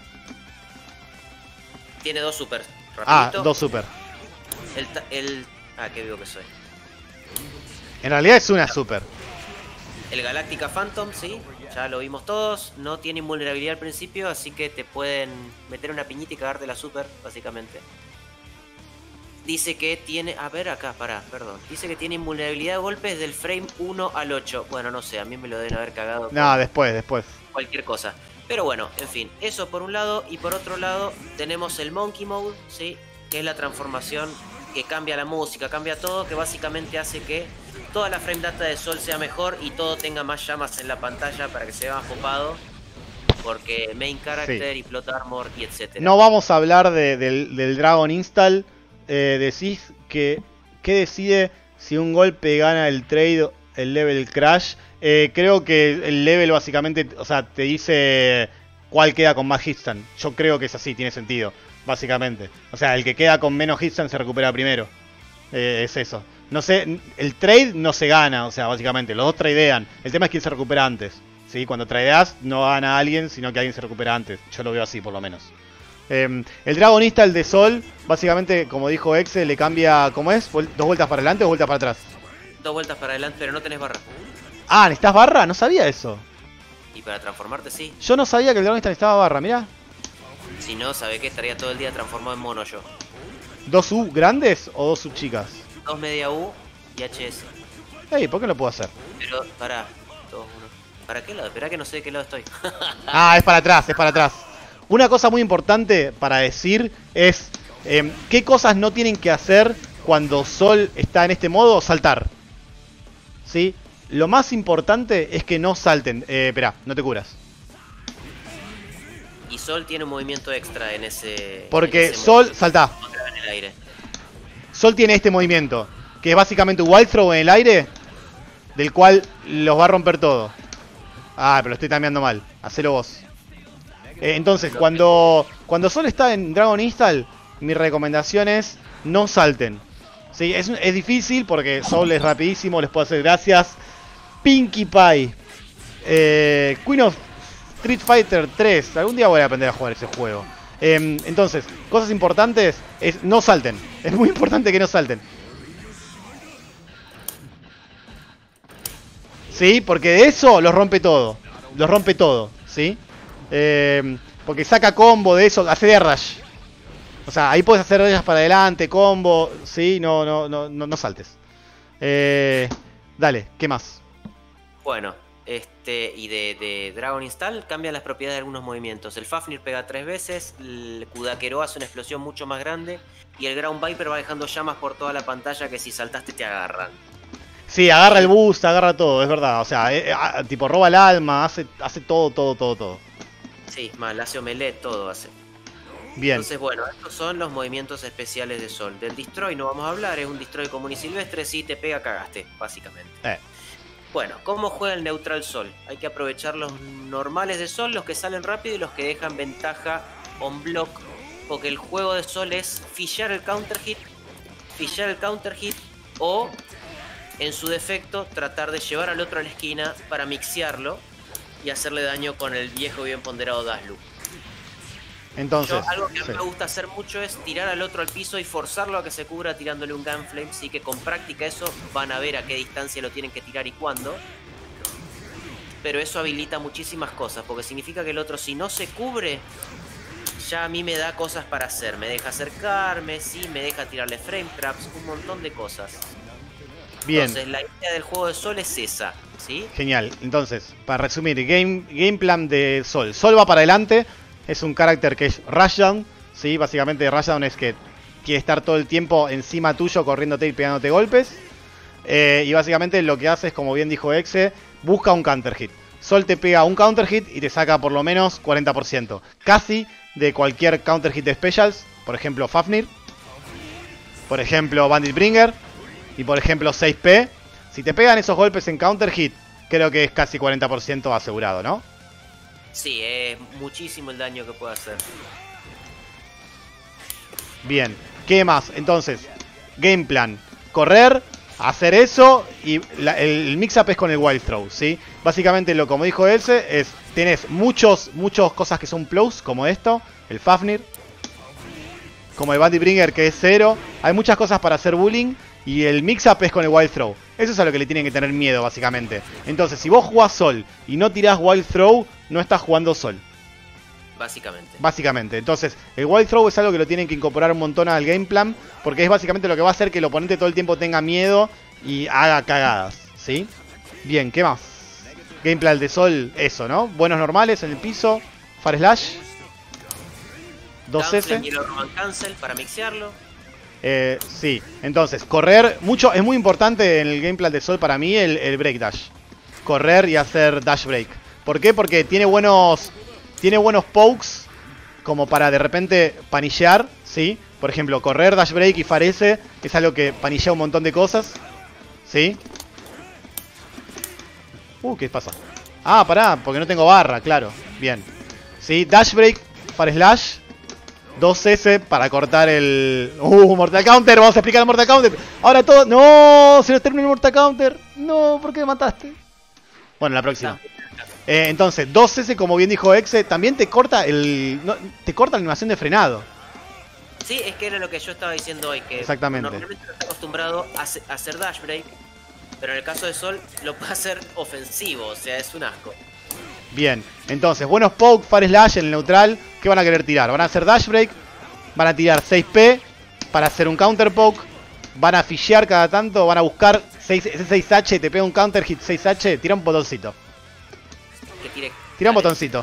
Tiene dos super. Ah, Rapidito. dos super. El, el... Ah, qué vivo que soy. En realidad es una super. El Galactica Phantom, sí. Ya lo vimos todos. No tiene invulnerabilidad al principio, así que te pueden meter una piñita y cagarte la super, básicamente. Dice que tiene... A ver acá, pará, perdón. Dice que tiene invulnerabilidad de golpes del frame uno al ocho. Bueno, no sé, a mí me lo deben haber cagado. No, después, después. Cualquier cosa. Pero bueno, en fin, eso por un lado. Y por otro lado tenemos el Monkey Mode, ¿sí? Que es la transformación que cambia la música, cambia todo, que básicamente hace que toda la frame data de Sol sea mejor y todo tenga más llamas en la pantalla para que se vea más copado. Porque main character Sí. y plot armor y etcétera. No vamos a hablar de, del, del Dragon Install. Eh, decís que, que decide si un golpe gana el trade, el level crash. Eh, creo que el level básicamente, o sea, te dice cuál queda con más hitstun. Yo creo que es así, tiene sentido, básicamente. O sea, el que queda con menos hitstun se recupera primero. Eh, es eso. No sé, el trade no se gana, o sea, básicamente, los dos tradean. El tema es quién se recupera antes. ¿Sí? Cuando tradeas no gana a alguien, sino que alguien se recupera antes. Yo lo veo así, por lo menos. Eh, el Dragonista, el de Sol, básicamente, como dijo Exe, le cambia, ¿cómo es? ¿Dos vueltas para adelante o vueltas para atrás? Dos vueltas para adelante, pero no tenés barra. Ah, ¿necesitas barra? No sabía eso. Y para transformarte, sí. Yo no sabía que el Dragonista necesitaba barra, mirá. Si no, sabe que estaría todo el día transformado en mono yo. ¿Dos U grandes o dos U chicas? Dos media U y H S. Ey, ¿por qué no lo puedo hacer? Pero, pará. Dos, uno. ¿Para qué lado? Esperá que no sé de qué lado estoy. Ah, es para atrás, es para atrás. Una cosa muy importante para decir es eh, qué cosas no tienen que hacer cuando Sol está en este modo, saltar. ¿Sí? Lo más importante es que no salten. Eh, esperá, no te curas. Y Sol tiene un movimiento extra en ese... Porque en ese Sol, modo. saltá. En el aire. Sol tiene este movimiento, que es básicamente un wild throw en el aire, del cual los va a romper todo. Ah, pero lo estoy cambiando mal. Hacelo vos. Eh, entonces, cuando, cuando Sol está en Dragon Install, mi recomendación es no salten. ¿Sí? Es, es difícil porque Sol es rapidísimo, les puedo hacer gracias. Pinkie Pie. Eh, Queen of Street Fighter tres. Algún día voy a aprender a jugar ese juego. Eh, entonces, cosas importantes es no salten. Es muy importante que no salten. ¿Sí? Porque de eso los rompe todo. Los rompe todo. ¿Sí? Eh, porque saca combo de eso. Hace de rush. O sea, ahí puedes hacer rayas para adelante, combo. ¿Sí? No, no, no, no, no saltes. Eh, dale, ¿qué más? Bueno, este y de, de Dragon Install cambian las propiedades de algunos movimientos. El Fafnir pega tres veces, el Kudakero hace una explosión mucho más grande y el Ground Viper va dejando llamas por toda la pantalla que si saltaste te agarran. Sí, agarra el boost, agarra todo, es verdad. O sea, eh, eh, tipo roba el alma, hace, hace todo, todo, todo, todo. Sí, más, le hace omelette, todo hace. Bien. Entonces, bueno, estos son los movimientos especiales de Sol. Del Destroy no vamos a hablar, es un Destroy común y silvestre, si te pega cagaste, básicamente. Eh. Bueno, ¿cómo juega el neutral Sol? Hay que aprovechar los normales de Sol, los que salen rápido y los que dejan ventaja on block, porque el juego de Sol es fillar el counter hit, fillar el counter hit o, en su defecto, tratar de llevar al otro a la esquina para mixearlo y hacerle daño con el viejo bien ponderado Dash Loop. Entonces, Yo, algo que a sí. mí me gusta hacer mucho es tirar al otro al piso y forzarlo a que se cubra tirándole un Gunflame. Sí que con práctica eso van a ver a qué distancia lo tienen que tirar y cuándo. Pero eso habilita muchísimas cosas, porque significa que el otro, si no se cubre, ya a mí me da cosas para hacer. Me deja acercarme, sí, me deja tirarle frame traps, un montón de cosas. Bien. Entonces la idea del juego de Sol es esa, ¿sí? Genial. Entonces, para resumir, game, game plan de Sol. Sol va para adelante. Es un carácter que es rushdown, ¿sí? Básicamente rushdown es que quiere estar todo el tiempo encima tuyo, corriéndote y pegándote golpes. Eh, y básicamente lo que hace es, como bien dijo Exe, busca un counter hit. Sol te pega un counter hit y te saca por lo menos cuarenta por ciento. Casi de cualquier counter hit de specials. Por ejemplo, Fafnir. Por ejemplo, Bandit Bringer. Y por ejemplo, seis P. Si te pegan esos golpes en counter hit, creo que es casi cuarenta por ciento asegurado, ¿no? Sí, es muchísimo el daño que puede hacer. Bien, ¿qué más? Entonces, game plan. Correr, hacer eso y la, el, el mix-up es con el Wild Throw, ¿sí? Básicamente, lo como dijo Else, es tenés muchos, muchas cosas que son plus, como esto, el Fafnir. Como el Bandit Bringer, que es cero. Hay muchas cosas para hacer bullying. Y el mix-up es con el Wild Throw. Eso es a lo que le tienen que tener miedo, básicamente. Entonces, si vos jugás Sol y no tirás Wild Throw, no estás jugando Sol. Básicamente. Básicamente. Entonces, el Wild Throw es algo que lo tienen que incorporar un montón al game plan. Porque es básicamente lo que va a hacer que el oponente todo el tiempo tenga miedo y haga cagadas, ¿sí? Bien, ¿qué más? Game plan de Sol, eso, ¿no? Buenos normales en el piso. Fire Slash. dos S. Y el Roman Cancel para mixearlo. Eh, sí, entonces, correr mucho, es muy importante en el gameplay de Sol para mí el, el break dash. Correr y hacer dash break. ¿Por qué? Porque tiene buenos tiene buenos pokes como para de repente panillear, ¿sí? Por ejemplo, correr, dash break y farese es algo que panillea un montón de cosas, ¿sí? Uh, ¿qué pasa? Ah, pará, porque no tengo barra, claro. Bien. ¿Sí? Dash break, far slash. dos S para cortar el... Uh, Mortal Counter, vamos a explicar el Mortal Counter. Ahora todo... ¡No! Se nos termina el Mortal Counter. No, ¿por qué me mataste? Bueno, la próxima. Eh, entonces, dos S, como bien dijo Exe, también te corta el... No, te corta la animación de frenado. Sí, es que era lo que yo estaba diciendo hoy, que Exactamente. Normalmente no está acostumbrado a hacer dash break, pero en el caso de Sol lo puede hacer ofensivo, o sea, es un asco. Bien, entonces, buenos poke, far slash en el neutral. ¿Qué van a querer tirar? Van a hacer dash break, van a tirar seis P para hacer un counter poke, van a fishear cada tanto, van a buscar seis, ese seis H, te pega un counter hit seis H, tira un botoncito. Que tire, tira un botoncito.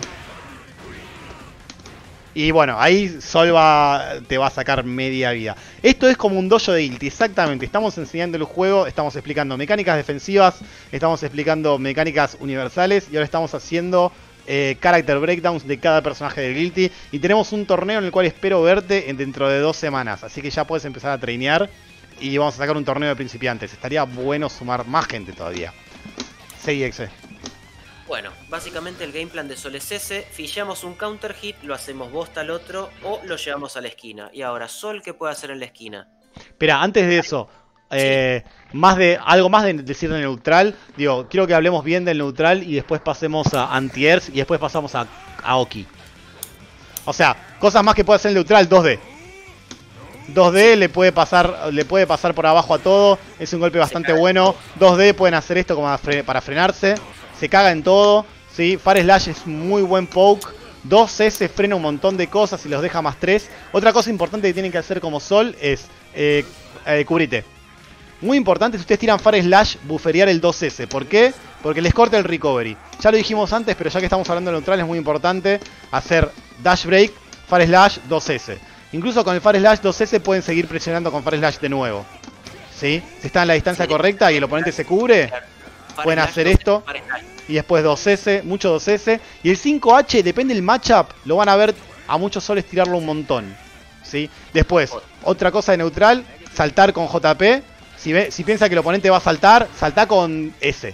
Y bueno, ahí Sol va, te va a sacar media vida. Esto es como un dojo de Guilty, exactamente. Estamos enseñando el juego, estamos explicando mecánicas defensivas, estamos explicando mecánicas universales y ahora estamos haciendo eh, character breakdowns de cada personaje de Guilty. Y tenemos un torneo en el cual espero verte en dentro de dos semanas. Así que ya puedes empezar a trainear y vamos a sacar un torneo de principiantes. Estaría bueno sumar más gente todavía. seis X. Bueno, básicamente el game plan de Sol es ese. Fillamos un counter hit, lo hacemos bosta al otro o lo llevamos a la esquina. Y ahora, Sol, ¿qué puede hacer en la esquina? Espera, antes de eso, eh, sí. más de algo más de decir del neutral. Digo, quiero que hablemos bien del neutral y después pasemos a anti-airs y después pasamos a, a Oki. O sea, cosas más que puede hacer el neutral, dos D. dos D le puede pasar le puede pasar por abajo a todo. Es un golpe bastante bueno. dos D pueden hacer esto como para frenarse. Se caga en todo, ¿sí? Far Slash es muy buen poke. dos S frena un montón de cosas y los deja más tres. Otra cosa importante que tienen que hacer como Sol es eh, eh, cubrite. Muy importante, si ustedes tiran Far Slash, bufferear el dos S. ¿Por qué? Porque les corta el recovery. Ya lo dijimos antes, pero ya que estamos hablando de neutral es muy importante hacer Dash Break, Far Slash, dos S. Incluso con el Far Slash dos S pueden seguir presionando con Far Slash de nuevo, ¿sí? Si están en la distancia correcta y el oponente se cubre, pueden hacer esto. Y después dos S, mucho dos S. Y el cinco H, depende del matchup, lo van a ver a mucho Sol estirarlo un montón, ¿sí? Después, otra cosa de neutral, saltar con J P. Si, ve, si piensa que el oponente va a saltar, salta con S.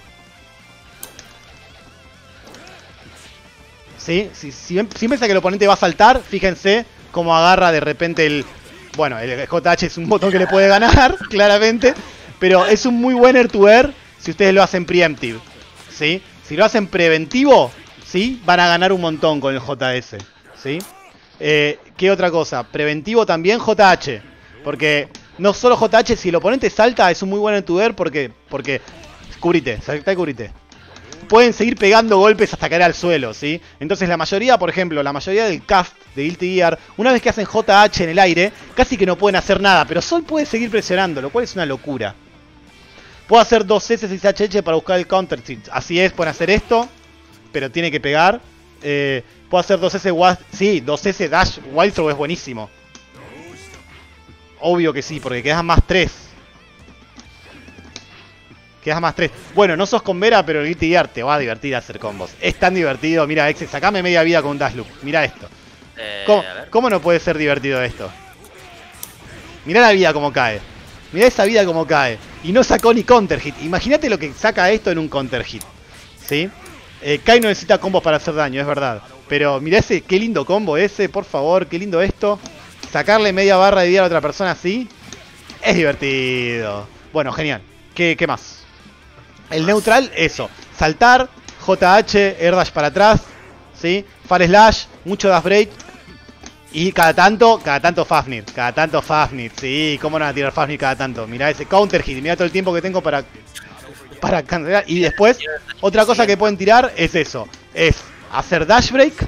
¿Sí? Si, si, si piensa que el oponente va a saltar, fíjense cómo agarra de repente el... Bueno, el J H es un botón que le puede ganar, claramente. Pero es un muy buen air to air si ustedes lo hacen preemptive, ¿sí? Si lo hacen preventivo, ¿sí? Van a ganar un montón con el J S, ¿sí? Eh, ¿Qué otra cosa? Preventivo también J H. Porque no solo J H, si el oponente salta, es un muy buen air to air porque... porque cubrite, salta y cubrite. Pueden seguir pegando golpes hasta caer al suelo, ¿sí? Entonces la mayoría, por ejemplo, la mayoría del cast de Guilty Gear, una vez que hacen J H en el aire, casi que no pueden hacer nada, pero Sol puede seguir presionando, lo cual es una locura. Puedo hacer dos S y H H para buscar el counter. Así es, pueden hacer esto, pero tiene que pegar. Eh, puedo hacer dos S, sí, dos S dash wild throw es buenísimo. Obvio que sí, porque quedas más tres. Quedas más tres. Bueno, no sos con Vera, pero el Guilty Gear te va a divertir hacer combos. Es tan divertido. Mira, Exe, sacame media vida con un dash loop. Mira esto. Eh, ¿Cómo, ¿Cómo no puede ser divertido esto? Mirá la vida como cae. Mirá esa vida como cae. Y no sacó ni counter hit. Imagínate lo que saca esto en un counter hit. ¿Sí? Eh, Kai no necesita combos para hacer daño, es verdad. Pero mirá ese, qué lindo combo ese, por favor. Qué lindo esto. Sacarle media barra de vida a otra persona así. Es divertido. Bueno, genial. ¿Qué, qué más? El neutral, eso. Saltar, J H, air dash para atrás. ¿Sí? Far slash, mucho dash break. Y cada tanto, cada tanto Fafnir. Cada tanto Fafnir. Sí, cómo no van a tirar Fafnir cada tanto. Mirá ese counter hit. Mirá todo el tiempo que tengo para... Para cancelar. Y después, otra cosa que pueden tirar es eso. Es hacer dash break.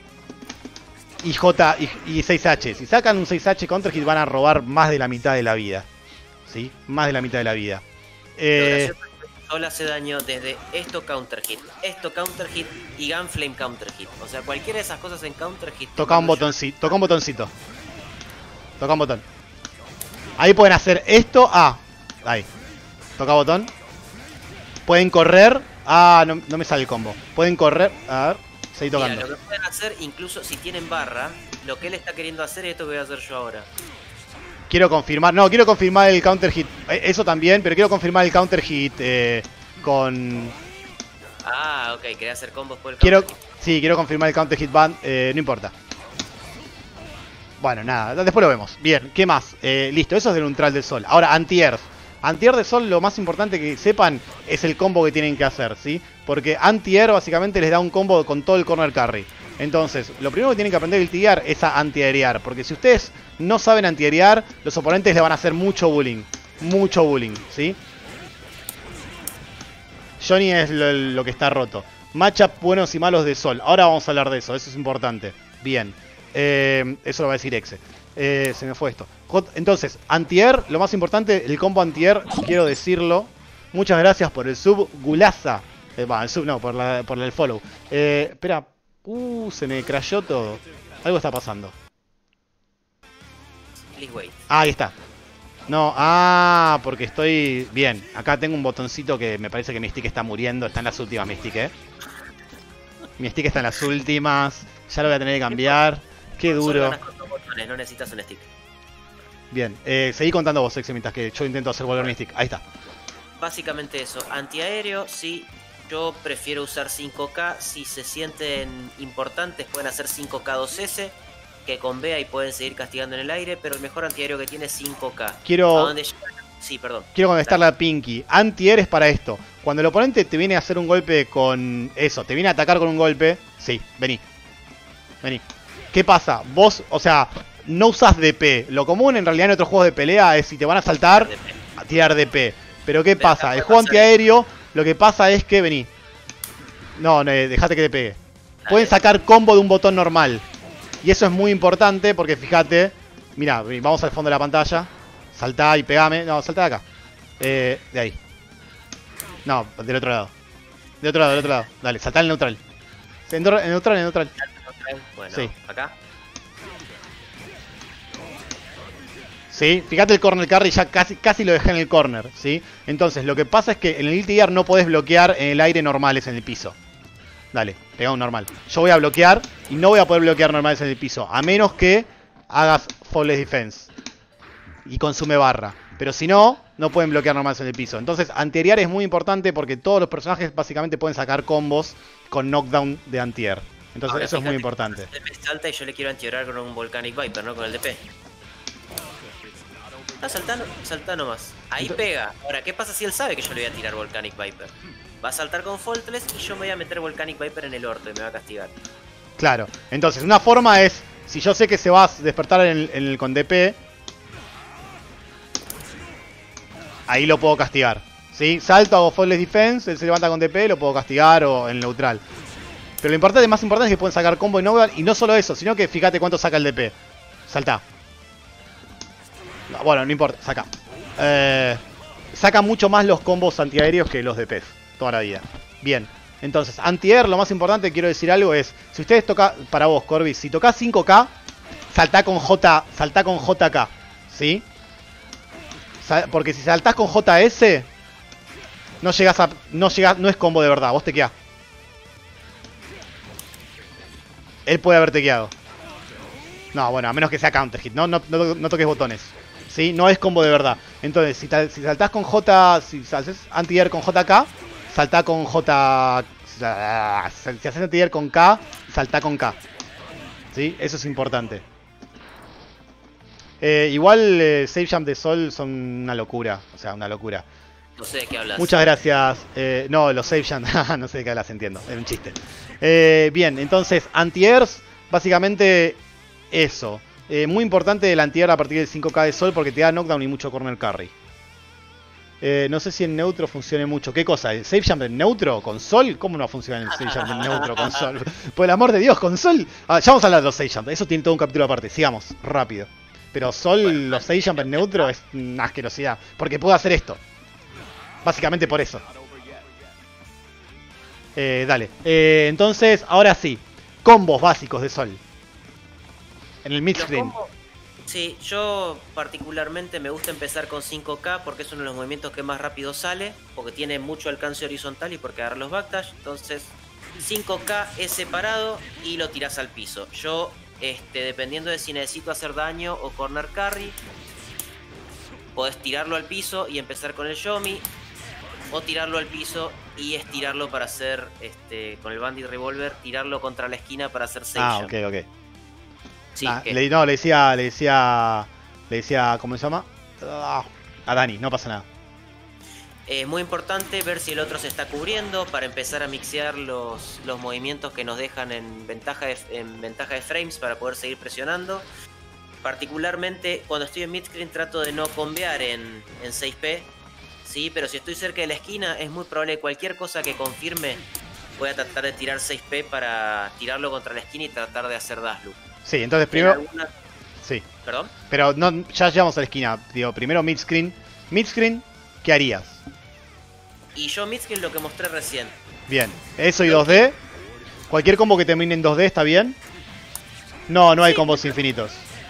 Y J y, y seis H. Si sacan un seis H counter hit van a robar más de la mitad de la vida. ¿Sí? Más de la mitad de la vida. Eh... Sol hace daño desde esto counter hit, esto counter hit y Gunflame counter hit. O sea, cualquiera de esas cosas en counter hit. Toca un botoncito, toca un botoncito. Toca un botón. Ahí pueden hacer esto. Ah, ahí. Toca botón. Pueden correr. Ah, no, no me sale el combo. Pueden correr. A ver, seguí tocando. Mira, lo que pueden hacer, incluso si tienen barra, lo que él está queriendo hacer es esto que voy a hacer yo ahora. Quiero confirmar, no, quiero confirmar el counter hit. Eso también, pero quiero confirmar el counter hit eh, con... Ah, ok, quería hacer combos por el quiero, counter hit. Sí, quiero confirmar el counter hit band, eh, no importa. Bueno, nada, después lo vemos. Bien, ¿qué más? Eh, listo, eso es del neutral del Sol. Ahora, anti-air. Anti-air de Sol, lo más importante que sepan es el combo que tienen que hacer, ¿sí? Porque anti-air básicamente les da un combo con todo el corner carry. Entonces, lo primero que tienen que aprender el tirar es a anti-aerear. Porque si ustedes no saben anti-aerear, los oponentes le van a hacer mucho bullying. Mucho bullying, ¿sí? Johnny es lo, lo que está roto. Matchup buenos y malos de Sol. Ahora vamos a hablar de eso, eso es importante. Bien. Eh, eso lo va a decir Exe. Eh, se me fue esto. Entonces, anti-air, lo más importante, el combo anti-air, quiero decirlo. Muchas gracias por el sub, Gulaza. Eh, va, el sub no, por, la, por el follow. Eh, espera. Uh, se me crashó todo. Algo está pasando. Ah, ahí está. No, ah, porque estoy... Bien, acá tengo un botoncito que me parece que mi stick está muriendo. Está en las últimas mi stick, eh. Mi stick está en las últimas. Ya lo voy a tener que cambiar. Qué duro. No necesitas un stick. Bien, eh, seguí contando vos, Exe, mientras que yo intento hacer volver mi stick. Ahí está. Básicamente eso. Antiaéreo, sí. Yo prefiero usar cinco K. Si se sienten importantes, pueden hacer cinco K dos S. Que con B y pueden seguir castigando en el aire. Pero el mejor antiaéreo que tiene es cinco K. Quiero... ¿A dónde llega? Sí, perdón. Quiero contestarle a Pinky. Anti-air es para esto. Cuando el oponente te viene a hacer un golpe con... Eso, te viene a atacar con un golpe. Sí, vení. Vení. ¿Qué pasa? Vos, o sea, no usás D P. Lo común en realidad en otros juegos de pelea es si te van a saltar, a tirar D P. Pero ¿qué pasa? El juego antiaéreo, lo que pasa es que... Vení. No, no, dejate que te pegue. Pueden sacar combo de un botón normal. Y eso es muy importante porque fíjate... Mirá, vamos al fondo de la pantalla. Saltá y pegame. No, saltá de acá. Eh, de ahí. No, del otro lado. Del otro lado, del otro lado. Dale, saltá el neutral. En neutral, en neutral. Bueno, sí. Acá. Sí, fíjate el corner carry, ya casi, casi lo dejé en el corner, ¿sí? Entonces, lo que pasa es que en el Guilty Gear no podés bloquear en el aire normales en el piso. Dale, pega un normal. Yo voy a bloquear y no voy a poder bloquear normales en el piso. A menos que hagas Flawless Defense. Y consume barra. Pero si no, no pueden bloquear normales en el piso. Entonces, anti-aerear es muy importante porque todos los personajes básicamente pueden sacar combos con knockdown de anti-air. Entonces, Ahora, eso fíjate, es muy importante. El D P salta y yo le quiero anti-aerear con un Volcanic Viper, ¿no? Con el D P. Está saltando, salta nomás. Ahí Entonces, pega. Ahora, ¿qué pasa si él sabe que yo le voy a tirar Volcanic Viper? Va a saltar con Faultless y yo me voy a meter Volcanic Viper en el orto y me va a castigar. Claro. Entonces, una forma es, si yo sé que se va a despertar en el, en el con D P, ahí lo puedo castigar. ¿Sí? Salto, hago Flawless Defense, él se levanta con D P, lo puedo castigar o en neutral. Pero lo importante, más importante es que pueden sacar combo y knockdown. Y no solo eso, sino que fíjate cuánto saca el D P. Salta. No, bueno, no importa, saca. Eh, saca mucho más los combos antiaéreos que los D Ps. Toda la vida. Bien. Entonces, anti-air, lo más importante, quiero decir algo, es... Si ustedes tocan... Para vos, Corby, si tocas cinco K, saltá con J... Saltá con J K. ¿Sí? Porque si saltás con J S... No llegas a... No llegas... No es combo de verdad. Vos te quedás. Él puede haberte quedado. No, bueno, a menos que sea counter hit. No, no, no, no toques botones. ¿Sí? No es combo de verdad. Entonces, si, si saltás con J... Si haces anti-air con J K... Saltá con J... Si haces anti-air con K, saltá con K. ¿Sí? Eso es importante. Eh, igual eh, Save Jump de Sol son una locura. O sea, una locura. No sé de qué hablas. Muchas gracias. Eh, no, los Save Jump... no sé de qué hablas, entiendo. Es un chiste. Eh, bien, entonces, anti-airs, básicamente eso. Eh, muy importante el anti-air a partir del cinco K de Sol porque te da knockdown y mucho corner carry. Eh, no sé si en neutro funcione mucho. ¿Qué cosa? ¿El Save Jump en neutro con Sol? ¿Cómo no funciona el Save Jump en neutro con Sol? Por el amor de Dios, con Sol. Ah, ya vamos a hablar de los Save Jump. Eso tiene todo un capítulo aparte. Sigamos, rápido. Pero Sol, bueno, los Save Jump en neutro es una asquerosidad. Porque puedo hacer esto. Básicamente por eso. Eh, dale. Eh, entonces, ahora sí. Combos básicos de Sol. En el mid-screen. Sí, yo particularmente me gusta empezar con cinco K porque es uno de los movimientos que más rápido sale, porque tiene mucho alcance horizontal y porque agarra los backdash. Entonces, cinco K es separado y lo tirás al piso. Yo, este, dependiendo de si necesito hacer daño o corner carry, podés tirarlo al piso y empezar con el Yomi, o tirarlo al piso y estirarlo para hacer, este, con el Bandit Revolver, tirarlo contra la esquina para hacer save Ah, jump. ok, ok. Sí, ah, le, no, le decía, le decía, le decía, ¿cómo se llama? Ah, a Dani, no pasa nada. Es eh, muy importante ver si el otro se está cubriendo para empezar a mixear los, los movimientos que nos dejan en ventaja, de, en ventaja de frames para poder seguir presionando. Particularmente cuando estoy en midscreen trato de no combear en, en seis P, ¿sí? Pero si estoy cerca de la esquina es muy probable que cualquier cosa que confirme voy a tratar de tirar seis P para tirarlo contra la esquina y tratar de hacer dash loop. Sí, entonces primero... Alguna... Sí. ¿Perdón? Pero no, ya llegamos a la esquina. Digo, primero midscreen. Midscreen, ¿qué harías? Y yo midscreen lo que mostré recién. Bien. Eso y dos D. Cualquier combo que termine en dos D está bien. No, no hay sí. combos infinitos.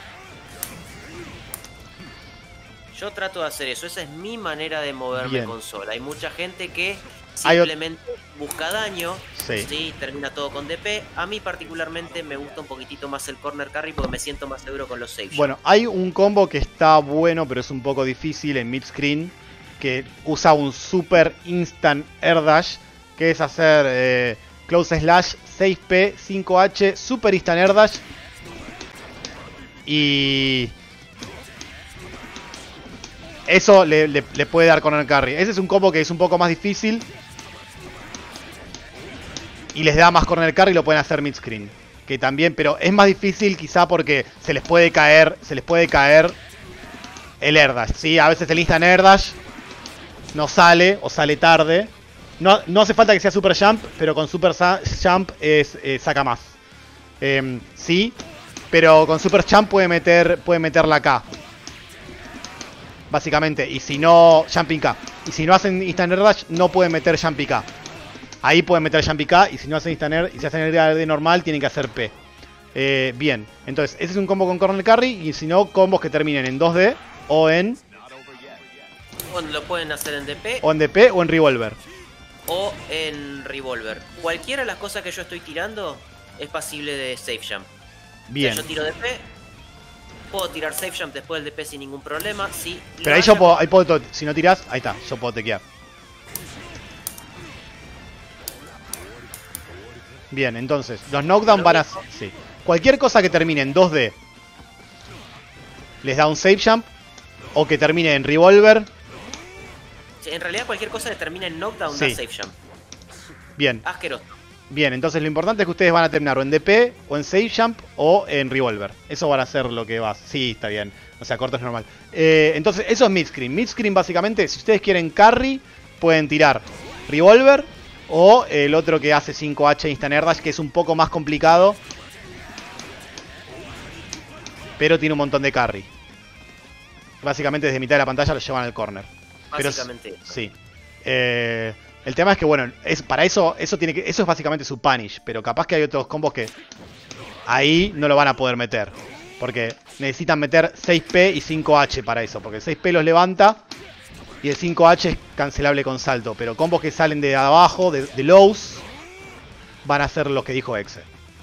Yo trato de hacer eso. Esa es mi manera de moverme bien. Con Sol. Hay mucha gente que simplemente busca daño, sí. ¿sí? Termina todo con D P. A mí particularmente me gusta un poquitito más el corner carry porque me siento más seguro con los saves. Bueno, hay un combo que está bueno, pero es un poco difícil en mid-screen, que usa un super instant air dash, que es hacer eh, close slash seis P, cinco H, super instant air dash. Y... eso le, le, le puede dar corner carry. Ese es un combo que es un poco más difícil. Y les da más corner carry y lo pueden hacer mid-screen. Que también, pero es más difícil quizá porque se les puede caer, se les puede caer el air dash, ¿sí? A veces el instant air dash no sale o sale tarde. No, no hace falta que sea super jump, pero con super jump es, eh, saca más. Eh, sí, pero con super jump puede meter, puede meter la K. Básicamente, y si no, jumping K. Y si no hacen instant air dash, no pueden meter jumping K. Ahí pueden meter Jumpy K y si no hacen instant air, y si hacen el de normal tienen que hacer P. Eh, bien, entonces ese es un combo con corner carry y si no, combos que terminen en dos D o en... O lo pueden hacer en D P. O en D P o en revolver. o en Revolver. Cualquiera de las cosas que yo estoy tirando es pasible de Safe Jump. Bien. O sea, yo tiro D P, puedo tirar Safe Jump después del D P sin ningún problema. Sí, pero ahí yo puedo, ahí puedo, si no tirás, ahí está, yo puedo tequear. Bien, entonces, los knockdown van a... Sí. Cualquier cosa que termine en dos D les da un Safe Jump, o que termine en Revolver. En realidad cualquier cosa que termine en knockdown sí. da Safe Jump. Bien. Asqueroso. Bien, entonces lo importante es que ustedes van a terminar o en D P, o en Safe Jump, o en Revolver. Eso van a ser lo que va. Sí, está bien. O sea, corto es normal. Eh, entonces, eso es midscreen. Midscreen, básicamente, si ustedes quieren carry, pueden tirar Revolver, o el otro que hace cinco H Instant Air Dash, que es un poco más complicado, pero tiene un montón de carry. Básicamente, desde mitad de la pantalla lo llevan al corner. Básicamente. Pero, sí. Eh... El tema es que, bueno, es, para eso eso tiene que eso es básicamente su punish. Pero capaz que hay otros combos que ahí no lo van a poder meter. Porque necesitan meter seis P y cinco H para eso. Porque el seis P los levanta y el cinco H es cancelable con salto. Pero combos que salen de abajo, de, de lows, van a ser los que dijo Exe.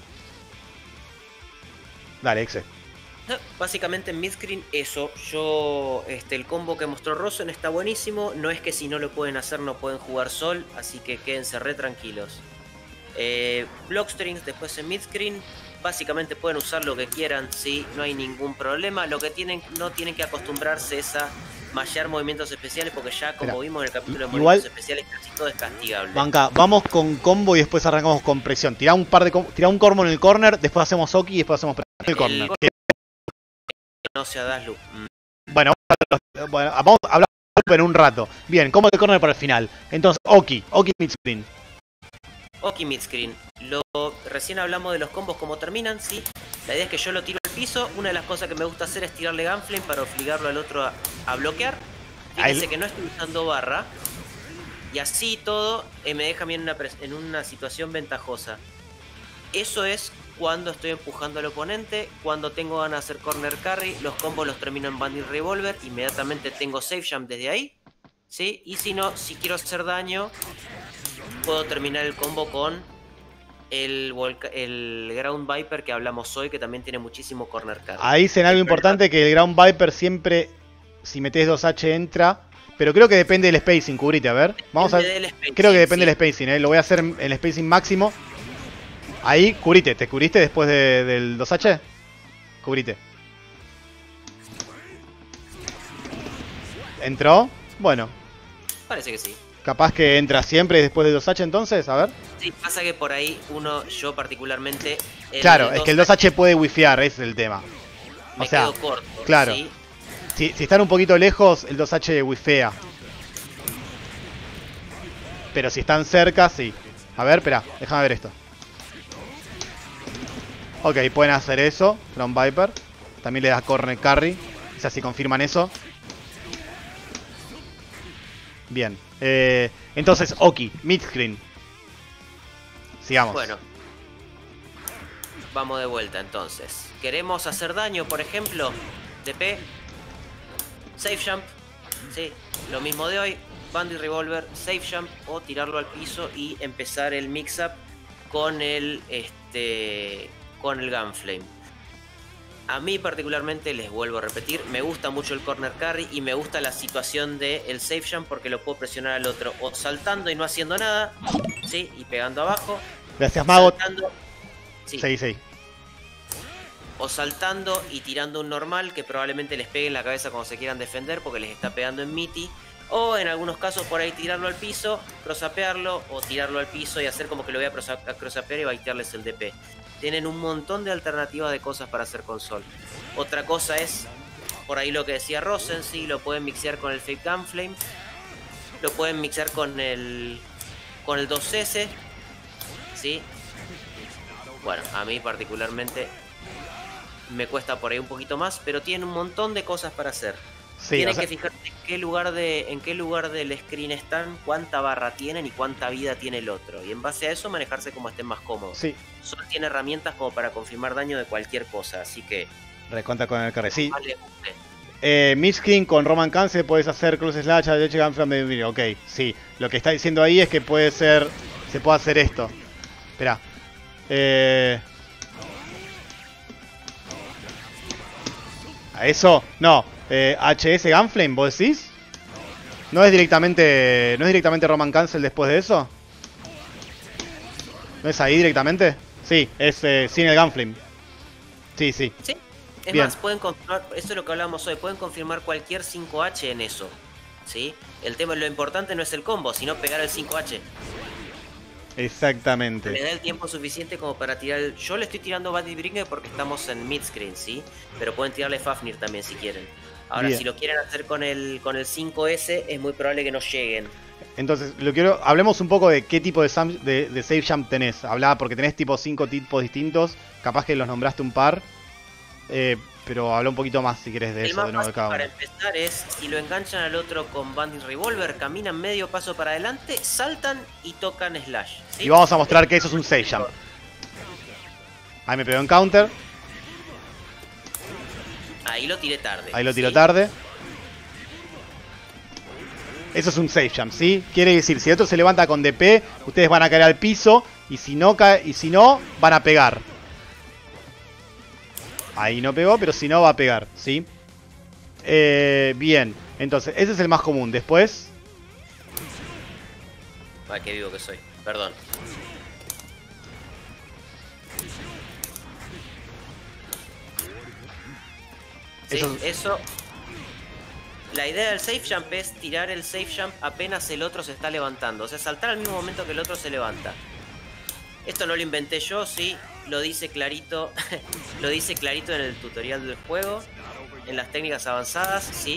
Dale, Exe. Básicamente en midscreen eso, yo este el combo que mostró Rosen está buenísimo, no es que si no lo pueden hacer no pueden jugar Sol, así que quédense re tranquilos. Eh, Blockstrings después en midscreen, básicamente pueden usar lo que quieran, sí, no hay ningún problema, lo que tienen no tienen que acostumbrarse es a mashear movimientos especiales porque ya como Espera. vimos en el capítulo de Igual, movimientos especiales casi todo es castigable. Banca, vamos con combo y después arrancamos con presión. Tirá un par de tirá un combo en el corner, después hacemos Oki y después hacemos presión en el corner. El... No sea Daslu. Bueno, bueno, vamos a hablar en un rato. Bien, combo de corner para el final. Entonces, Oki, Oki midscreen. Oki midscreen. Lo, recién hablamos de los combos como terminan, sí. La idea es que yo lo tiro al piso. Una de las cosas que me gusta hacer es tirarle Gunflame para obligarlo al otro a, a bloquear. Fíjense que no estoy usando barra. Y así todo eh, me deja a mí en una, en una situación ventajosa. Eso es cuando estoy empujando al oponente, cuando tengo ganas de hacer corner carry, los combos los termino en Bandit Revolver, inmediatamente tengo Safe Jump desde ahí, ¿sí? Y si no, si quiero hacer daño, puedo terminar el combo con el, el Ground Viper que hablamos hoy, que también tiene muchísimo corner carry. Ahí dicen algo importante, que el Ground Viper siempre, si metes dos H, entra, pero creo que depende del spacing, cubrite, a ver. Vamos a ver. Spacing, creo que depende sí. del spacing, ¿eh? Lo voy a hacer en el spacing máximo. Ahí, cubrite, ¿te cubriste después de, del dos H? Cubrite. ¿Entró? Bueno. Parece que sí. Capaz que entra siempre después del dos H entonces, a ver. Sí, pasa que por ahí uno, yo particularmente... Claro, es que el dos H puede wifear, ese es el tema. Me o sea, quedo corto, claro. ¿sí? Si, si están un poquito lejos, el dos H wifea. Pero si están cerca, sí. A ver, espera, déjame ver esto. Ok, pueden hacer eso. Ground Viper. También le da corner carry. O sea, si confirman eso. Bien. Eh, entonces, Oki, midscreen. Sigamos. Bueno. Vamos de vuelta entonces. ¿Queremos hacer daño, por ejemplo? D P. Safe Jump. Sí, lo mismo de hoy. Bandit Revolver, Safe Jump o tirarlo al piso y empezar el mix-up con el... este... con el Gunflame. A mí particularmente, les vuelvo a repetir, me gusta mucho el corner carry y me gusta la situación de el safe jump porque lo puedo presionar al otro o saltando y no haciendo nada, sí, y pegando abajo. Gracias, Mago. Saltando, sí. Sí, sí. O saltando y tirando un normal que probablemente les pegue en la cabeza cuando se quieran defender porque les está pegando en miti. O en algunos casos por ahí tirarlo al piso, crosapearlo o tirarlo al piso y hacer como que lo voy a crosapear y baitearles el D P. Tienen un montón de alternativas de cosas para hacer con Sol. Otra cosa es, por ahí lo que decía Rosen, sí, lo pueden mixear con el Fake Gunflame. Lo pueden mixear con el con el dos S. ¿Sí? Bueno, a mí particularmente me cuesta por ahí un poquito más, pero tienen un montón de cosas para hacer. Sí, tienen o sea... que fijarse en qué lugar de en qué lugar del screen están, cuánta barra tienen y cuánta vida tiene el otro. Y en base a eso manejarse como estén más cómodos. Sí. Sol tiene herramientas como para confirmar daño de cualquier cosa, así que... Reconta con el carry, sí. Vale, usted. Eh, Midstream con Roman Cancel puedes hacer Cross Slash, H Gunflame. Ok, sí. Lo que está diciendo ahí es que puede ser. Se puede hacer esto. Espera. Eh. ¿A eso? No. Eh, H S Gunflame, ¿vos decís? ¿No es directamente. ¿No es directamente Roman Cancel después de eso? ¿No es ahí directamente? Sí, es eh, sin el Gunflame. Sí, sí. Sí. Es Bien. más, pueden confirmar, eso es lo que hablamos hoy, pueden confirmar cualquier cinco H en eso. ¿Sí? El tema, lo importante no es el combo, sino pegar el cinco H. Exactamente. Le da el tiempo suficiente como para tirar el... Yo le estoy tirando Bodybringer porque estamos en mid-screen, ¿sí? Pero pueden tirarle Fafnir también si quieren. Ahora, Bien. si lo quieren hacer con el, con el cinco S, es muy probable que no lleguen. Entonces, lo quiero. Hablemos un poco de qué tipo de, sam, de, de save jump tenés. Hablá, porque tenés tipo cinco tipos distintos. Capaz que los nombraste un par. Eh, pero habla un poquito más si querés de El eso, más de nuevo de fácil cada para uno. empezar es, si lo enganchan al otro con Bandit Revolver, caminan medio paso para adelante, saltan y tocan Slash, ¿sí? Y vamos a mostrar que eso es un save jump. Ahí me pegó en counter. Ahí lo tiré tarde. Ahí lo tiró ¿sí? tarde. Eso es un save jump, ¿sí? Quiere decir, si el otro se levanta con D P, ustedes van a caer al piso. Y si no, cae, y si no van a pegar. Ahí no pegó, pero si no va a pegar, ¿sí? Eh, bien, entonces, ese es el más común. Después... Ay, qué vivo que soy. Perdón. Sí, Eso- eso... La idea del safe jump es tirar el safe jump apenas el otro se está levantando. O sea, saltar al mismo momento que el otro se levanta. Esto no lo inventé yo, sí. Lo dice clarito. Lo dice clarito en el tutorial del juego. En las técnicas avanzadas, sí.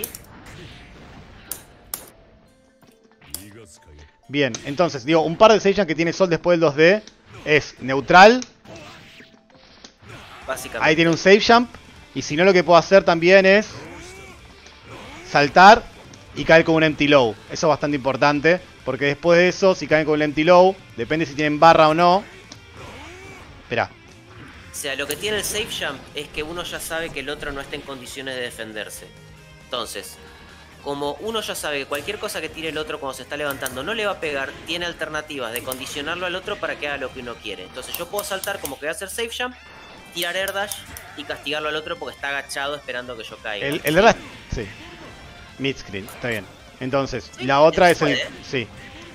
Bien, entonces, digo, un par de save jump que tiene Sol después del dos D es neutral. Básicamente. Ahí tiene un save jump. Y si no, lo que puedo hacer también es saltar y caer con un empty low. Eso es bastante importante, porque después de eso, si caen con el empty low, depende si tienen barra o no. Espera. O sea, lo que tiene el safe jump es que uno ya sabe que el otro no está en condiciones de defenderse. Entonces, como uno ya sabe que cualquier cosa que tire el otro cuando se está levantando no le va a pegar, tiene alternativas de condicionarlo al otro para que haga lo que uno quiere. Entonces yo puedo saltar como que voy a hacer safe jump, tirar air dash y castigarlo al otro porque está agachado esperando que yo caiga. El, el verdad. Sí. Mid screen, está bien. Entonces, Sí, la otra es eso el. puede. Sí.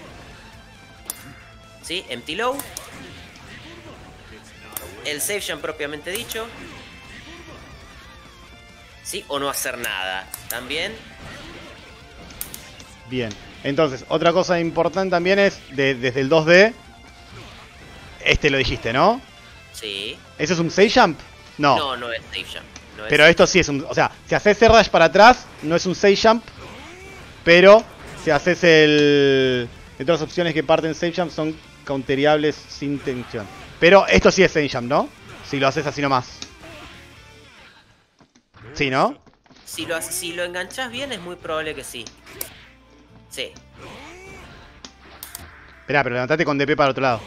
¿Sí? Empty low. El safe jump propiamente dicho. ¿Sí? O no hacer nada. También. Bien. Entonces, otra cosa importante también es de- desde el dos D. Este lo dijiste, ¿no? Sí. ¿Eso es un save jump? No. No, no es safe jump. No es Pero esto sí es un... O sea, si haces el dash para atrás, no es un save jump. Pero si haces el... Otras opciones que parten save jump son counteriables sin tensión. Pero esto sí es save jump, ¿no? Si lo haces así nomás. Sí, ¿no? Si lo, hace- si lo enganchás bien es muy probable que sí. Sí. Esperá, pero levantate con D P para otro lado.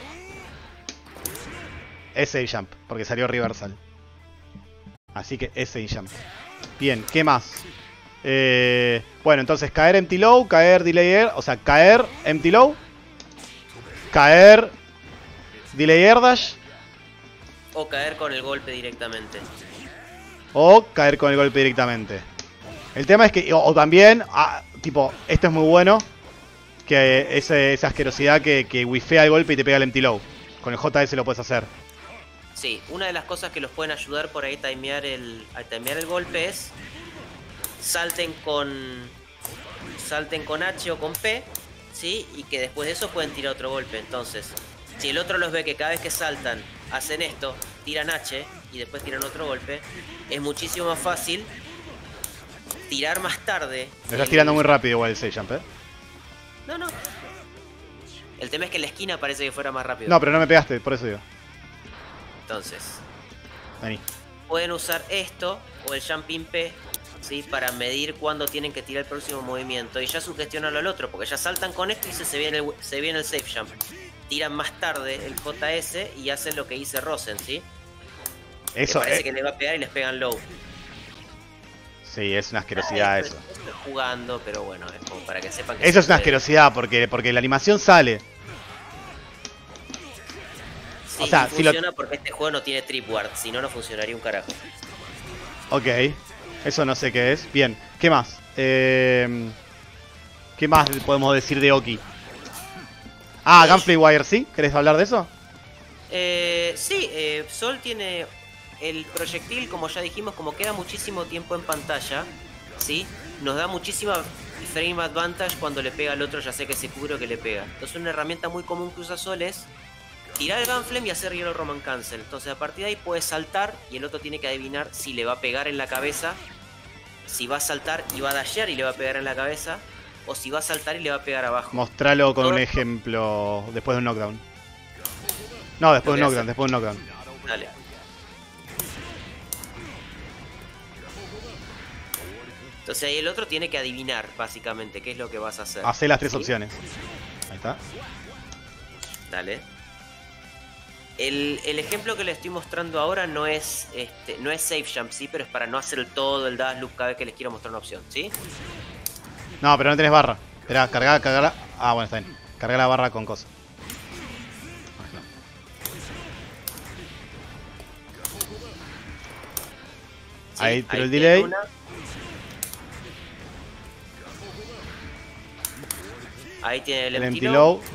Es save jump, porque salió reversal. Así que es save jump. Bien, ¿qué más? Eh, bueno, entonces caer empty low, caer delay air, o sea, caer empty low, caer delay air dash O caer con el golpe directamente. o caer con el golpe directamente. El tema es que, o, o también, ah, tipo, esto es muy bueno, que ese, esa asquerosidad que, que wifea el golpe y te pega el empty low. Con el J S lo puedes hacer. Sí, una de las cosas que los pueden ayudar por ahí a timear el, a timear el golpe es salten con salten con H o con P, ¿sí? Y que después de eso pueden tirar otro golpe. Entonces, si el otro los ve que cada vez que saltan hacen esto, tiran H y después tiran otro golpe, es muchísimo más fácil tirar más tarde. Me estás el- tirando muy rápido igual el save jump, ¿eh? No, no. El tema es que en la esquina parece que fuera más rápido. No, pero no me pegaste, por eso digo. Entonces, Vení. pueden usar esto o el Jumping P, ¿sí? Para medir cuándo tienen que tirar el próximo movimiento y ya sugestionarlo al otro, porque ya saltan con esto y se, se, viene, el, se viene el safe jump. Tiran más tarde el J S y hacen lo que dice Rosen, ¿sí? Eso que parece eh, que le va a pegar y les pegan low. Sí, es una asquerosidad Ah, eso. esto es- esto es jugando, pero bueno, es como para que sepan que Eso se es una puede. asquerosidad porque, porque la animación sale. Sí, O sea, y si lo- funciona porque este juego no tiene trip ward, si no, no funcionaría un carajo. Ok, eso no sé qué es. Bien, ¿qué más? Eh, ¿Qué más podemos decir de Oki? Ah, Eh, Gunflame Wire, ¿sí? ¿Querés hablar de eso? Eh, sí, eh, Sol tiene el proyectil, como ya dijimos, como queda muchísimo tiempo en pantalla, ¿sí? Nos da muchísima frame advantage cuando le pega al otro, ya sé que se cubre o que le pega. Entonces una herramienta muy común que usa Sol es tirar el Gunflame y hacer Yellow Roman Cancel. Entonces a partir de ahí puede saltar y el otro tiene que adivinar si le va a pegar en la cabeza, si va a saltar y va a dashear y le va a pegar en la cabeza, o si va a saltar y le va a pegar abajo. Mostralo con Todo un esto- ejemplo después de un knockdown. No, después de Lo un que knockdown, hace- después de un knockdown. Dale. Entonces ahí el otro tiene que adivinar, básicamente, qué es lo que vas a hacer. Hacé las tres ¿Sí? opciones. Ahí está. Dale. El, el ejemplo que le estoy mostrando ahora no es este, no es safe jump, sí, pero es para no hacer el todo el dash loop cada vez que les quiero mostrar una opción, ¿sí? No, pero no tenés barra. Esperá, cargá, cargá. Ah, bueno, está bien. Cargá la barra con cosas. Sí, Ahí tiró el tiene delay. una. Ahí tiene el, El empty empty low. low.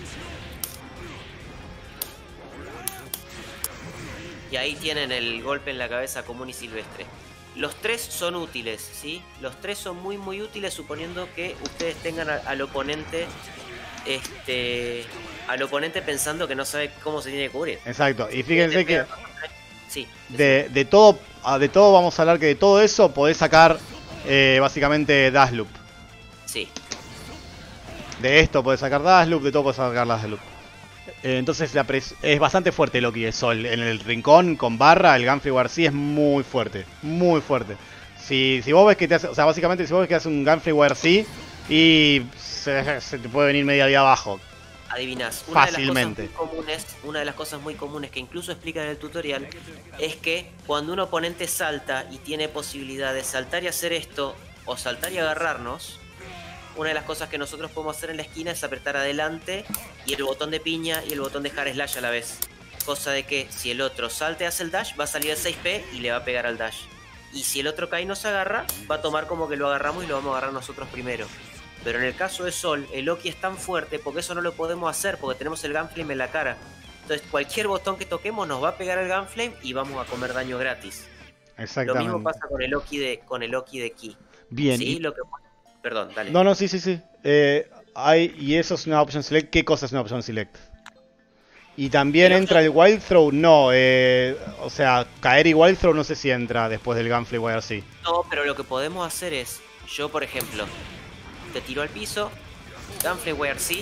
Y ahí tienen el golpe en la cabeza común y silvestre. Los tres son útiles, ¿sí? Los tres son muy muy útiles suponiendo que ustedes tengan a- al oponente este al oponente pensando que no sabe cómo se tiene que cubrir. Exacto. Y fíjense que Sí. de, de todo ah, de todo vamos a hablar que de todo eso podés sacar eh, básicamente Dash Loop. Sí. De esto podés sacar Dash Loop, de todo podés sacar Dash Loop. Eh, entonces la pres es bastante fuerte Loki de Sol. En el rincón con barra, el Gunflame Wire sí es muy fuerte. Muy fuerte. Si, si vos ves que te hace, o sea, básicamente si vos ves que hace un Gunflame Wire sí y se, se te puede venir media vida abajo. Adivinás. Una Fácilmente. De las cosas muy comunes, una de las cosas muy comunes que incluso explican en el tutorial es que cuando un oponente salta y tiene posibilidad de saltar y hacer esto o saltar y agarrarnos, una de las cosas que nosotros podemos hacer en la esquina es apretar adelante y el botón de piña y el botón de hard slash a la vez. Cosa de que si el otro salta y hace el dash, va a salir el seis P y le va a pegar al dash. Y si el otro cae y no se agarra, va a tomar como que lo agarramos y lo vamos a agarrar nosotros primero. Pero en el caso de Sol, el Loki es tan fuerte porque eso no lo podemos hacer porque tenemos el Gunflame en la cara. Entonces cualquier botón que toquemos nos va a pegar el Gunflame y vamos a comer daño gratis. Lo Exactamente. mismo pasa con el Loki de, con el Loki de Ki. Bien. Sí, y- lo que... Perdón, dale. No, no, sí, sí, sí. Eh, hay, y eso es una option select. ¿Qué cosa es una option select? Y también El entra el Wild Throw. No, eh, o sea, caer y Wild Throw no sé si entra después del Gunflame Wire sí. No, pero lo que podemos hacer es, yo por ejemplo, te tiro al piso, Gunflame Wire sí,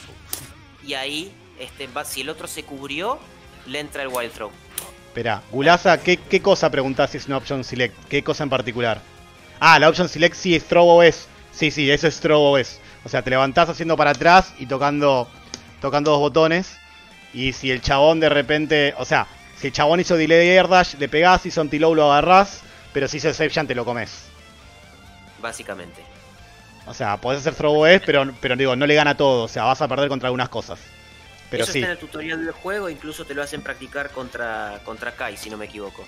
y ahí, este, va- si el otro se cubrió, le entra el Wild Throw. Espera, Gulaza, ¿qué, ¿qué cosa preguntás si es una option select? ¿Qué cosa en particular? Ah, la option select sí es throw O S. Sí, sí, eso es throw O S. O sea, te levantás haciendo para atrás y tocando, tocando dos botones. Y si el chabón de repente, o sea, si el chabón hizo delay air dash, le pegás, hizo anti-low, lo agarrás. Pero si hizo safe jump, te lo comes. Básicamente. O sea, podés hacer throw O S, pero, pero digo, no le gana todo. O sea, vas a perder contra algunas cosas. Pero Eso sí, está en el tutorial del juego, incluso te lo hacen practicar contra, contra Kai, si no me equivoco.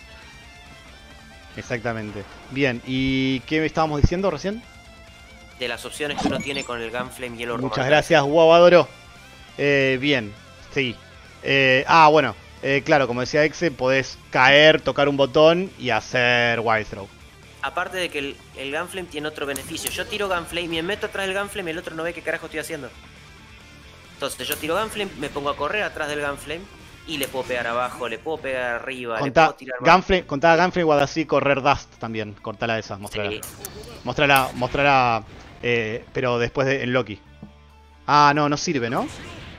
exactamente. Bien, ¿y qué estábamos diciendo recién? De las opciones que uno tiene con el Gunflame Yellow Muchas Roman. gracias, Guavadoro. Eh, bien, sí. Eh, ah, bueno, eh, claro, como decía Exe, podés caer, tocar un botón y hacer Wild Throw. Aparte de que el, el Gunflame tiene otro beneficio. Yo tiro Gunflame y me meto atrás del Gunflame y el otro no ve qué carajo estoy haciendo. Entonces yo tiro Gunflame, me pongo a correr atrás del Gunflame y le puedo pegar abajo, le puedo pegar arriba, le Contá puedo tirar más. Gunflame, contá Gunflame Guadasí, correr Dust también. Cortala esa, mostrala. Sí. Mostrala, mostrala, eh, pero después de, en Loki. Ah, no, no sirve, ¿no?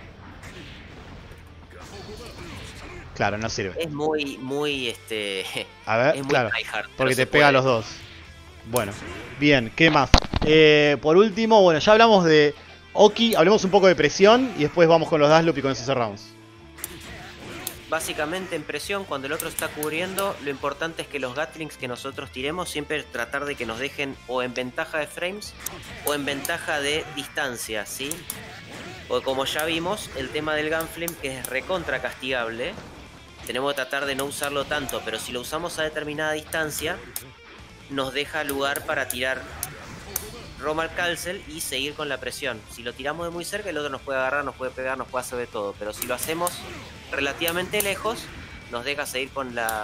Claro, no sirve. Es muy, muy, este... A ver, es muy claro, tryhard, pero porque se te pega a puede. los dos. Bueno, bien, ¿qué más? Eh, por último, bueno, ya hablamos de Oki, hablemos un poco de presión y después vamos con los Dash Loop y con eso cerramos. básicamente en presión, cuando el otro está cubriendo, lo importante es que los Gatlings que nosotros tiremos siempre tratar de que nos dejen o en ventaja de frames o en ventaja de distancia, ¿sí? Porque como ya vimos, el tema del Gunflame que es recontra castigable, tenemos que tratar de no usarlo tanto, pero si lo usamos a determinada distancia, nos deja lugar para tirar Romal Calcel y seguir con la presión. Si lo tiramos de muy cerca, el otro nos puede agarrar, nos puede pegar, nos puede hacer de todo. Pero si lo hacemos relativamente lejos, nos deja seguir con la...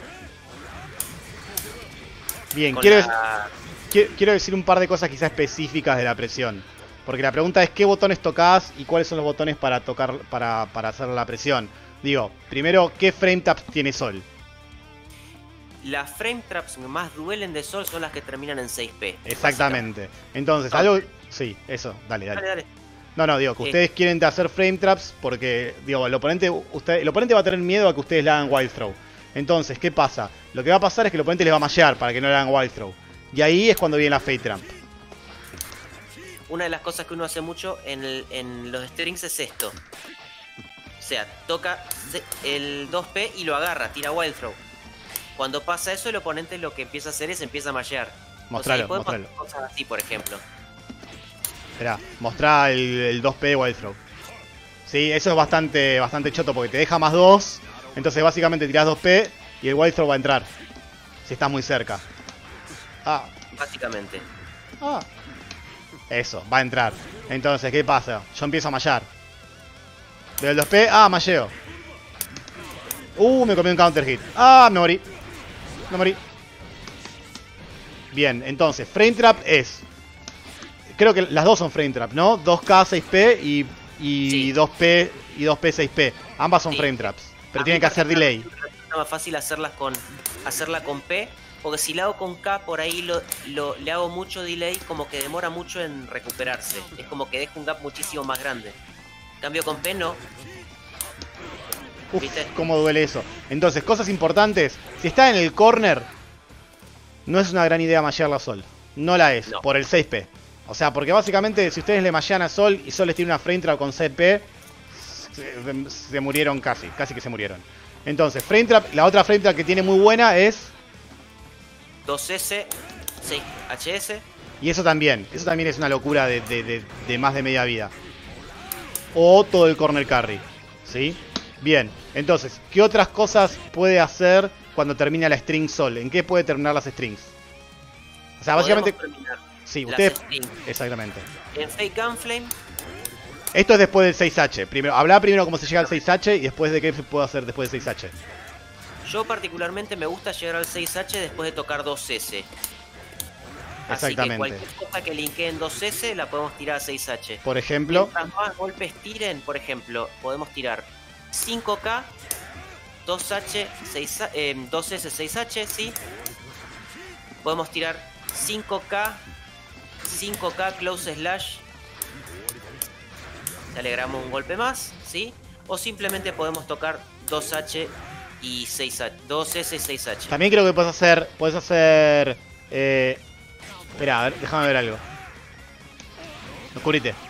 Bien, con quiero, la... quiero, quiero decir un par de cosas quizás específicas de la presión. Porque la pregunta es qué botones tocas y cuáles son los botones para tocar para, para hacer la presión. Digo, primero, ¿qué frame tap tiene Sol? Las frame traps que más duelen de Sol son las que terminan en seis P. Exactamente. Entonces, algo... Sí, eso, dale, dale. Dale, dale. No, no, digo, que Sí. ustedes quieren hacer frame traps porque, digo, el oponente, usted, el oponente va a tener miedo a que ustedes le hagan wild throw. Entonces, ¿qué pasa? Lo que va a pasar es que el oponente les va a mallear para que no le hagan wild throw. Y ahí es cuando viene la Fate Trap. Una de las cosas que uno hace mucho en, el- en los strings es esto. O sea, toca el dos P y lo agarra, tira wild throw. Cuando pasa eso, el oponente lo que empieza a hacer es empieza a mallear. Mostralo, o sea, y podemos mostralo. hacer cosas así, por ejemplo. Esperá, mostrá el, el dos P de wild throw. Sí, eso es bastante, bastante choto porque te deja más dos. Entonces básicamente tirás dos P y el wild throw va a entrar. Si estás muy cerca. Ah, Básicamente. ah. Eso, va a entrar. Entonces, ¿qué pasa? Yo empiezo a mallar. Veo el dos P, ah, malleo. Uh, me comí un counter hit. Ah, me morí. Me morí. Bien, entonces, frame trap es... Creo que las dos son frame trap, ¿no? dos K seis P y, y Sí. dos P y dos P seis P. Ambas son Sí. frame traps. Pero A tienen mí que hacer delay. Es más fácil hacerlas con, hacerla con P, porque si la hago con K, por ahí lo, lo- le hago mucho delay, como que demora mucho en recuperarse. Es como que deja un gap muchísimo más grande. En cambio con P no. Uf, ¿Viste? cómo duele eso. Entonces, cosas importantes. Si está en el corner, no es una gran idea mallearla a Sol. No la es, No. por el seis P. O sea, porque básicamente si ustedes le mallean a Sol y Sol les tiene una frame trap con seis P, se, se murieron casi, casi que se murieron. Entonces, frame trap, la otra frame trap que tiene muy buena es... dos S, seis H S. Y eso también, eso también es una locura de, de- de- de más de media vida. O todo el corner carry, ¿sí? Bien, entonces, ¿qué otras cosas puede hacer cuando termina la string Sol? ¿En qué puede terminar las strings? O sea, básicamente... Podemos terminar Sí, las ustedes... strings Exactamente. en Fake Gunflame. Esto es después del seis H. Primero, habla primero cómo se llega al seis H y después de qué se puede hacer después del seis H. Yo particularmente me gusta llegar al seis H después de tocar dos S. Así Exactamente. que cualquier cosa que linkee en dos S la podemos tirar a seis H. Por ejemplo... Mientras más golpes tiren, por ejemplo, podemos tirar cinco K, dos H, seis, eh, dos S, seis H, ¿sí? Podemos tirar cinco K, cinco K, close slash. Le alegramos un golpe más, ¿sí? O simplemente podemos tocar dos H y seis H, dos S y seis H. También creo que puedes hacer... Puedes hacer... Eh... Espera, a ver, déjame ver algo. Oscurite.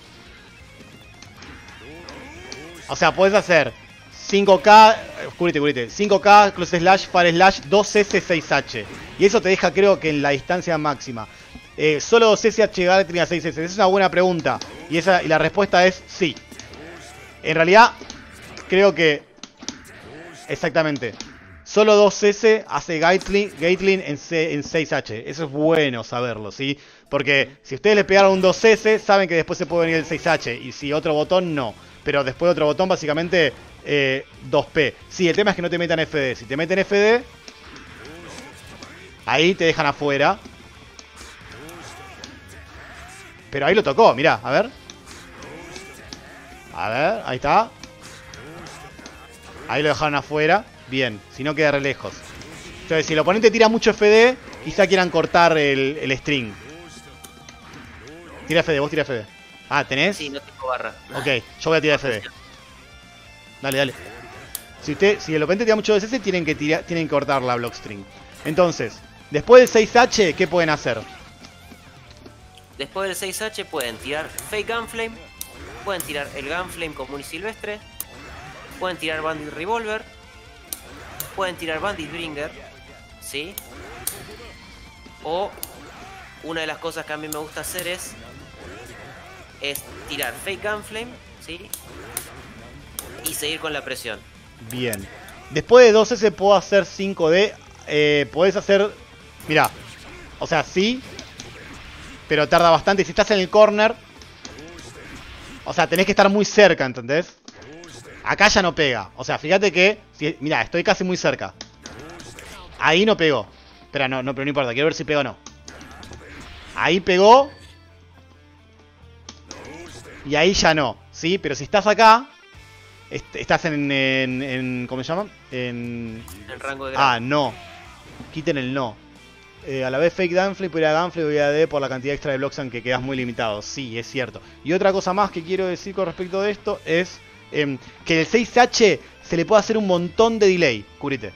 O sea, puedes hacer cinco K... Oscurite, oscurite. cinco K, close slash, fire slash, dos S, seis H. Y eso te deja, creo que en la distancia máxima. Eh, solo dos S H Gatling a seis S. Esa es una buena pregunta. Y, esa, y la respuesta es sí. En realidad, creo que... Exactamente. Solo dos S hace Gatling, Gatling en, C, en seis H. Eso es bueno saberlo, ¿sí? Porque si ustedes le pegaron un dos S, saben que después se puede venir el seis H. Y si otro botón, no. Pero después de otro botón, básicamente, eh, dos P. Sí, el tema es que no te metan F D. Si te meten F D, ahí te dejan afuera. Pero ahí lo tocó, mirá, a ver. A ver, ahí está. Ahí lo dejaron afuera. Bien, si no queda re lejos. Entonces, si el oponente tira mucho F D, quizá quieran cortar el, el string. Tira F D, vos tira F D. Ah, ¿tenés? Sí, no tengo barra. Ok, yo voy a tirar F D. Dale, dale. Si usted, si el oponente tira mucho D S S, tienen que tirar, tienen que cortar la block string. Entonces, después del seis H, ¿qué pueden hacer? Después del seis H pueden tirar Fake Gunflame, pueden tirar el Gunflame común y silvestre, pueden tirar Bandit Revolver, pueden tirar Bandit Bringer, ¿sí? O una de las cosas que a mí me gusta hacer es, es tirar Fake Gunflame, ¿sí? Y seguir con la presión. Bien. Después de dos ese puedo hacer cinco D. Eh, podés hacer... Mirá. O sea, sí. Pero tarda bastante. Si estás en el corner... O sea, tenés que estar muy cerca, ¿entendés? Acá ya no pega. O sea, fíjate que... Si, mirá, estoy casi muy cerca. Ahí no pegó. Espera, no, no, pero no importa. Quiero ver si pegó o no. Ahí pegó. Y ahí ya no. ¿Sí? Pero si estás acá... Est estás en, en, en... ¿Cómo se llama? En... En rango de... Ah, no. Quiten el no. Eh, a la vez Fake Gunflame, puede ir a Gunflame o ir a D por la cantidad extra de blocks en que quedas muy limitado. Sí, es cierto. Y otra cosa más que quiero decir con respecto de esto es eh, que el seis H se le puede hacer un montón de delay. Cubrite.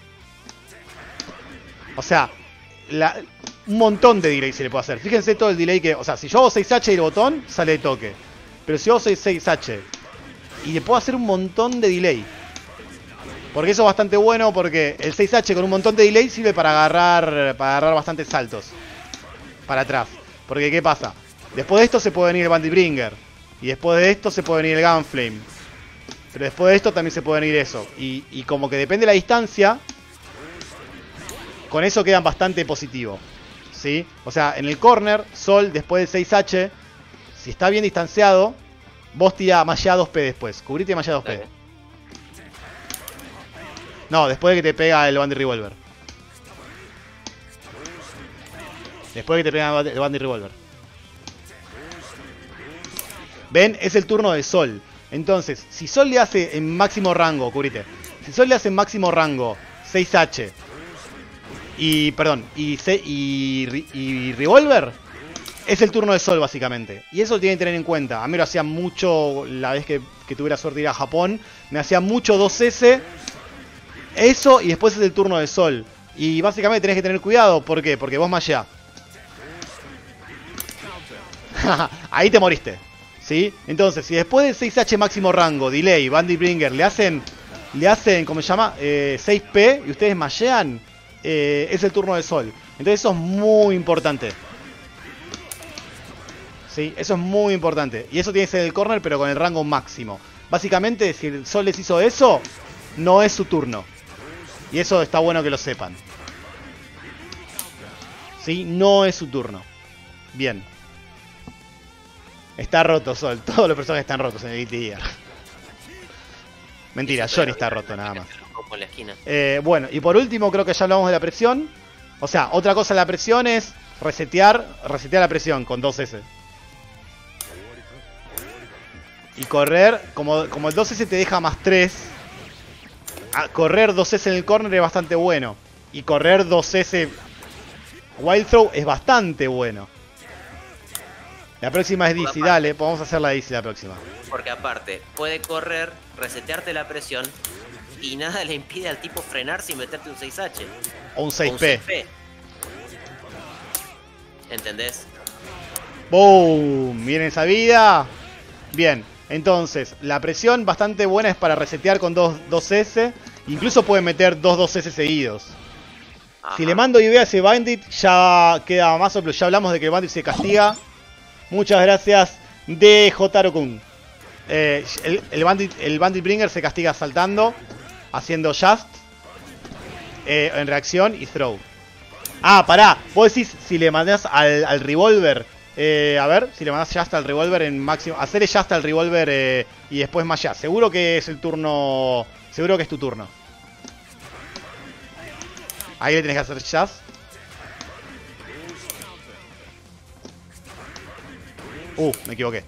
O sea, la, un montón de delay se le puede hacer. Fíjense todo el delay que... O sea, si yo hago seis H y el botón, sale de toque. Pero si yo hago seis H y le puedo hacer un montón de delay. Porque eso es bastante bueno porque el seis H con un montón de delay sirve para agarrar para agarrar bastantes saltos para atrás. Porque ¿qué pasa? Después de esto se puede venir el Bandit Bringer. Y después de esto se puede venir el Gunflame. Pero después de esto también se puede venir eso. Y, y como que depende de la distancia, con eso quedan bastante positivos. ¿Sí? O sea, en el corner, Sol después del seis H, si está bien distanciado, vos tira Maya dos P después. Cubrite Maya dos P. Dale. No, después de que te pega el Bandit Revolver. Después de que te pega el Bandit Revolver. ¿Ven? Es el turno de Sol. Entonces, si Sol le hace en máximo rango, cubrite. Si Sol le hace en máximo rango seis H y, perdón, y, y, y Revolver, es el turno de Sol básicamente. Y eso lo tienen que tener en cuenta. A mí lo hacía mucho la vez que, que tuve la suerte de ir a Japón. Me hacía mucho dos S. Eso y después es el turno de Sol. Y básicamente tenés que tener cuidado. ¿Por qué? Porque vos mashea. Ahí te moriste. ¿Sí? Entonces, si después del seis H máximo rango, delay, Bandit Bringer, le hacen, le hacen, ¿cómo se llama? Eh, seis P y ustedes mashean, eh, es el turno de Sol. Entonces eso es muy importante. ¿Sí? Eso es muy importante. Y eso tiene que ser el corner, pero con el rango máximo. Básicamente, si el Sol les hizo eso, no es su turno. Y eso está bueno que lo sepan. ¿Sí? No es su turno. Bien. Está roto Sol. Todos los personajes están rotos en el Guilty Gear. Mentira, Johnny está roto nada más. En la esquina. Eh, bueno, y por último creo que ya hablamos de la presión. O sea, otra cosa de la presión es resetear, resetear la presión con dos S. Y correr, como, como el dos S te deja más tres... A correr dos S en el corner es bastante bueno. Y correr dos S Wild Throw es bastante bueno. La próxima es D C, dale, vamos a hacer la D C la próxima. Porque aparte, puede correr, resetearte la presión y nada le impide al tipo frenarse y meterte un seis H. O un seis P. O un seis P. ¿Entendés? ¡Boom! ¿Miren esa vida? Bien. Entonces, la presión bastante buena es para resetear con dos S. Incluso pueden meter dos dos S seguidos. Ajá. Si le mando I V a ese Bandit, ya queda más o menos. Ya hablamos de que el Bandit se castiga. Muchas gracias, D J Kun. Eh, el, el, bandit, el Bandit Bringer se castiga saltando, haciendo Just, eh, en reacción y Throw. Ah, pará. Vos decís si le mandás al, al Revolver. Eh, a ver, si le mandás Just al Revolver en máximo. Hacer Just al Revolver eh, y después más Just. Seguro que es el turno. Seguro que es tu turno. Ahí le tenés que hacer Just. Uh, me equivoqué.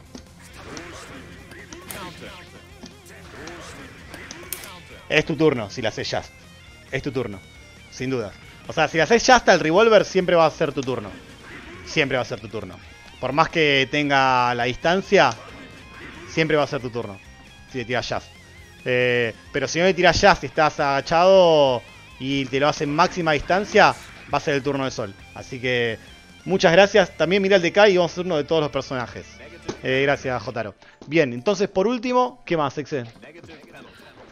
Es tu turno si le haces Just. Es tu turno. Sin duda. O sea, si le haces Just al Revolver, siempre va a ser tu turno. Siempre va a ser tu turno. Por más que tenga la distancia, siempre va a ser tu turno. Si le tiras Just. Eh, pero si no le tiras Just y estás agachado y te lo hace en máxima distancia, va a ser el turno de Sol. Así que muchas gracias. También mira el D K y vamos a hacer uno de todos los personajes. Eh, gracias, Jotaro. Bien, entonces por último, ¿qué más, Exe?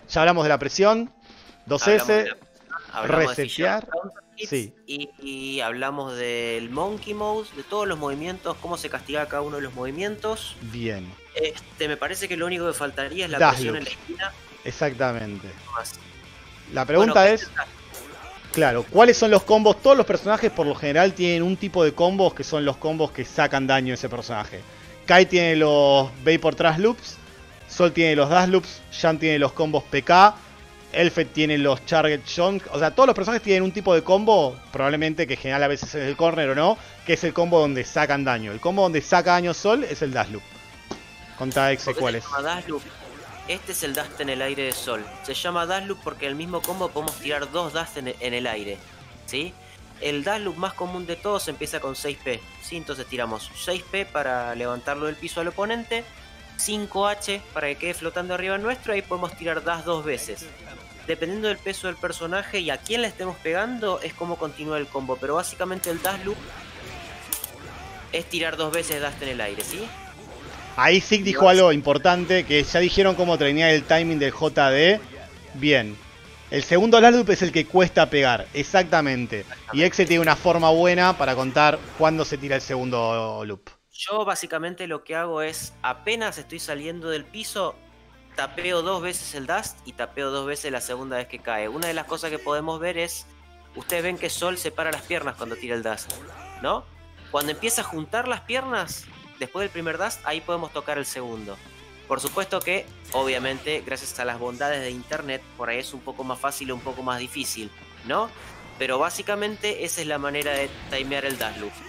Ya hablamos de la presión. dos ese. Resetear. Sí. Y, y hablamos del Monkey Mode, de todos los movimientos, cómo se castiga cada uno de los movimientos. Bien. Este, me parece que lo único que faltaría es la Dash presión loop. en la esquina. Exactamente. Más. La pregunta bueno, es, claro, ¿cuáles son los combos? Todos los personajes por lo general tienen un tipo de combos que son los combos que sacan daño a ese personaje. Kai tiene los Vapor Trash Loops, Sol tiene los Dash Loops, Jam tiene los combos P K, Elfet tiene los Target Chunk. O sea, todos los personajes tienen un tipo de combo, probablemente que en general a veces es el corner o no, que es el combo donde sacan daño. El combo donde saca daño Sol es el Dash Loop. Conta Exe, ¿cuál es? Dash Loop. Este es el Dust en el aire de Sol. Se llama Dash Loop porque el mismo combo podemos tirar dos Dust en el, en el aire, ¿sí? El Dash Loop más común de todos empieza con seis P, ¿sí? Entonces tiramos seis P para levantarlo del piso al oponente, cinco H para que quede flotando arriba nuestro, ahí podemos tirar Dash dos veces. Dependiendo del peso del personaje y a quién le estemos pegando, es como continúa el combo. Pero básicamente el Dash Loop es tirar dos veces Dash en el aire, ¿sí? Ahí Zig dijo algo importante, que ya dijeron cómo traenear el timing del J D. Bien. El segundo Dash Loop es el que cuesta pegar, exactamente. Y Exe tiene una forma buena para contar cuándo se tira el segundo loop. Yo básicamente lo que hago es, apenas estoy saliendo del piso, tapeo dos veces el Dust y tapeo dos veces la segunda vez que cae. Una de las cosas que podemos ver es, ustedes ven que Sol separa las piernas cuando tira el Dust, ¿no? Cuando empieza a juntar las piernas, después del primer Dust, ahí podemos tocar el segundo. Por supuesto que, obviamente, gracias a las bondades de internet, por ahí es un poco más fácil o un poco más difícil, ¿no? Pero básicamente esa es la manera de timear el Dash Loop.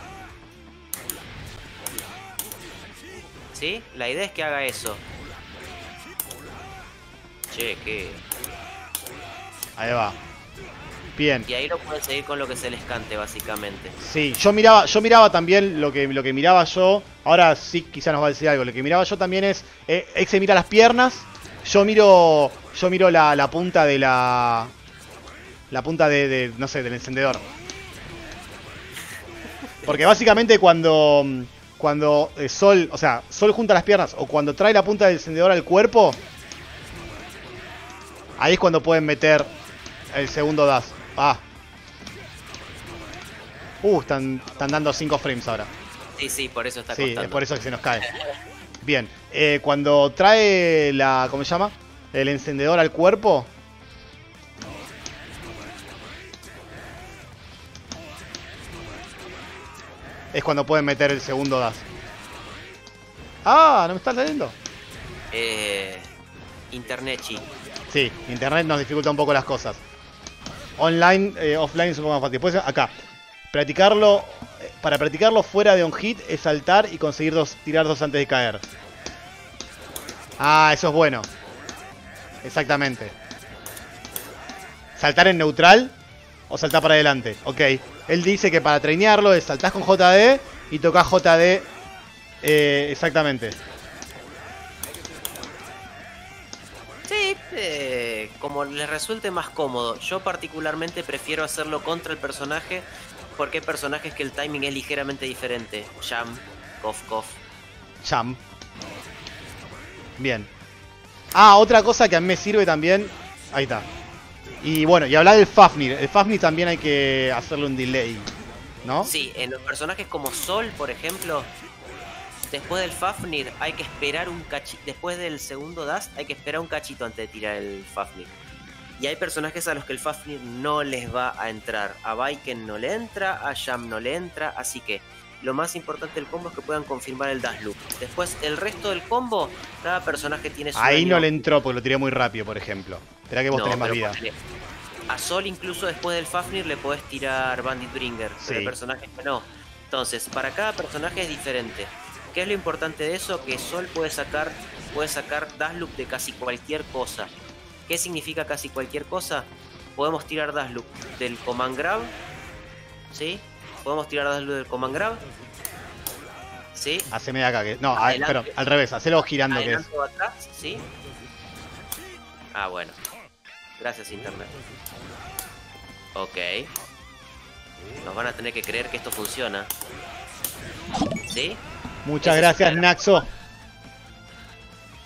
¿Sí? La idea es que haga eso. Che, que... Ahí va. Bien. Y ahí lo pueden seguir con lo que se les cante, básicamente. Sí, yo miraba, yo miraba también lo que, lo que miraba yo. Ahora sí quizás nos va a decir algo. Lo que miraba yo también es... Eh, Exe mira las piernas. Yo miro. Yo miro la, la punta de la. La punta de, de. No sé, del encendedor. Porque básicamente cuando. Cuando eh, Sol. O sea, Sol junta las piernas. O cuando trae la punta del encendedor al cuerpo. Ahí es cuando pueden meter el segundo dash. Ah. Uh, están, están dando cinco frames ahora. Sí, sí, por eso está Sí, costando. es por eso que se nos cae. Bien. Eh, cuando trae la... ¿Cómo se llama? El encendedor al cuerpo. Es cuando pueden meter el segundo dash. Ah, ¿no me estás leyendo? Eh, internet, chi. Sí, internet nos dificulta un poco las cosas. Online, eh, offline es un poco más fácil. Después acá, practicarlo, eh, para practicarlo fuera de on hit es saltar y conseguir dos, tirar dos antes de caer. Ah, eso es bueno. Exactamente. ¿Saltar en neutral o saltar para adelante? Ok. Él dice que para trainearlo es saltás con J D y tocas J D. Eh, exactamente. Sí, eh, como les resulte más cómodo. Yo particularmente prefiero hacerlo contra el personaje porque hay personajes que el timing es ligeramente diferente. Jam, Kof, Kof. Jam. Bien. Ah, otra cosa que a mí me sirve también. Ahí está. Y bueno, y hablar del Fafnir. El Fafnir también hay que hacerle un delay, ¿no? Sí, en los personajes como Sol, por ejemplo, después del Fafnir hay que esperar un cachito. Después del segundo Dust hay que esperar un cachito antes de tirar el Fafnir. Y hay personajes a los que el Fafnir no les va a entrar. A Baiken no le entra, a Jam no le entra, así que lo más importante del combo es que puedan confirmar el Dash Loop. Después, el resto del combo, cada personaje tiene su Ahí daño. no le entró porque lo tiré muy rápido, por ejemplo. Esperá que vos No, tenés más pero vida. ponele, a Sol incluso después del Fafnir le podés tirar Bandit Bringer, Sí. pero hay personajes que no. Entonces, para cada personaje es diferente. ¿Qué es lo importante de eso? Que Sol puede sacar, puede sacar Dash Loop de casi cualquier cosa. ¿Qué significa casi cualquier cosa? Podemos tirar Dash Loop del Command Grab, ¿sí? Podemos tirar Dash Loop del Command Grab, ¿sí? Haceme de acá que. No, a, Adelante. pero al revés, hacelo girando que es. Adelante o atrás, ¿sí? Ah, bueno. Gracias, internet. Ok. Nos van a tener que creer que esto funciona. ¿Sí? Muchas Ese gracias, es el- Naxo.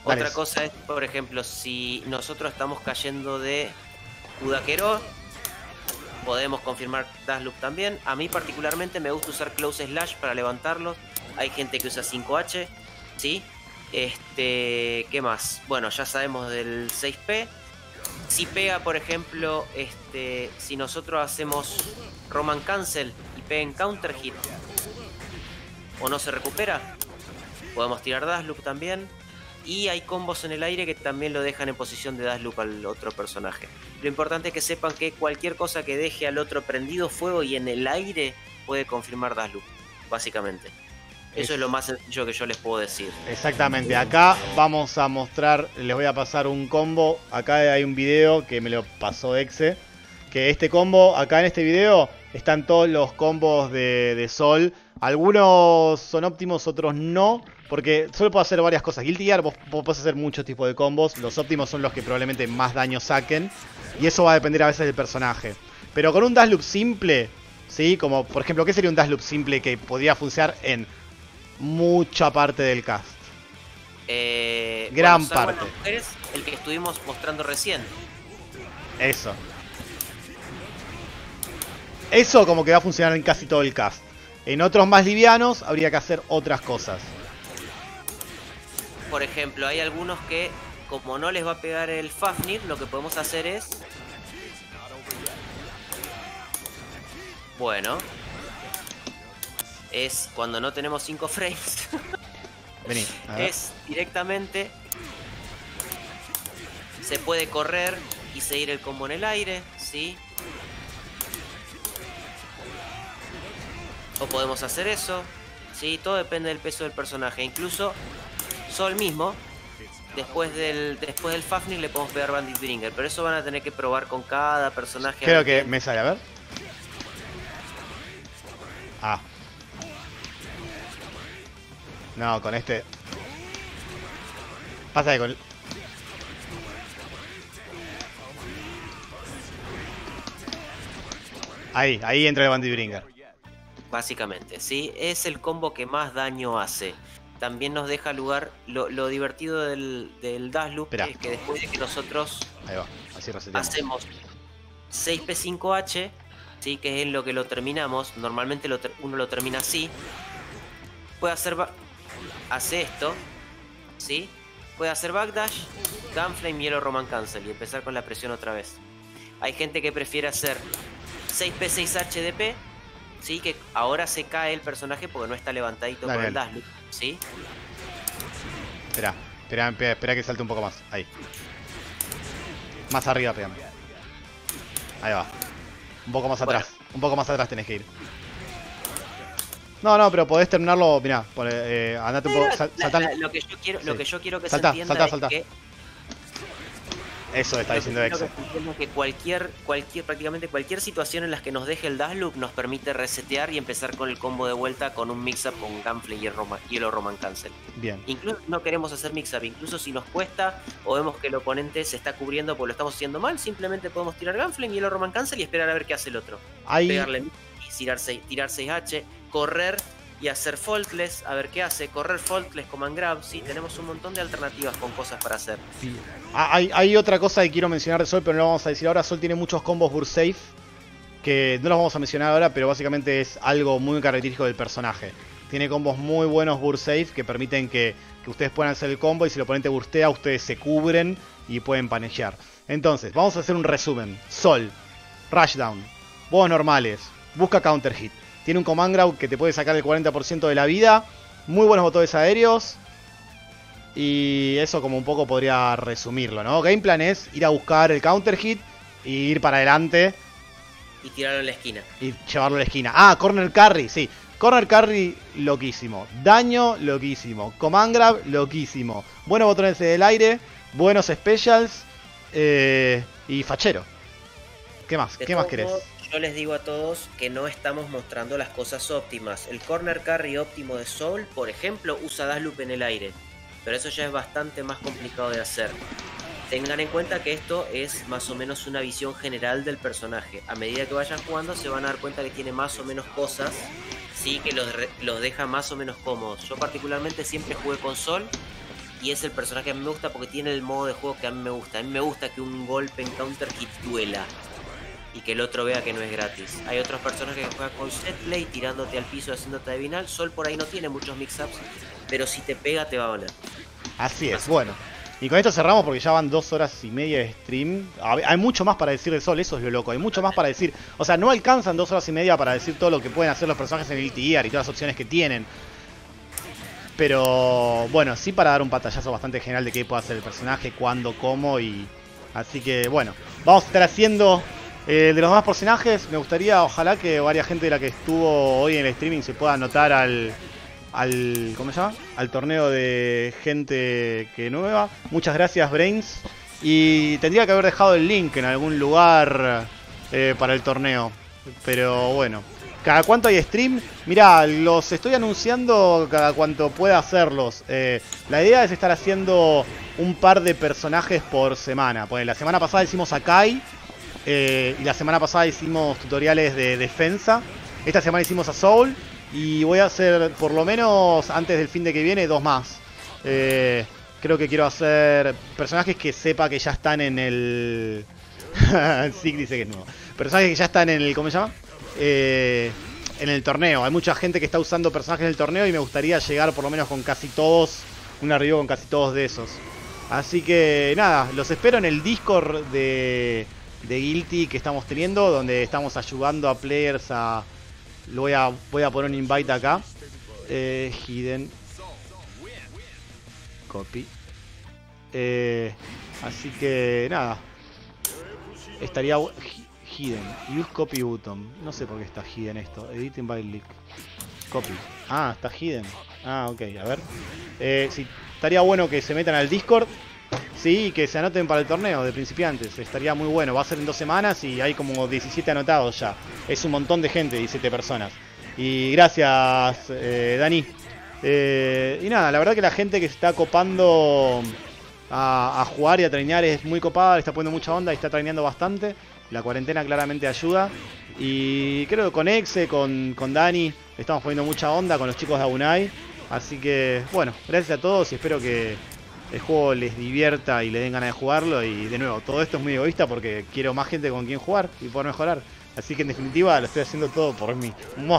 Otra cosa es, por ejemplo, si nosotros estamos cayendo de Udakero, podemos confirmar Dash Loop también. A mí particularmente me gusta usar Close Slash para levantarlos. Hay gente que usa cinco H, ¿sí? Este, ¿qué más? Bueno, ya sabemos del seis P. Si pega, por ejemplo, este, si nosotros hacemos Roman Cancel y pega en Counter Hit o no se recupera, podemos tirar Dash Loop también. Y hay combos en el aire que también lo dejan en posición de Dash Loop al otro personaje. Lo importante es que sepan que cualquier cosa que deje al otro prendido fuego y en el aire puede confirmar Dash Loop, básicamente. Eso es, es lo más sencillo que yo les puedo decir. Exactamente. Acá vamos a mostrar, les voy a pasar un combo. Acá hay un video que me lo pasó Exe. Que este combo, acá en este video, están todos los combos de, de Sol. Algunos son óptimos, otros no. Porque Sol puede hacer varias cosas. Guilty Gear, vos, vos podés hacer muchos tipos de combos. Los óptimos son los que probablemente más daño saquen. Y eso va a depender a veces del personaje. Pero con un dash loop simple, ¿sí? Como por ejemplo, ¿qué sería un dash loop simple que podría funcionar en mucha parte del cast? Eh, Gran bueno, parte. Mujeres, el que estuvimos mostrando recién. Eso. Eso como que va a funcionar en casi todo el cast. En otros más livianos habría que hacer otras cosas. Por ejemplo, hay algunos que, como no les va a pegar el Fafnir, lo que podemos hacer es... Bueno... Es cuando no tenemos cinco frames. Vení, es directamente... Se puede correr y seguir el combo en el aire, ¿sí? O podemos hacer eso, ¿sí? Todo depende del peso del personaje. Incluso Sol mismo, después del después del Fafnir le podemos pegar Bandit Bringer. Pero eso van a tener que probar con cada personaje. Creo que me sale, a ver. Ah. No, con este... Pasa que con... Ahí, ahí entra el Bandit Bringer. Básicamente, ¿sí? Es el combo que más daño hace. También nos deja lugar... Lo, lo divertido del, del Dash Loop Esperá. Es que después de que nosotros... Ahí va, así reseteamos. Hacemos seis P cinco H, ¿sí? Que es en lo que lo terminamos. Normalmente lo ter uno lo termina así. Puede hacer... Hace esto, ¿sí? Puede hacer Backdash, Gunflame, Yellow Roman Cancel y empezar con la presión otra vez. Hay gente que prefiere hacer seis P seis H D P, ¿sí? Que ahora se cae el personaje porque no está levantadito dale, con el dale. Dash Loop, ¿sí? Espera, espera, espera, espera que salte un poco más. Ahí. Más arriba, pegame. Ahí va. Un poco más atrás. Bueno. Un poco más atrás tenés que ir. No, no, pero podés terminarlo, mirá, eh, andate un poco, sal, saltá. Lo que yo quiero, sí. Lo que yo quiero que saltá, se entienda saltá, es saltá. que... Eso está diciendo Exe. Que, que cualquier, cualquier, prácticamente cualquier situación en la que nos deje el Dash Loop nos permite resetear y empezar con el combo de vuelta con un mix-up con Gunflame y el Roman, Yellow Roman Cancel. Bien. Incluso no queremos hacer mix-up, incluso si nos cuesta o vemos que el oponente se está cubriendo porque lo estamos haciendo mal, simplemente podemos tirar Gunflame y Yellow Roman Cancel y esperar a ver qué hace el otro. Ahí... Pegarle y tirar seis H, correr y hacer faultless, a ver qué hace, correr faultless, command grab, sí, tenemos un montón de alternativas con cosas para hacer. Sí. Ah, hay, hay otra cosa que quiero mencionar de Sol, pero no lo vamos a decir ahora. Sol tiene muchos combos burst safe, que no los vamos a mencionar ahora, pero básicamente es algo muy característico del personaje. Tiene combos muy buenos burst safe que permiten que, que ustedes puedan hacer el combo y si el oponente burstea, ustedes se cubren y pueden panechear. Entonces, vamos a hacer un resumen. Sol, rushdown, bombos normales, busca counter hit. Tiene un command grab que te puede sacar el cuarenta por ciento de la vida. Muy buenos botones aéreos. Y eso como un poco podría resumirlo, ¿no? Game plan es ir a buscar el counter hit y ir para adelante. Y tirarlo en la esquina. Y llevarlo a la esquina. Ah, corner carry, sí. Corner carry, loquísimo. Daño, loquísimo. Command grab, loquísimo. Buenos botones del aire. Buenos specials. Eh, y fachero. ¿Qué más? De ¿Qué más querés? Yo les digo a todos que no estamos mostrando las cosas óptimas. El corner carry óptimo de Soul, por ejemplo, usa Dash Loop en el aire. Pero eso ya es bastante más complicado de hacer. Tengan en cuenta que esto es más o menos una visión general del personaje. A medida que vayan jugando se van a dar cuenta que tiene más o menos cosas, sí, que los, los deja más o menos cómodos. Yo particularmente siempre jugué con Sol Y es el personaje que a mí me gusta porque tiene el modo de juego que a mí me gusta. A mí me gusta que un golpe en counter hit duela y que el otro vea que no es gratis. Hay otros personajes que juegan con set play, tirándote al piso, haciéndote adivinar. Sol por ahí no tiene muchos mix-ups, pero si te pega te va a doler. Así es, bueno. Y con esto cerramos porque ya van dos horas y media de stream. Hay mucho más para decir de Sol, eso es lo loco. Hay mucho más para decir. O sea, no alcanzan dos horas y media para decir todo lo que pueden hacer los personajes en el Guilty Gear y todas las opciones que tienen. Pero bueno, sí para dar un pantallazo bastante general de qué puede hacer el personaje, cuándo, cómo y... Así que bueno, vamos a estar haciendo eh, de los demás personajes. Me gustaría, ojalá que varias gente de la que estuvo hoy en el streaming se pueda anotar al... al ¿cómo se llama? Al torneo de gente que nueva. Muchas gracias, Brains. Y tendría que haber dejado el link en algún lugar eh, para el torneo. Pero bueno. ¿Cada cuánto hay stream? Mirá, los estoy anunciando cada cuanto pueda hacerlos. Eh, la idea es estar haciendo un par de personajes por semana. Pues la semana pasada hicimos a Kai. Eh, y la semana pasada hicimos tutoriales de defensa. Esta semana hicimos a Soul. Y voy a hacer, por lo menos antes del fin de que viene, dos más. Eh, creo que quiero hacer personajes que sepa que ya están en el... sí, dice que es nuevo. Personajes que ya están en el... ¿Cómo se llama? Eh, en el torneo. Hay mucha gente que está usando personajes del torneo y me gustaría llegar por lo menos con casi todos. Una review con casi todos de esos. Así que nada, los espero en el Discord de, de Guilty que estamos teniendo, donde estamos ayudando a players a... Lo voy a, voy a poner un invite acá. Eh, hidden. Copy. Eh, así que nada. Estaría... Hidden. Use copy button. No sé por qué está hidden esto. Editing by leak. Copy. Ah, está hidden. Ah, ok. A ver. Eh, sí, estaría bueno que se metan al Discord. Sí, y que se anoten para el torneo de principiantes. Estaría muy bueno. Va a ser en dos semanas y hay como diecisiete anotados ya. Es un montón de gente, diecisiete personas. Y gracias, eh, Dani. Eh, y nada, la verdad que la gente que se está copando a, a jugar y a trainear es muy copada. Le está poniendo mucha onda y está traineando bastante. La cuarentena claramente ayuda. Y creo que con Exe, con, con Dani, estamos poniendo mucha onda con los chicos de Abunai. Así que, bueno, gracias a todos y espero que el juego les divierta y les den ganas de jugarlo. Y de nuevo, todo esto es muy egoísta porque quiero más gente con quien jugar y poder mejorar. Así que en definitiva lo estoy haciendo todo por mí.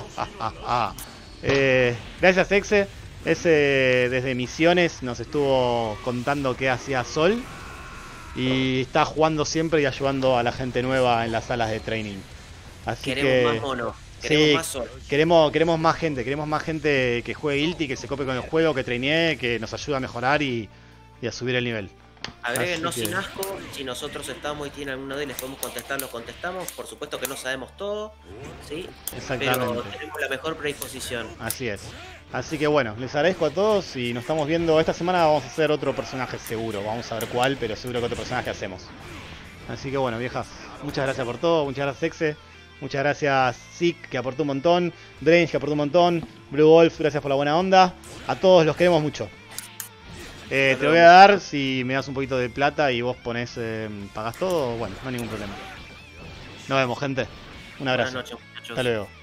eh, gracias, Exe. Ese desde Misiones nos estuvo contando qué hacía Sol. Y está jugando siempre y ayudando a la gente nueva en las salas de training. Así queremos que, más mono, queremos sí, más Sol. Queremos, queremos más gente, queremos más gente que juegue Guilty, que se cope con el juego, que trainee, que nos ayude a mejorar y, y a subir el nivel. Agréguenos que... sin asco, si nosotros estamos y tienen alguna de les podemos contestar, los contestamos. Por supuesto que no sabemos todo, ¿sí? Exactamente. Pero tenemos la mejor predisposición. Así es. Así que bueno, les agradezco a todos y nos estamos viendo. Esta semana vamos a hacer otro personaje seguro. Vamos a ver cuál, pero seguro que otro personaje hacemos. Así que bueno, viejas, muchas gracias por todo. Muchas gracias, Exe. Muchas gracias, Zik, que aportó un montón. Drains, que aportó un montón. Blue Wolf, gracias por la buena onda. A todos los queremos mucho. Eh, te lo voy a dar si me das un poquito de plata y vos ponés, eh, pagás todo. Bueno, no hay ningún problema. Nos vemos, gente. Un abrazo. Buenas noches, muchachos. Hasta luego.